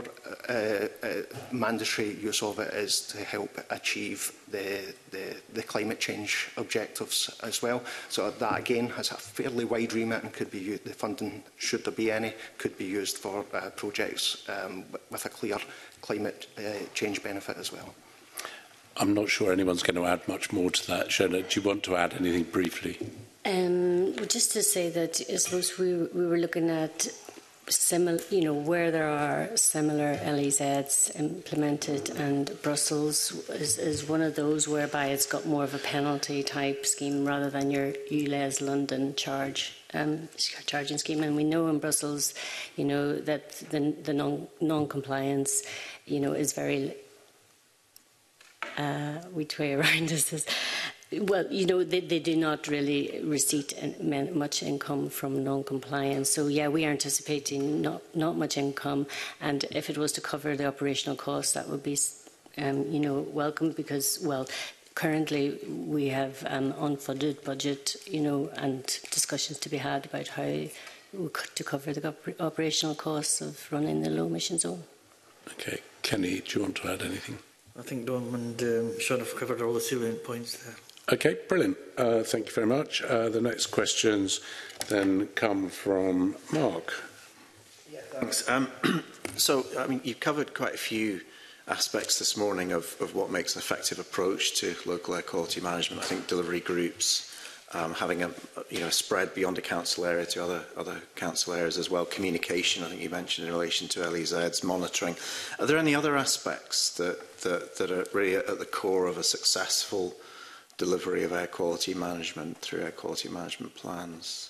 mandatory use of it is to help achieve the climate change objectives as well. So that again has a fairly wide remit and could be used, the funding, should there be any, could be used for projects with a clear climate change benefit as well. I'm not sure anyone's going to add much more to that. Shona, do you want to add anything briefly? Just to say that I suppose we were looking at similar, where there are similar LEZs implemented, and Brussels is one of those whereby it's got more of a penalty type scheme rather than your ULEZ London charging scheme. And we know in Brussels, that the non-compliance, is very which way around is this? Well, you know, they do not really receive much income from non-compliance. So, yeah, we are anticipating not much income. And if it was to cover the operational costs, that would be, you know, welcome because, well, currently we have unfunded budget, you know, and discussions to be had about how to cover the operational costs of running the low emission zone. Okay. Kenny, do you want to add anything? I think Dom and Sean have covered all the salient points there. Okay, brilliant. Thank you very much. The next questions then come from Mark. Yeah, thanks. So, I mean, you've covered quite a few aspects this morning of what makes an effective approach to local air quality management. I think delivery groups, having a spread beyond a council area to other council areas as well. Communication, I think you mentioned in relation to LEZs, monitoring. Are there any other aspects that are really at the core of a successful delivery of air quality management through air quality management plans?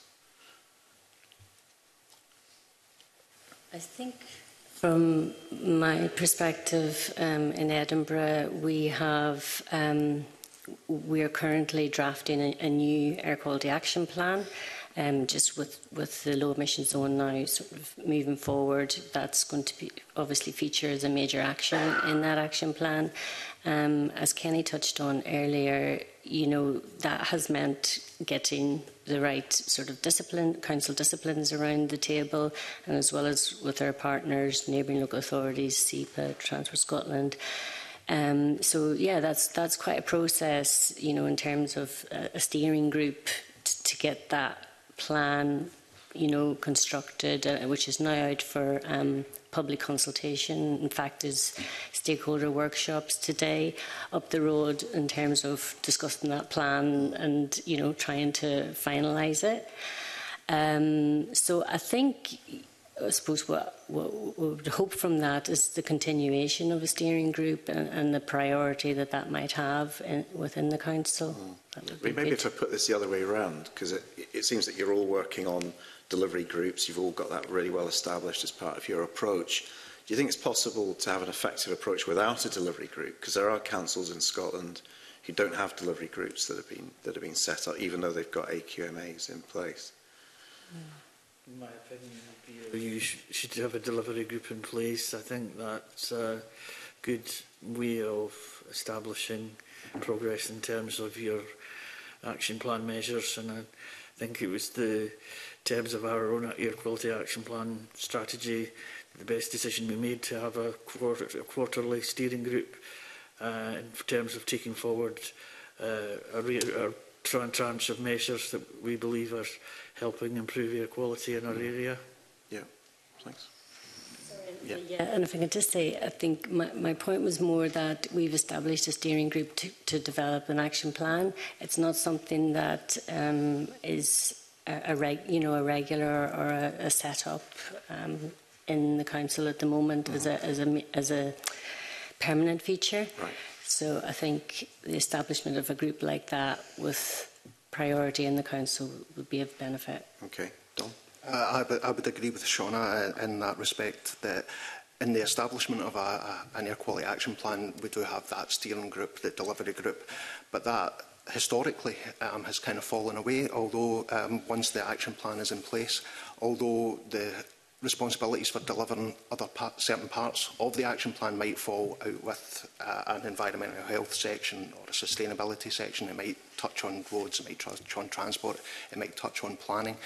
I think from my perspective in Edinburgh, we are currently drafting a new air quality action plan. Just with the low emission zone now sort of moving forward, that's going to be obviously feature as a major action in that action plan. As Kenny touched on earlier, you know, that has meant getting the right sort of council disciplines around the table, and as well as with our partners, neighbouring local authorities, SEPA, Transport Scotland. So yeah, that's quite a process, you know, in terms of a steering group to get that plan, you know, constructed, which is now out for public consultation. In fact, there's stakeholder workshops today up the road in terms of discussing that plan and, you know, trying to finalise it. So I think, I suppose what we would hope from that is the continuation of a steering group and the priority that might have within the council. Maybe if I put this the other way around, because it seems that you're all working on delivery groups, you've all got that really well established as part of your approach. Do you think it's possible to have an effective approach without a delivery group? Because there are councils in Scotland who don't have delivery groups that have been set up, even though they've got AQMAs in place. In my opinion, would be you should have a delivery group in place. I think that's a good way of establishing progress in terms of your action plan measures, and I think it was the terms of our own air quality action plan strategy, the best decision we made to have a quarterly steering group in terms of taking forward a tranche of measures that we believe are helping improve air quality in our area. Yeah, thanks. Yeah, and if I can just say, I think my point was more that we've established a steering group to develop an action plan. It's not something that is a regular or a set-up in the council at the moment as a permanent feature. Right. So I think the establishment of a group like that with priority in the council would be of benefit. Okay, Dom. I would agree with Shauna in that respect, that in the establishment of an air quality action plan, we do have that steering group, the delivery group, but that historically has kind of fallen away, although once the action plan is in place, although the responsibilities for delivering certain parts of the action plan might fall out with an environmental health section or a sustainability section. It might touch on roads, it might touch on transport, it might touch on planning.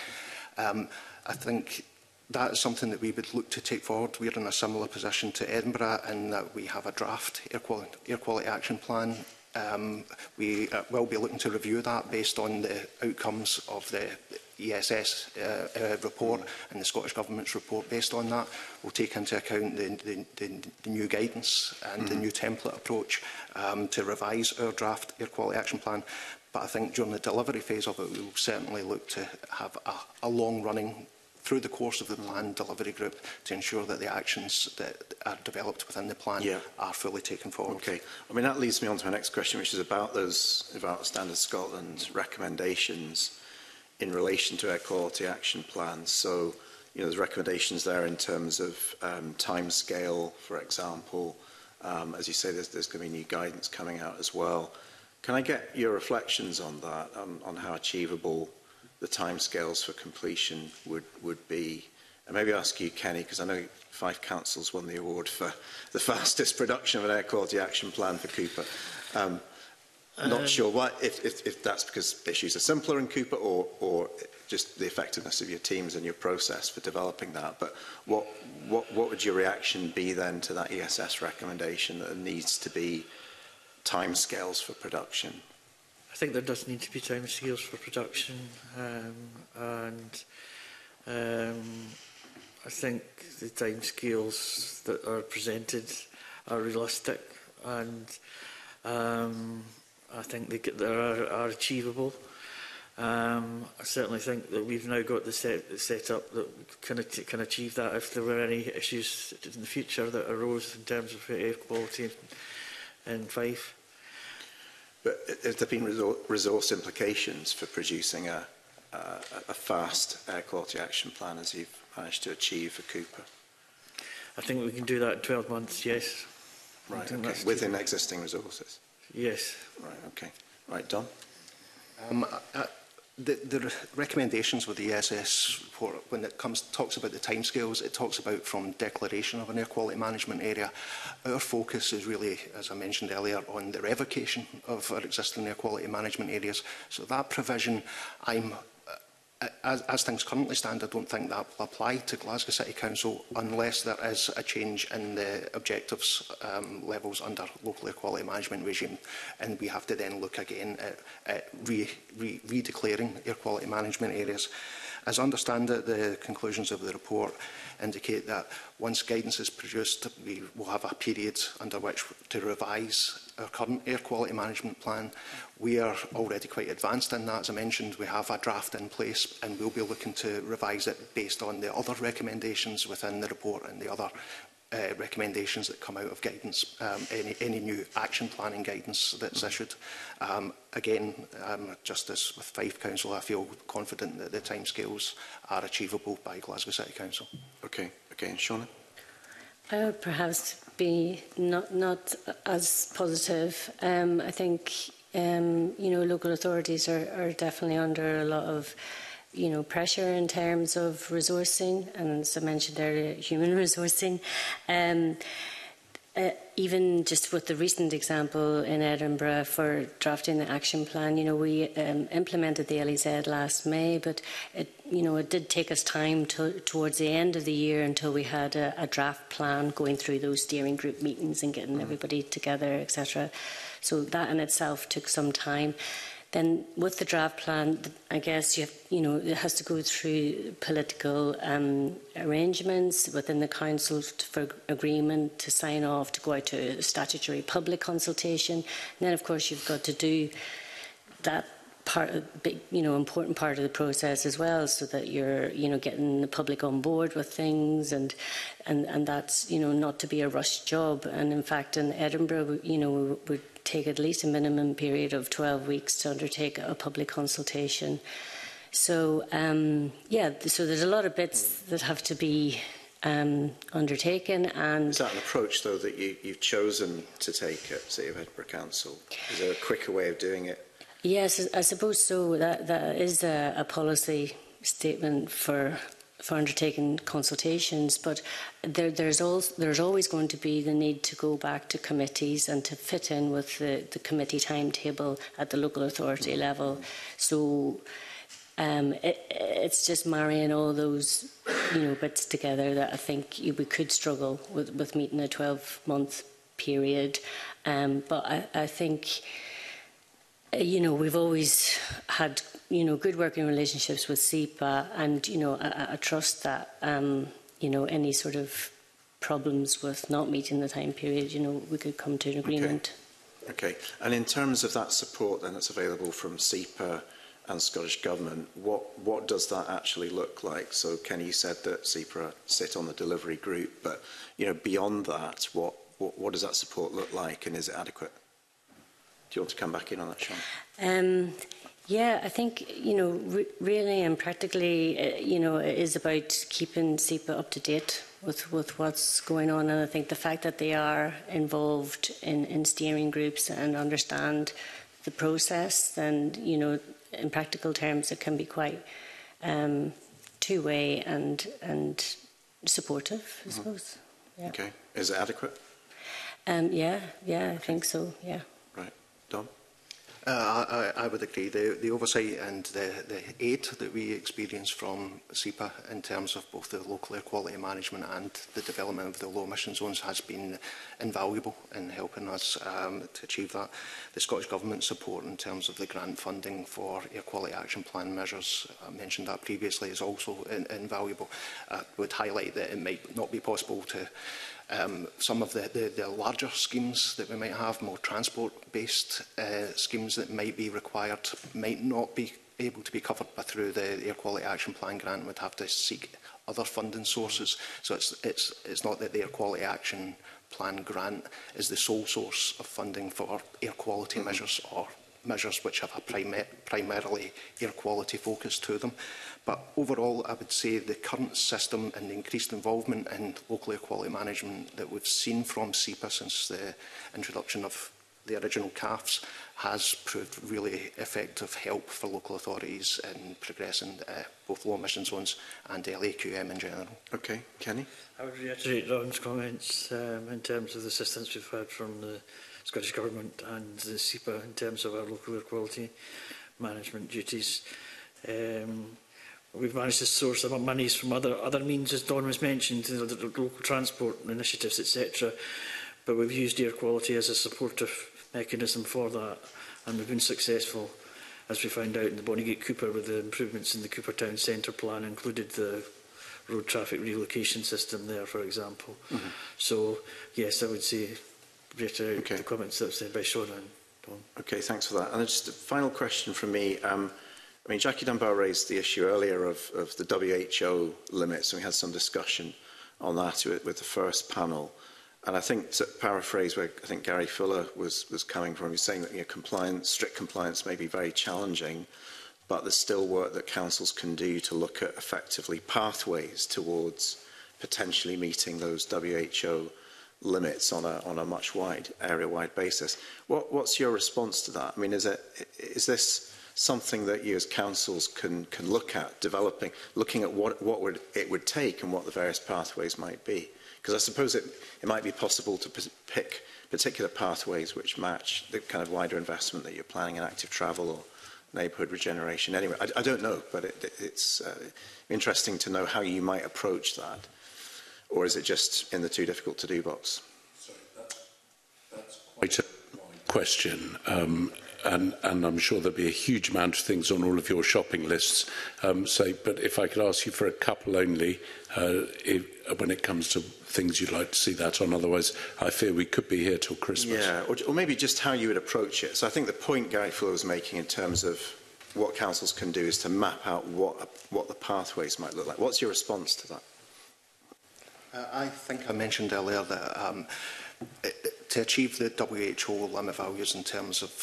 I think that is something that we would look to take forward. We're in a similar position to Edinburgh in that we have a draft air quality action plan. We will be looking to review that based on the outcomes of the ESS report and the Scottish Government's report. Based on that, we'll take into account the new guidance and the new template approach to revise our draft air quality action plan. But I think during the delivery phase of it, we will certainly look to have a long-running, through the course of the plan, delivery group to ensure that the actions that are developed within the plan are fully taken forward. Okay. I mean, that leads me on to my next question, which is about Standard Scotland recommendations in relation to air quality action plans. So, you know, there's recommendations there in terms of time scale, for example. As you say, there's going to be new guidance coming out as well. Can I get your reflections on that, on how achievable the timescales for completion would be? And maybe ask you, Kenny, because I know Fife Council's won the award for the fastest production of an air quality action plan for Cooper. Not sure why, if that's because issues are simpler in Cooper or just the effectiveness of your teams and your process for developing that. But what would your reaction be then to that ESS recommendation that there needs to be timescales for production? I think there does need to be timescales for production, and I think the timescales that are presented are realistic, and I think they are achievable. I certainly think that we've now got the set up that can achieve that if there were any issues in the future that arose in terms of air quality in Fife. But have there been resource implications for producing a fast air quality action plan as you've managed to achieve for Cooper? I think we can do that in 12 months, yes. Right, okay. Within existing resources? Yes. Right, okay. Right, Don? The recommendations with the ESS report, when it talks about the timescales, it talks about from declaration of an air quality management area. Our focus is really, as I mentioned earlier, on the revocation of our existing air quality management areas. So that provision, as things currently stand, I don't think that will apply to Glasgow City Council unless there is a change in the objectives levels under local air quality management regime, and we have to then look again at redeclaring air quality management areas. As I understand it, the conclusions of the report indicate that once guidance is produced, we will have a period under which to revise our current air quality management plan. We are already quite advanced in that. As I mentioned, we have a draft in place, and we'll be looking to revise it based on the other recommendations within the report and the other recommendations that come out of guidance, any new action planning guidance that's issued. Again, just as with Fife Council, I feel confident that the timescales are achievable by Glasgow City Council. Okay, okay, and Shauna? I would perhaps be not as positive. I think local authorities are definitely under a lot of pressure in terms of resourcing, and as I mentioned earlier, human resourcing. Even just with the recent example in Edinburgh for drafting the action plan, we implemented the LEZ last May, but it did take us time towards the end of the year until we had a draft plan, going through those steering group meetings and getting everybody together, etc. So that in itself took some time. Then with the draft plan, I guess it has to go through political arrangements within the council for agreement to sign off, to go out to a statutory public consultation. And then, of course, you've got to do that part, important part of the process as well, so that you're, getting the public on board with things, and that's, not to be a rushed job. And in fact, in Edinburgh, we would take at least a minimum period of 12 weeks to undertake a public consultation. So, so there's a lot of bits that have to be undertaken. And is that an approach, though, that you've chosen to take at City of Edinburgh Council? Is there a quicker way of doing it? Yes, I suppose so. That is a policy statement for undertaking consultations, but there's always going to be the need to go back to committees and to fit in with the committee timetable at the local authority level. So it's just marrying all those bits together that I think we could struggle with meeting a 12-month period. But I think we've always had good working relationships with SEPA, and I trust that any sort of problems with not meeting the time period, we could come to an agreement. Okay. And in terms of that support then that's available from SEPA and Scottish Government, what does that actually look like? So Kenny said that SEPA sit on the delivery group, but beyond that, what does that support look like, and is it adequate? Do you want to come back in on that, Sean? Yeah, I think, really and practically, it is about keeping SEPA up to date with what's going on. And I think the fact that they are involved in steering groups and understand the process, then, you know, in practical terms, it can be quite two-way and supportive, I suppose. Yeah. Okay. Is it adequate? Yeah, I think so, yeah. Right. Dom? I would agree. The oversight and the aid that we experience from SEPA in terms of both the local air quality management and the development of the low emission zones has been invaluable in helping us to achieve that. The Scottish Government support in terms of the grant funding for air quality action plan measures, I mentioned that previously, is also invaluable. I would highlight that it might not be possible to some of the larger schemes that we might have, more transport-based schemes that might be required, might not be able to be covered through the Air Quality Action Plan grant, would have to seek other funding sources. So it's not that the Air Quality Action Plan grant is the sole source of funding for air quality measures or measures which have a primarily air quality focus to them. But overall, I would say the current system and the increased involvement in local air quality management that we've seen from SEPA since the introduction of the original CAFs has proved really effective help for local authorities in progressing both low emission zones and LAQM in general. Okay, Kenny? I would reiterate Ron's comments in terms of the assistance we've had from the Scottish Government and the SEPA in terms of our local air quality management duties. We've managed to source some monies from other means, as Don was mentioned, the local transport initiatives, etc. But we've used air quality as a supportive mechanism for that, and we've been successful, as we found out in the Bonnygate Cooper, with the improvements in the Cooper Town Centre plan, included the road traffic relocation system there, for example. So, yes, I would say, reiterate the comments that were said by Sean and Don. Okay, thanks for that. And just a final question from me. I mean, Jackie Dunbar raised the issue earlier of the WHO limits, and we had some discussion on that with the first panel. And I think, to paraphrase where I think Gary Fuller was coming from, he's saying that, you know, strict compliance may be very challenging, but there's still work that councils can do to look at effectively pathways towards potentially meeting those WHO limits on a much area-wide basis. What's your response to that? I mean, is this something that you as councils can look at, looking at what it would take and what the various pathways might be? Because I suppose it might be possible to pick particular pathways which match the kind of wider investment that you're planning in active travel or neighbourhood regeneration. Anyway, I don't know, but it's interesting to know how you might approach that. Or is it just in the too difficult to do box? Sorry, that's quite a question. And I'm sure there'll be a huge amount of things on all of your shopping lists. But if I could ask you for a couple only, when it comes to things you'd like to see that on. Otherwise, I fear we could be here till Christmas. Yeah, or maybe just how you would approach it. So I think the point Gary Fuller was making in terms of what councils can do is to map out what the pathways might look like. What's your response to that? I think I mentioned earlier that to achieve the WHO limit values in terms of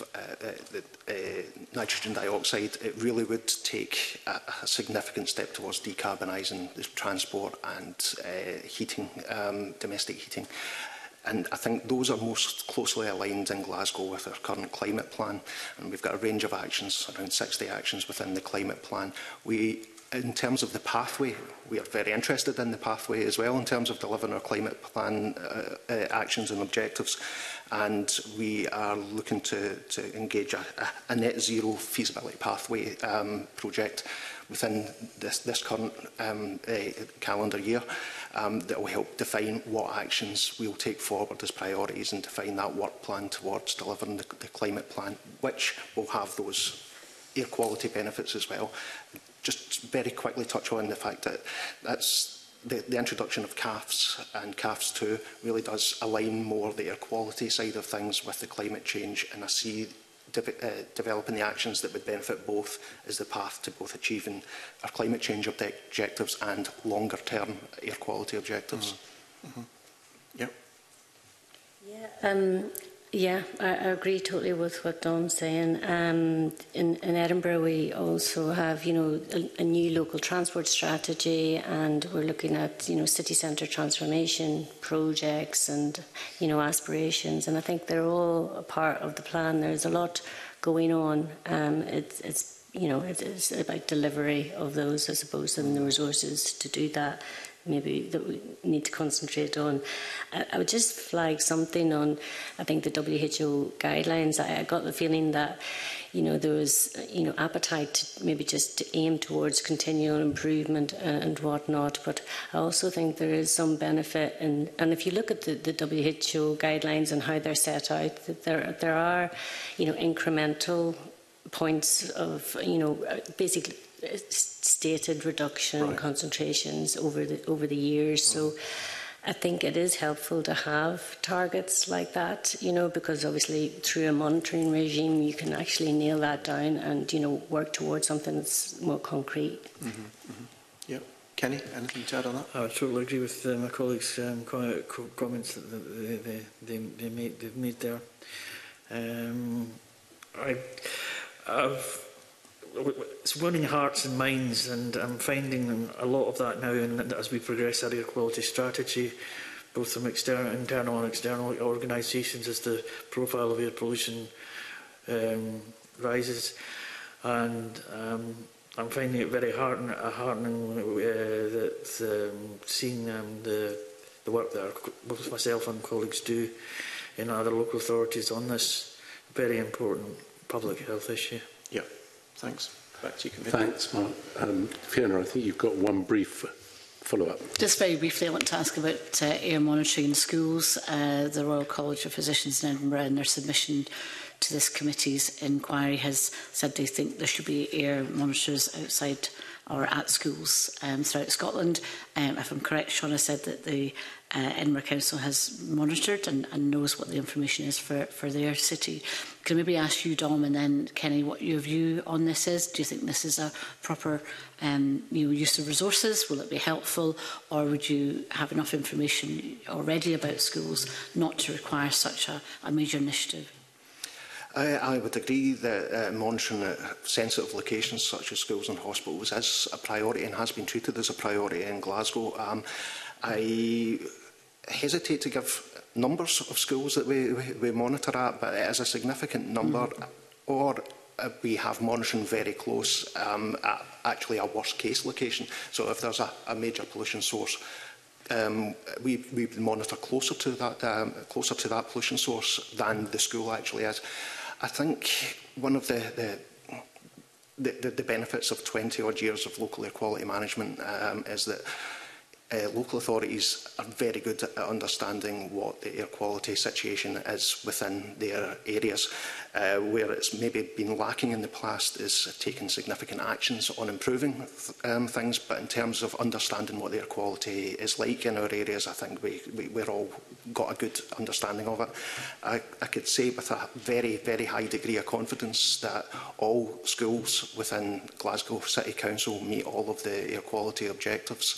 nitrogen dioxide, it really would take a significant step towards decarbonising the transport and heating, domestic heating. And I think those are most closely aligned in Glasgow with our current climate plan. And we've got a range of actions, around 60 actions within the climate plan. In terms of the pathway, we are very interested in the pathway as well in terms of delivering our climate plan actions and objectives. And we are looking to engage a net zero feasibility pathway project within this current calendar year that will help define what actions we'll take forward as priorities and define that work plan towards delivering the climate plan, which will have those air quality benefits as well. Just very quickly touch on the fact that that's the introduction of CAFs and CAFs 2 really does align more the air quality side of things with the climate change, and I see developing the actions that would benefit both as the path to both achieving our climate change objectives and longer term air quality objectives. Yep. Yeah, I agree totally with what Dom's saying. In Edinburgh, we also have, a new local transport strategy, and we're looking at, city centre transformation projects and, aspirations. And I think they're all a part of the plan. There's a lot going on. It's you know, it is about delivery of those, I suppose, and the resources to do that. Maybe that we need to concentrate on. I would just flag something on, I think, the WHO guidelines. I got the feeling that, you know, there was, you know, appetite to maybe just to aim towards continual improvement and whatnot. But I also think there is some benefit in, and if you look at the WHO guidelines and how they're set out, that there are, you know, incremental points of, you know, basically stated reduction in concentrations over the years. So I think it is helpful to have targets like that, you know, because obviously through a monitoring regime you can actually nail that down and, you know, work towards something that's more concrete. Yeah. Kenny, anything to add on that? I totally agree with my colleagues' comments that they've made there. It's winning hearts and minds, and I'm finding a lot of that now and as we progress our air quality strategy, both from internal and external organisations, as the profile of air pollution rises. And I'm finding it very heartening that seeing the work that both myself and colleagues do in other local authorities on this very important public health issue. Yeah. Thanks. Back to you, Commissioner. Thanks, Mark. Fiona, I think you've got one brief follow-up. Just very briefly, I want to ask about air monitoring in schools. The Royal College of Physicians in Edinburgh, in their submission to this committee's inquiry, has said they think there should be air monitors outside or at schools throughout Scotland. If I'm correct, Shauna said that the Edinburgh Council has monitored and knows what the information is for their city. Can I maybe ask you, Dom, and then Kenny, what your view on this is? Do you think this is a proper use of resources? Will it be helpful, or would you have enough information already about schools not to require such a major initiative? I would agree that monitoring at sensitive locations such as schools and hospitals is a priority and has been treated as a priority in Glasgow. I hesitate to give numbers of schools that we monitor at, but it is a significant number, or we have monitoring very close at actually a worst case location. So if there's a major pollution source, we monitor closer to that pollution source than the school actually is. I think one of the benefits of 20-odd years of local air quality management is that local authorities are very good at understanding what the air quality situation is within their areas. Where it's maybe been lacking in the past is taking significant actions on improving things, but in terms of understanding what the air quality is like in our areas, I think we're all got a good understanding of it. I could say with a very, very high degree of confidence that all schools within Glasgow City Council meet all of the air quality objectives.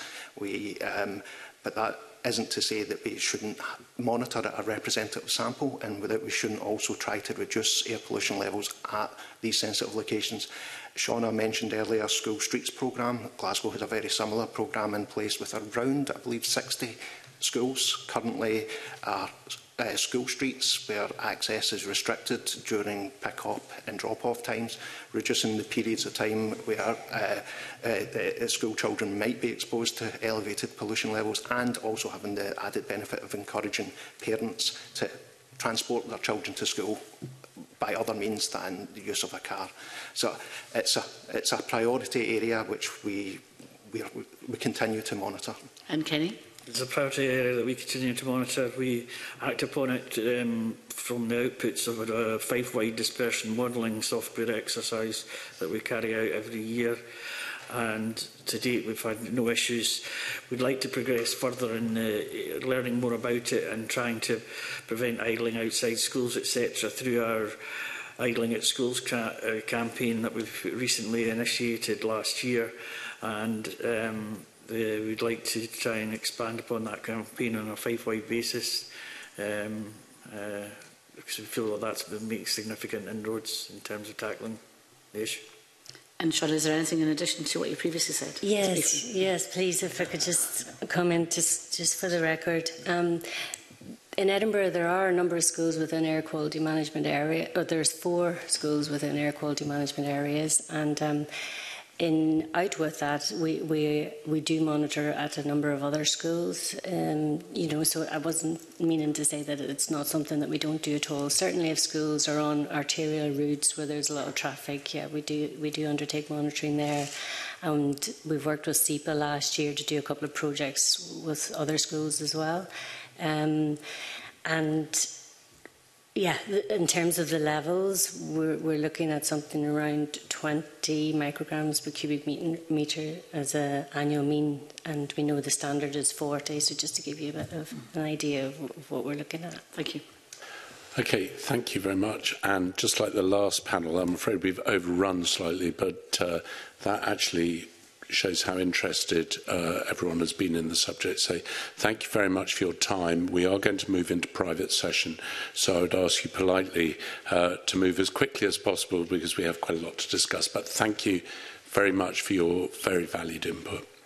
But that isn't to say that we shouldn't monitor a representative sample, and that we shouldn't also try to reduce air pollution levels at these sensitive locations. Shauna mentioned earlier School Streets programme. Glasgow has a very similar programme in place with around, I believe, 60 schools currently are school streets where access is restricted during pick-up and drop-off times, reducing the periods of time where school children might be exposed to elevated pollution levels, and also having the added benefit of encouraging parents to transport their children to school by other means than the use of a car. So it's a priority area which we continue to monitor. And Kenny? It's a priority area that we continue to monitor. We act upon it from the outputs of a Fife-wide dispersion modelling software exercise that we carry out every year. And to date, we've had no issues. We'd like to progress further in learning more about it and trying to prevent idling outside schools, etc., through our Idling at Schools campaign that we've recently initiated last year. And we'd like to try and expand upon that campaign on a Fife-wide basis, because we feel that that's makes significant inroads in terms of tackling the issue. And Shauna, is there anything in addition to what you previously said? Yes, please, if I could just comment, just for the record. In Edinburgh, there are a number of schools within air quality management area, or there's 4 schools within air quality management areas, and out with that, we do monitor at a number of other schools. You know, so I wasn't meaning to say that it's not something that we don't do at all. Certainly, if schools are on arterial routes where there's a lot of traffic, yeah, we do undertake monitoring there. And we've worked with SEPA last year to do a couple of projects with other schools as well. And yeah, in terms of the levels, we're looking at something around 20 micrograms per cubic metre as an annual mean, and we know the standard is 40, so just to give you a bit of an idea of what we're looking at. Thank you. Okay, thank you very much. And just like the last panel, I'm afraid we've overrun slightly, but that actually shows how interested everyone has been in the subject. So thank you very much for your time. We are going to move into private session, so I would ask you politely to move as quickly as possible because we have quite a lot to discuss. But thank you very much for your very valued input.